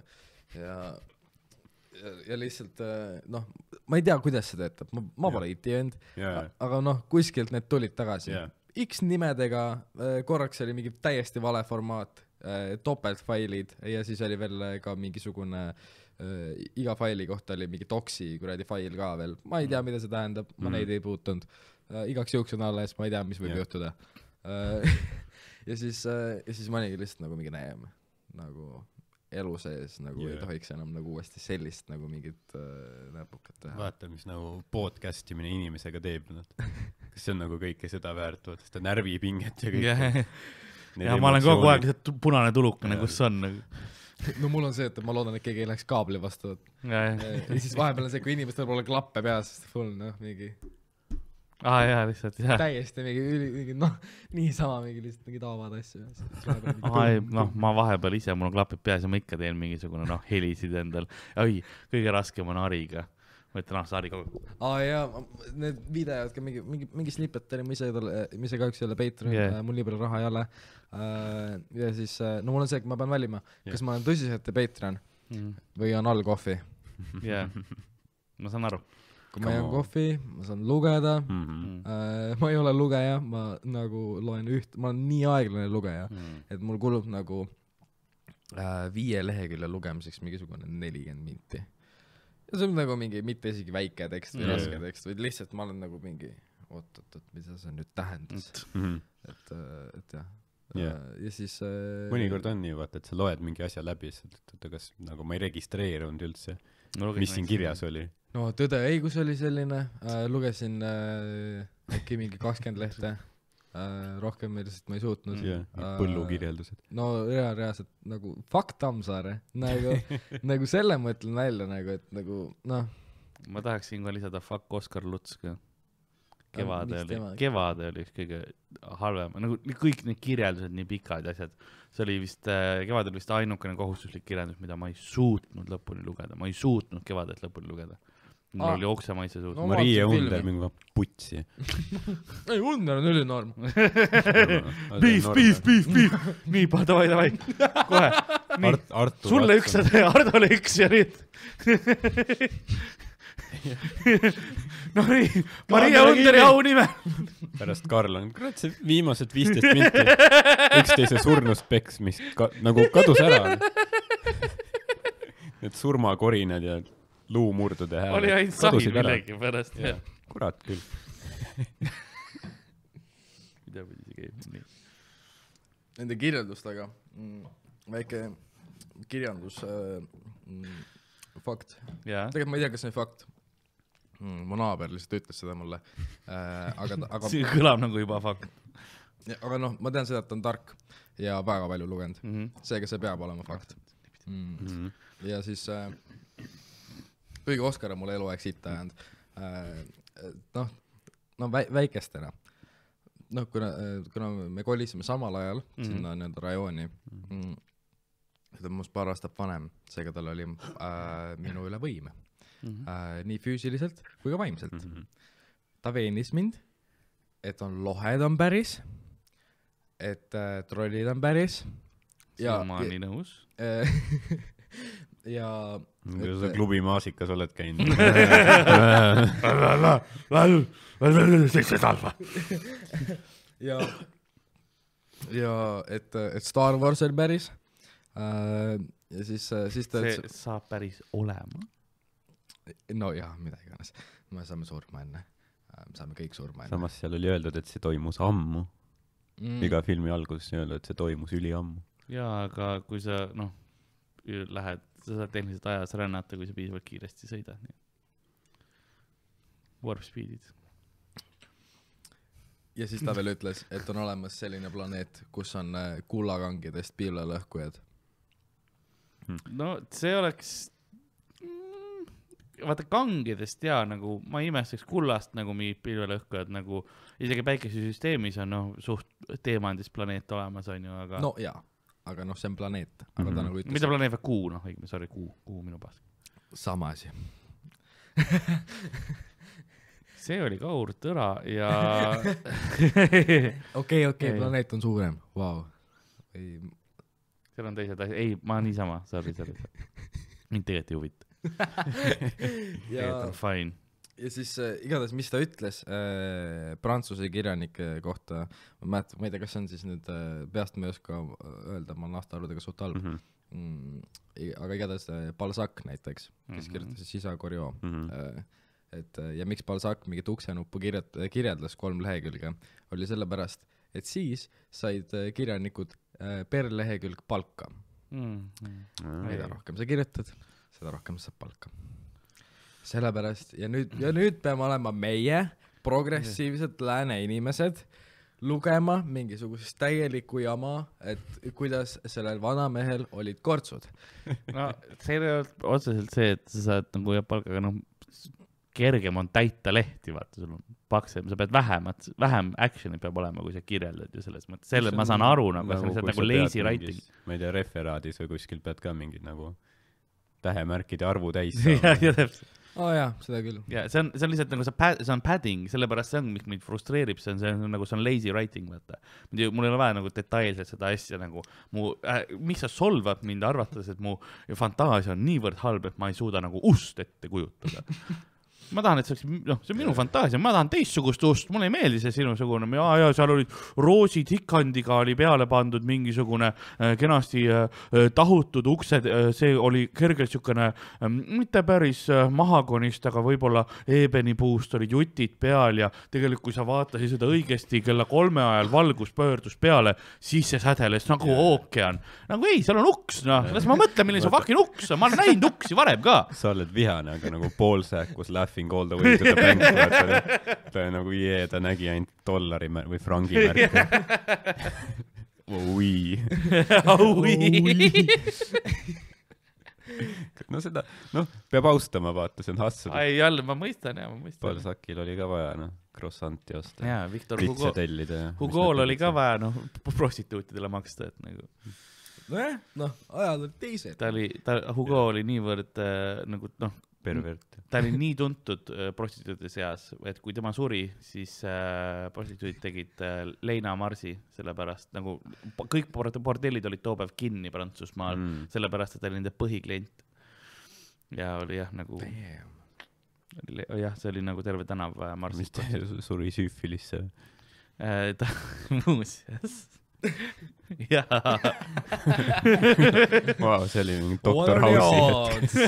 Ja lihtsalt, noh, ma ei tea, kuidas see töötab, ma pole IT-vend, aga noh, kuskilt need tulid tagasi. X nimedega, korraks oli mingi täiesti vale formaat, topeltfailid ja siis oli veel ka mingisugune, iga faili kohta oli mingi doksi kuradi fail ka veel. Ma ei tea, mida see tähendab, ma neid ei puutunud. Igaks juhuks on alles, ma ei tea, mis võib juhtuda. Ja siis ma oligi lihtsalt nagu mingi näeme, nagu elu sees nagu ei tohiks enam nagu uuesti sellist nagu mingit näpukat teha. Vaata, mis nagu podcastimine inimesega teeb. Kas see on nagu kõike seda väärt, vaata seda närvipinget ja kõik. Ja ma olen kogu aeg lihtsalt punane tulukene, kus on nagu. No mul on see, et ma loodan, et keegi ei läheks kaabli vastu. Ja siis vahepeal on see, kui inimestel pole klappe peas, full, noh, mingi jaa, lihtsalt, jah. Täiesti mingi, noh, niisama mingi lihtsalt mingi taavad asju. Noh, ma vahepeal ise, mul on klapid peas ja ma ikka teen mingisugune, noh, helisid endal. Kõige raskem on Ariga. Ma ütlen, see Ari kogu. Jaa, need videod, mingi snippet oli, ma ise kahjuks ei ole Patreon, mul nii palju raha ei ole. Ja siis, no mul on see, et ma pean valima, kas ma olen tõsiselt Patreon või on all kohvi. Jaa, ma saan aru. Kui ma jään kohvi, ma saan lugeda, ma ei ole lugeja, ma nagu loen ma olen nii aeglane lugeja, et mul kulub nagu 5 lehekülje lugemiseks mingisugune 40 minti. Ja see on nagu mingi, mitte isegi väike tekst või raske tekst, või lihtsalt ma olen nagu mingi, oot, mida see nüüd tähendas. Et jah. Ja siis mõnikord on nii, vaata, et sa loed mingi asja läbi, kas nagu ma ei registreerunud üldse, mis siin kirjas oli. No Tõde ja õigus oli selline, lugesin äkki mingi 20 lehte, rohkem lihtsalt ma ei suutnud. Põllukirjeldused. No reaalselt nagu fuck Tammsaare, nagu selle mõtlen välja, nagu, et nagu, noh. Ma tahaks siin ka lisada fuck Oskar Luts ka. Kevade oli üks kõige halvem, nagu kõik need kirjeldused, nii pikad asjad. See oli vist, Kevadel vist ainukene kohustuslik kirjeldus, mida ma ei suutnud lõpuni lugeda. Ma ei suutnud Kevadet lõpuni lugeda. Mul oli oksamaitse suut. No, Marie Under mingi putsi. Ei, Under on ülinorm. Beef. Nii, davai. Kohe. Sulle üks ja Hardole üks ja nüüd. No nii, Maria Underi au nime. Pärast Karl on, kurat, see viimased 15 minti üksteise surnust peksmist nagu kadus ära. Need surmakorinad ja luumurdude hääl. Oli ainult sahi millegi pärast. Kurat küll. Mida pidi see käib? Nii. Nende kirjeldustega väike kirjandus fakt. Tegelikult ma ei tea, kas see on fakt. Mu naaber lihtsalt ütles seda mulle. Aga see kõlab nagu juba fakt. Aga noh, ma tean seda, et ta on tark ja väga palju lugenud. Seega see peab olema fakt. Ja siis kõige Oskar on mulle eluaeg sitta jäänud. No väikestena. Noh, kuna me kolisime samal ajal sinna nii-öelda rajooni, ta on must paar aastat vanem, seega tal oli minu üle võime. Nii füüsiliselt kui ka vaimselt. Ta veenis mind, et on lohed on päris, et trollid on päris. Ma olen nii nõus. Ja kuidas sa klubi maasikas oled käinud? Ja et Star Wars on päris. Ja siis ta see saab päris olema. No jah, mida iganes. Me saame surma enne. Saame kõik surma enne. Samas seal oli öeldud, et see toimus ammu. Iga filmi alguses öeldud, et see toimus üli ammu. Jaa, aga kui sa, lähed, sa saad tehniliselt ajas rännata, kui sa piisavalt kiiresti sõidad. Warp speedid. Ja siis ta veel ütles, et on olemas selline planeet, kus on kullakangidest piilalõhkujad. No see oleks vaata kangedest ja nagu ma imestaks kullast nagu mingid pilvelõhkujad nagu isegi päikesesüsteemis on suht teemandis planeet olemas on ju, aga no jaa, aga see on planeet, aga ta nagu ütles mida planeet või kuu, sorry, kuu minu paas. Sama asi. See oli Kaur Tõra ja okei, planeet on suurem, vau. Seal on teised asjad, ei, ma niisama, sorry. Mind tegelikult ei huvita. Tegelikult on fine. Ja siis igatahes, mis ta ütles prantsuse kirjanike kohta, ma ei tea, kas see on siis nüüd peast ma ei oska öelda, ma olen aastaarvudega suht halb. Aga igatahes Balzac näiteks, kes kirjutas Isa Goriot. Ja miks Balzac mingit uksenuppu kirjeldlas 3 lehekülge, oli sellepärast, et siis said kirjanikud per lehekülg palka. Mida rohkem sa kirjutad, seda rohkem saab palka. Sellepärast, ja nüüd peame olema meie progressiivsed lääne inimesed lugema mingisugusest täielikku jama, et kuidas sellel vanamehel olid kortsud. No see ei ole otseselt see, et sa saad nagu palka, aga kergem on täita lehti, vaata, sul on paksem, sa pead vähem action'i peab olema, kui sa kirjeldad ju selles mõttes. Selle ma saan aru, aga see on lihtsalt nagu lazy writing. Ma ei tea, referaadis või kuskil pead ka mingid nagu tähemärkide arvu täis saama. Ja täpselt. Jaa, seda küll. Ja see on lihtsalt nagu see on padding, sellepärast see on, mis mind frustreerib, see on lazy writing, vaata. Mul ei ole vaja nagu detailselt seda asja nagu, miks sa solvad mind arvates, et mu fantaasia on niivõrd halb, et ma ei suuda nagu ust ette kujutada. Ma tahan, et see on minu fantaasia, ma tahan teistsugust ust, mulle ei meeldi see sinusugune, ja seal olid roosid hikandiga oli peale pandud mingisugune kenasti tahutud uksed, see oli kergelt sükene, mitte päris mahagonist, aga võib-olla eebenipuust olid jutid peal ja tegelikult kui sa vaatasid seda õigesti kella 3 ajal valgus pöördus peale, siis see sädeles nagu ookean. Nagu ei, seal on uks, las ma mõtlen, milline see fucking uks on, ma olen näinud uksi varem ka. Sa oled vihane, aga nagu Paulsack was laughing all the way to the bank. Ta nagu ta nägi ainult dollari või frangi märku. Oi. No seda, peab austama, vaata, see on hustle. Ai, jälle, ma mõistan. Balzacil oli ka vaja, krossanti osta. Jaa, Victor Hugo'l oli ka vaja, prostituutidele maksta, et nagu. Ajad olid teised. Hugo oli niivõrd nagu, pervert. Ta oli nii tuntud prostituutide seas, et kui tema suri, siis prostituudid tegid leinamarsi, sellepärast nagu kõik bordellid olid toopäev kinni Prantsusmaal, sellepärast, et ta oli nende põhiklient. Ja oli nagu see oli nagu terve tänav marsist. Mis suri süüfilisse? Ta muuseas. Jaa. Wow, see oli mingi Dr. House'i.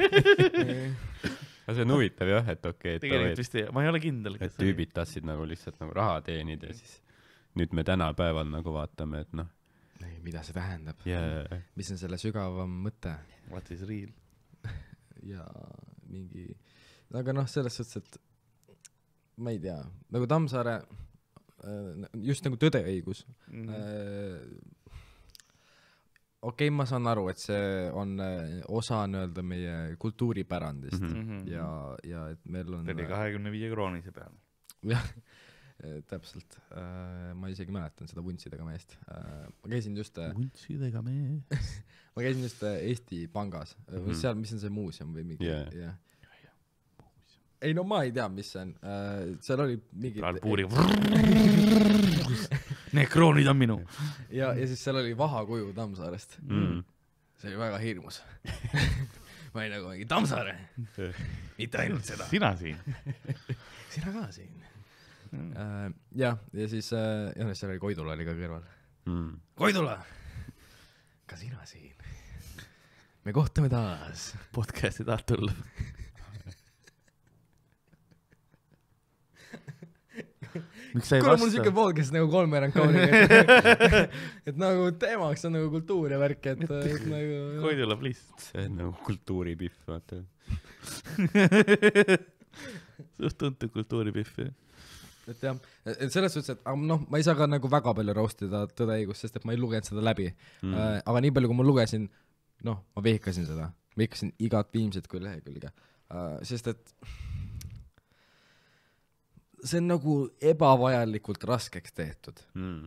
Aga see on huvitav jah, et okei. Tegelikult vist ma ei ole kindel. Et tüübid tassid nagu lihtsalt nagu raha teenida ja siis nüüd me tänapäeval nagu vaatame, et mida see tähendab? Mis on selle sügavam mõte? What is real? Ja mingi, aga selles suhtes, et ma ei tea, nagu Tammsaare just nagu tõdeõigus. Okei, ma saan aru, et see on osa nii-öelda meie kultuuripärandist ja et meil on... See oli 25 kroonise peal. Jah, täpselt. Ma isegi mäletan seda vuntsidega meest. Ma käisin just... Vuntsidega meest. Ma käisin just Eesti Pangas. Seal, mis on see muuseum või mingi... Yeah. Ei, no ma ei tea, mis see on. Seal oli mingi... Need kroonid on minu. Ja siis seal oli vahakuju Tammsaarest. See oli väga hirmus. Ma olin nagu mingi Tammsaare. Mitte ainult seda. Sina siin. Sina ka siin. Ja siis seal oli Koidula oli ka kõrval. Koidula! Ka sina siin. Me kohtume taas. Podcasti taas tulla. Kuule, mul on siuke pool, kes nagu kolmerand kauniga. Et nagu teemaks on nagu kultuur ja värk, et nagu... Koidula, please. See on nagu kultuuripihv, vaata. Suht tuntud kultuuripihv, jah. Et jah, et selles suhtes, et ma ei saa ka nagu väga palju roostida tõdeõigust, sest et ma ei lugenud seda läbi. Aga nii palju, kui ma lugesin, ma vihkasin seda. Ma vihkasin igat viimset kui lehekülge. sest et see on nagu ebavajalikult raskeks tehtud.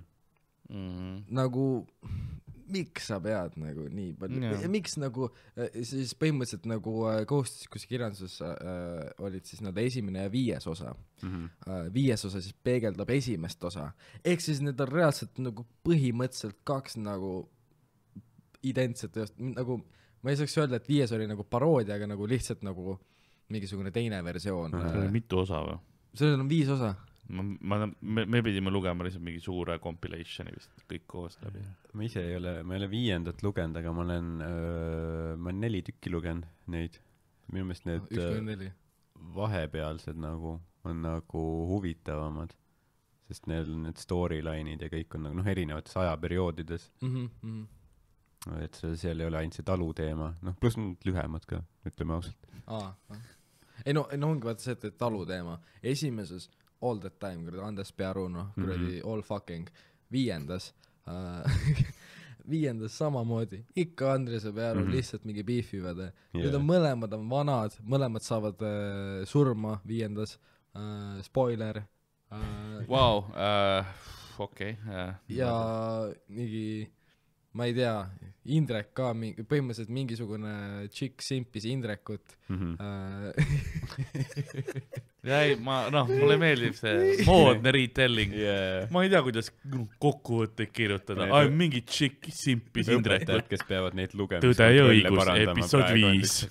Nagu miks sa pead nagu nii palju ja miks nagu siis põhimõtteliselt nagu kohustuslikus kirjanduses olid siis nad esimene ja 5. osa. 5. osa siis peegeldab esimest osa. Ehk siis need on reaalselt nagu põhimõtteliselt 2 nagu identset nagu ma ei saaks öelda, et 5 oli nagu paroodia, aga nagu lihtsalt nagu mingisugune teine versioon. See oli mitu osa või? Sellel on 5 osa. Me pidime lugema lihtsalt mingi suure compilationi vist kõik koos läbi. Ma ei ole 5. lugenud, aga ma olen 4 tükki lugenud neid. Minu meelest need vahepealsed nagu on nagu huvitavamad, sest need storyline'id ja kõik on nagu erinevates ajaperioodides. Et seal ei ole ainult see talu teema, pluss lühemad ka, ütleme ausalt. Ei no ongi vaata see, et talu teema. Esimeses All That Time, kuradi Andes Pearu, kuradi All Fucking. 5. 5. samamoodi. Ikka Andres ja Pearu lihtsalt mingi beefivad. Nüüd on mõlemad on vanad, mõlemad saavad surma 5. Spoiler. Wow, okei. Ja mingi ma ei tea, Indrek ka, põhimõtteliselt mingisugune tšikk simpis Indrekut. Mulle meeldib see moodne retelling. Ma ei tea, kuidas kokkuvõtteid kirjutada. Mingi tšikk simpis Indrekut. Kes peavad neid lugema. Tõde ja õigus, episood 5.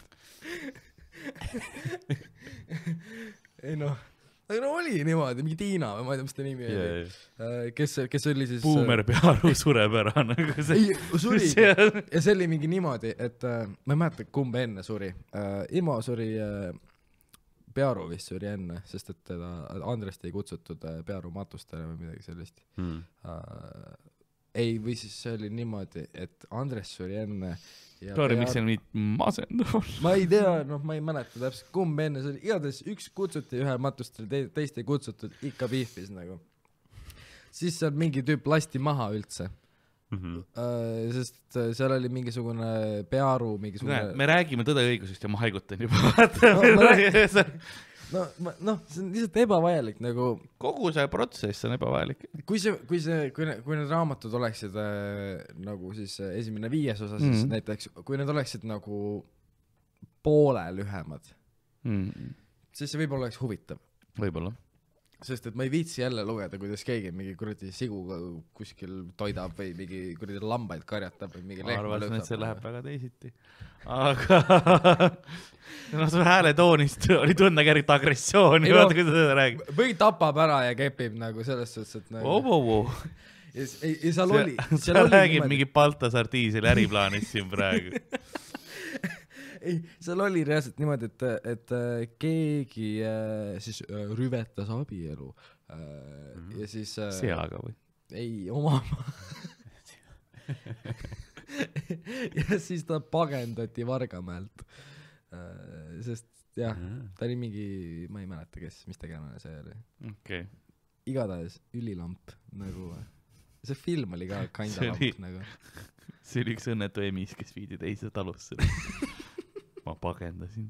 Ei noh. Aga oli niimoodi, mingi Tiina või ma ei tea, mis ta nimi oli. Kes oli siis... Boomer Pearu sureb ära. Suri. Ja see oli mingi niimoodi, et ma ei mäleta, kumb enne suri. Imo suri, Pearu vist suri enne, sest et teda Andrest ei kutsutud Pearu matustele või midagi sellist. Ei, või siis see oli niimoodi, et Andres suri enne... Klaari, miks see on nii masendav? Ma ei tea, ma ei mäleta täpselt, kumb enne see oli. Igatahes üks kutsuti ühe matustele, teist ei kutsutud, ikka beefis nagu. Siis seal mingi tüüp lasti maha üldse. Sest seal oli mingisugune Pearu, mingisugune... Me räägime tõde õigusest ja ma haigutan juba. see on lihtsalt ebavajalik nagu... Kogu see protsess on ebavajalik. Kui need raamatud oleksid nagu siis esimene 5. osa, siis näiteks, kui need oleksid nagu poole lühemad, siis see võib-olla oleks huvitav. Võib-olla. Sest et ma ei viitsi jälle lugeda, kuidas keegi mingi kuradi siguga kuskil toidab või mingi kuradi lambaid karjatab või mingi lehma lõptab. Arvasin, et see läheb väga teisiti. Aga su hääletoonist oli tunda kergit agressiooni, vaata kui seda räägib. Või tapab ära ja kepib nagu selles suhtes, et nagu... Ja seal oli... Sa räägib mingi Baltasar Diisel äriplaanis siin praegu. Ei, seal oli reaalselt niimoodi, et keegi siis rüvetas abielu ja siis... Seaga või? Ei, oma. Ja siis ta pagendati Vargamäelt. Sest jah, ta oli mingi, ma ei mäleta, mis tegelane see oli. Okay. Igatahes ülilamp nagu... See film oli ka kinda lamp nagu. See oli üks õnnetu emis, kes viidi teise talusse. Ma pagendasin.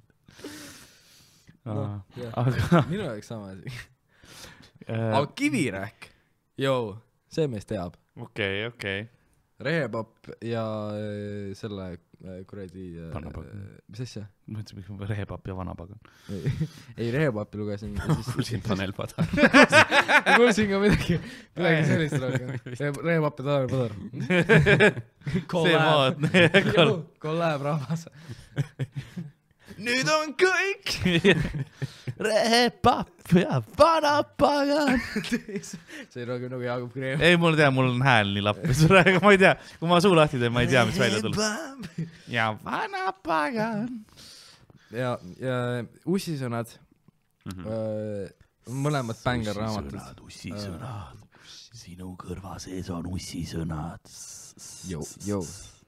Aga... Minu jaoks sama asi. Aga Kivirähk, see mees teab. Okei. Rehepapp ja selle kuradi... Mis asja? Mõtlesin, miks ma Rehepapp ja Vanapagan. Ei, Rehepappi lugesin. Kuulsin Tanel Padar. Kuulsin ka midagi sellist rohkem. Rehepapp ja Tanel Padar. See maadne. Kolläb rahvas. Nüüd on kõik! Rehepapp ja Vanapagan. See on rohkem nagu Jaagup Kreem. Ei, mul on hääl nii lappis. Ma ei tea, kui ma suu lahti teen, ma ei tea, mis välja tuleb. Ja Vanapagan. Ja ussisõnad. Mõlemad bängar raamatud. Ussisõnad. Sinu kõrva sees on ussisõnad. Jou.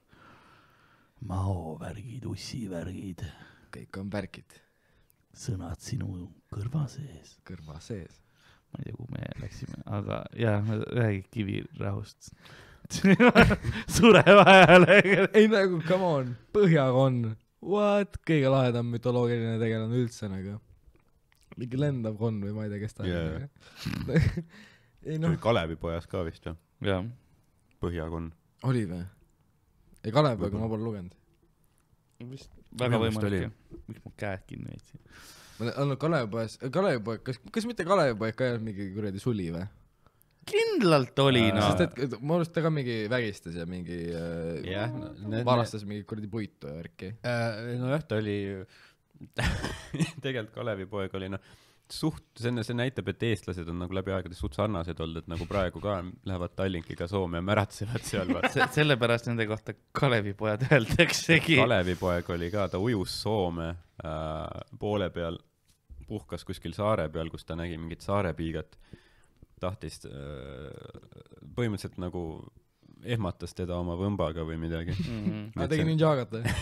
Maovärgid, ussivärgid. Kõik on värgid. Sõnad sinu kõrva sees. Kõrva sees. Ma ei tea, kuhu me läksime, aga räägi Kivirahust. Sureva hääle. Ei nagu, come on, põhjaga on what? Kõige lahedam mütoloogiline tegelane üldse nagu. Mingi lendav konn või ma ei tea, kes ta Yeah. ei noh, Kalevipojas ka vist või? jah. Põhjakonn. oli või? Ei Kalevipoega ma pole lugenud. Vist väga võimalik. Miks ma käed kinni veitsin? Ma olen olnud Kalevipoeg, kas mitte Kalevipoeg ka ei olnud mingi kuradi suli või? Kindlalt oli, no. Sest et ma arust ta ka mingi vägistas ja mingi varastas mingi kuradi puitu ja värki. Nojah, ta oli tegelikult Kalevipoeg oli see näitab, et eestlased on nagu läbi aegade suht sarnased olnud, et nagu praegu ka lähevad Tallinkiga Soome ja märatsevad seal. Sellepärast nende kohta Kalevipojad öeldaksegi. Kalevipoeg oli ka, ta ujus Soome poole peal, puhkas kuskil saare peal, kus ta nägi mingit saarepiigat, tahtis põhimõtteliselt nagu ehmatas teda oma võmbaga või midagi. Ta tegi ninjagat või?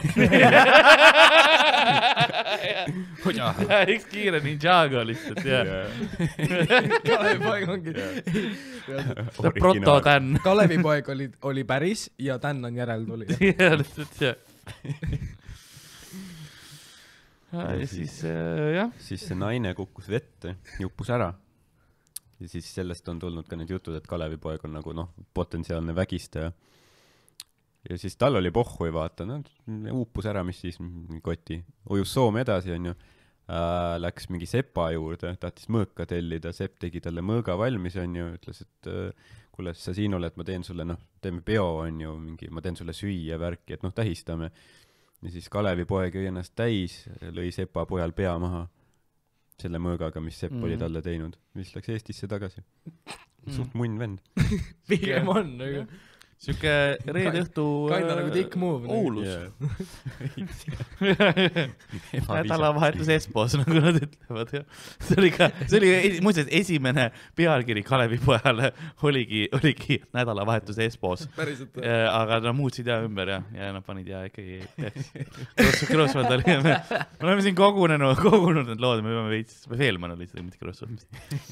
Üks kiire ninjaga lihtsalt, jah. Kalevipoeg ongi. Proto-tän. Kalevipoeg oli päris ja tän on järeltuli. Jah, lihtsalt, jah. Ja siis, jah. Siis see naine kukkus vette, juppus ära. Ja siis sellest on tulnud ka need jutud, et Kalevipoeg on nagu potentsiaalne vägistaja. Ja siis tal oli pohhui vaata, uupus ära, mis siis koti. Ujus Soome edasi, on ju. Läks mingi sepa juurde, tahtis mõõka tellida, sepp tegi talle mõõga valmis, on ju. Ütles, et kuule, sa siin oled, ma teen sulle, teeme peo, on ju, ma teen sulle süüa värki, et tähistame. Ja siis Kalevipoeg jõi ennast täis, lõi sepa pojal pea maha. Selle mõõgaga, mis Sepp oli talle teinud. Mis läks Eestisse tagasi. Suht munn vend. Pigem on, nagu. Siuke reede õhtu Kaina nagu dick move. Oulus. Nädalavahetus Espos, nagu nad ütlevad. See oli muuseas esimene pealkiri Kalevipojale oligi nädalavahetus Espos. Aga nad muutsid ja ümber ja nad panid ja ikkagi Krossvald oli. Me oleme siin kogunud need lood, me peame veits, Feelman oli seda, mitte Krossvald.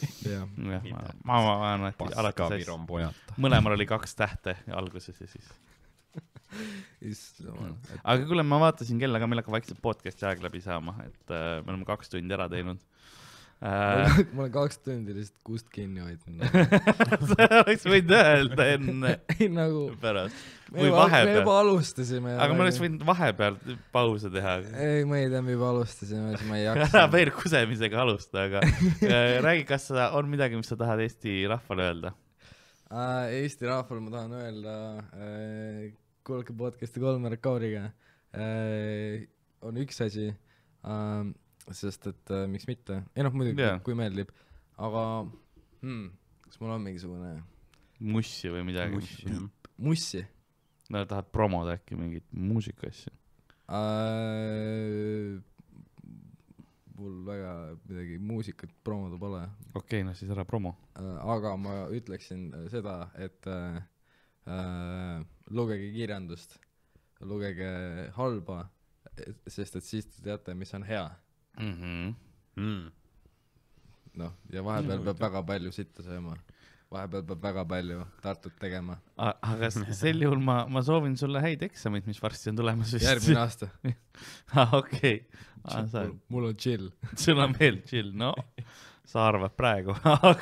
Mõlemal oli 2 tähte alguses ja siis. Aga kuule, ma vaatasin kella ka, meil hakkab vaikselt podcasti aeg läbi saama, et me oleme 2 tundi ära teinud. Ma olen 2 tundi lihtsalt kust kinni hoidnud. Sa oleks võinud öelda enne. Ei nagu. Pärast. Me juba alustasime. Aga ma oleks võinud vahepeal pause teha. Ei, ma ei tea, me juba alustasime, siis ma ei jaksa. Veel kusemisega alusta, aga räägi, kas on midagi, mis sa tahad Eesti rahvale öelda? Eesti rahvale ma tahan öelda kuulake podcasti Kolmer Kauriga on üks asi sest et miks mitte muidugi kui meeldib aga kas mul on mingisugune mussi või midagi mussi no tahad promoda äkki mingit muusikaasja mul väga midagi muusikat promoda pole. Okei, no siis ära promo. Aga ma ütleksin seda, et lugege kirjandust, lugege halba, sest et siis te teate, mis on hea. No, ja vahepeal peab väga palju sitta sööma. Vahepeal peab väga palju Tartut tegema. Aga sel juhul ma soovin sulle häid eksamid, mis varsti on tulemas. Järgmine aasta. Okei. Mul on chill. Sul on veel chill, no. Sa arvad praegu.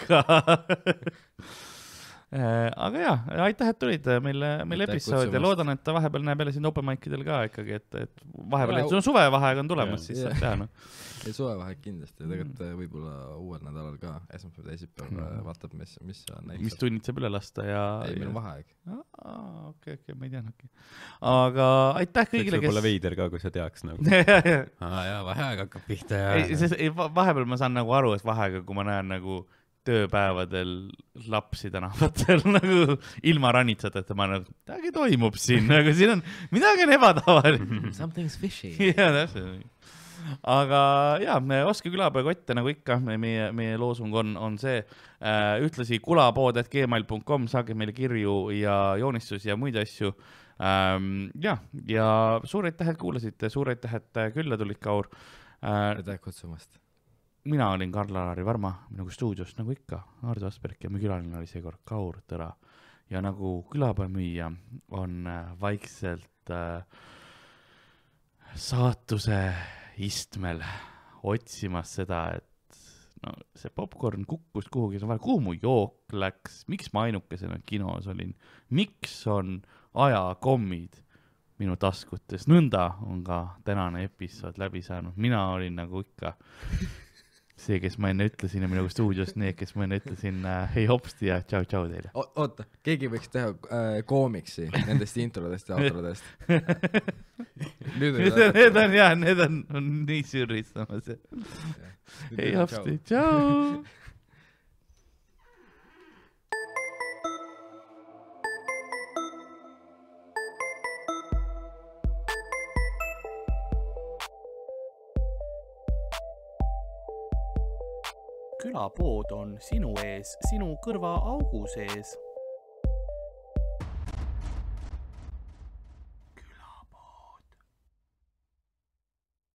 Aga jah, aitäh, et tulid meil episood ja loodan, et vahepeal näeb jälle siin open mic'idel ka ikkagi, et vahepeal, et sul on suvevaheaeg on tulemas, siis saab teha, no. Ei, suvevaheaeg kindlasti, tegelikult võib-olla uuel nädalal ka, esmaspäev, teisipäev vaatab, mis on näiks. Mis tunnid saab üle lasta ja... Ei, meil on vaheaeg. Okei, ma ei tea, aga aitäh kõigile, kes... Võib-olla veider ka, kui sa teaks nagu. Jaa, vaheaeg hakkab pihta ja... Vahepeal ma saan nagu aru, et vaheaega, kui ma näen nagu tööpäevadel lapsi tänavatel nagu ilma ranitsateta, ma nagu, midagi toimub siin, nagu siin on midagi ebatavaline. Something's fishy. Jaa, täpselt. Aga jaa, oske külapoekotte nagu ikka, meie loosung on see, ühtlasi kulapood@gmail.com, saage meile kirju ja joonistusi ja muid asju. Ja suur aitäh, et kuulasite, suur aitäh, et külla tulid, Kaur. Aitäh kutsumast. Mina olin Karl-Alari Varma, nagu stuudios, nagu ikka, Ardo Asperg ja mu külaline oli seekord Kaur Tõra. Ja nagu külapoemüüja on vaikselt saatuse istmel otsimas seda, et no see popcorn kukkus kuhugi, kuhu mu jook läks, miks ma ainukesena kinos olin, miks on ajakommid minu taskutes, nõnda on ka tänane episood läbi saanud. Mina olin nagu ikka see, kes ma enne ütlesin ja minuga stuudios need, kes ma enne ütlesin hei hopsti ja tšau teile. Oota, keegi võiks teha koomiksi nendest introdest ja outrodest. Need on nii sürristamas. Hei hopsti, tšau! Külapood on sinu ees, sinu kõrva augu sees.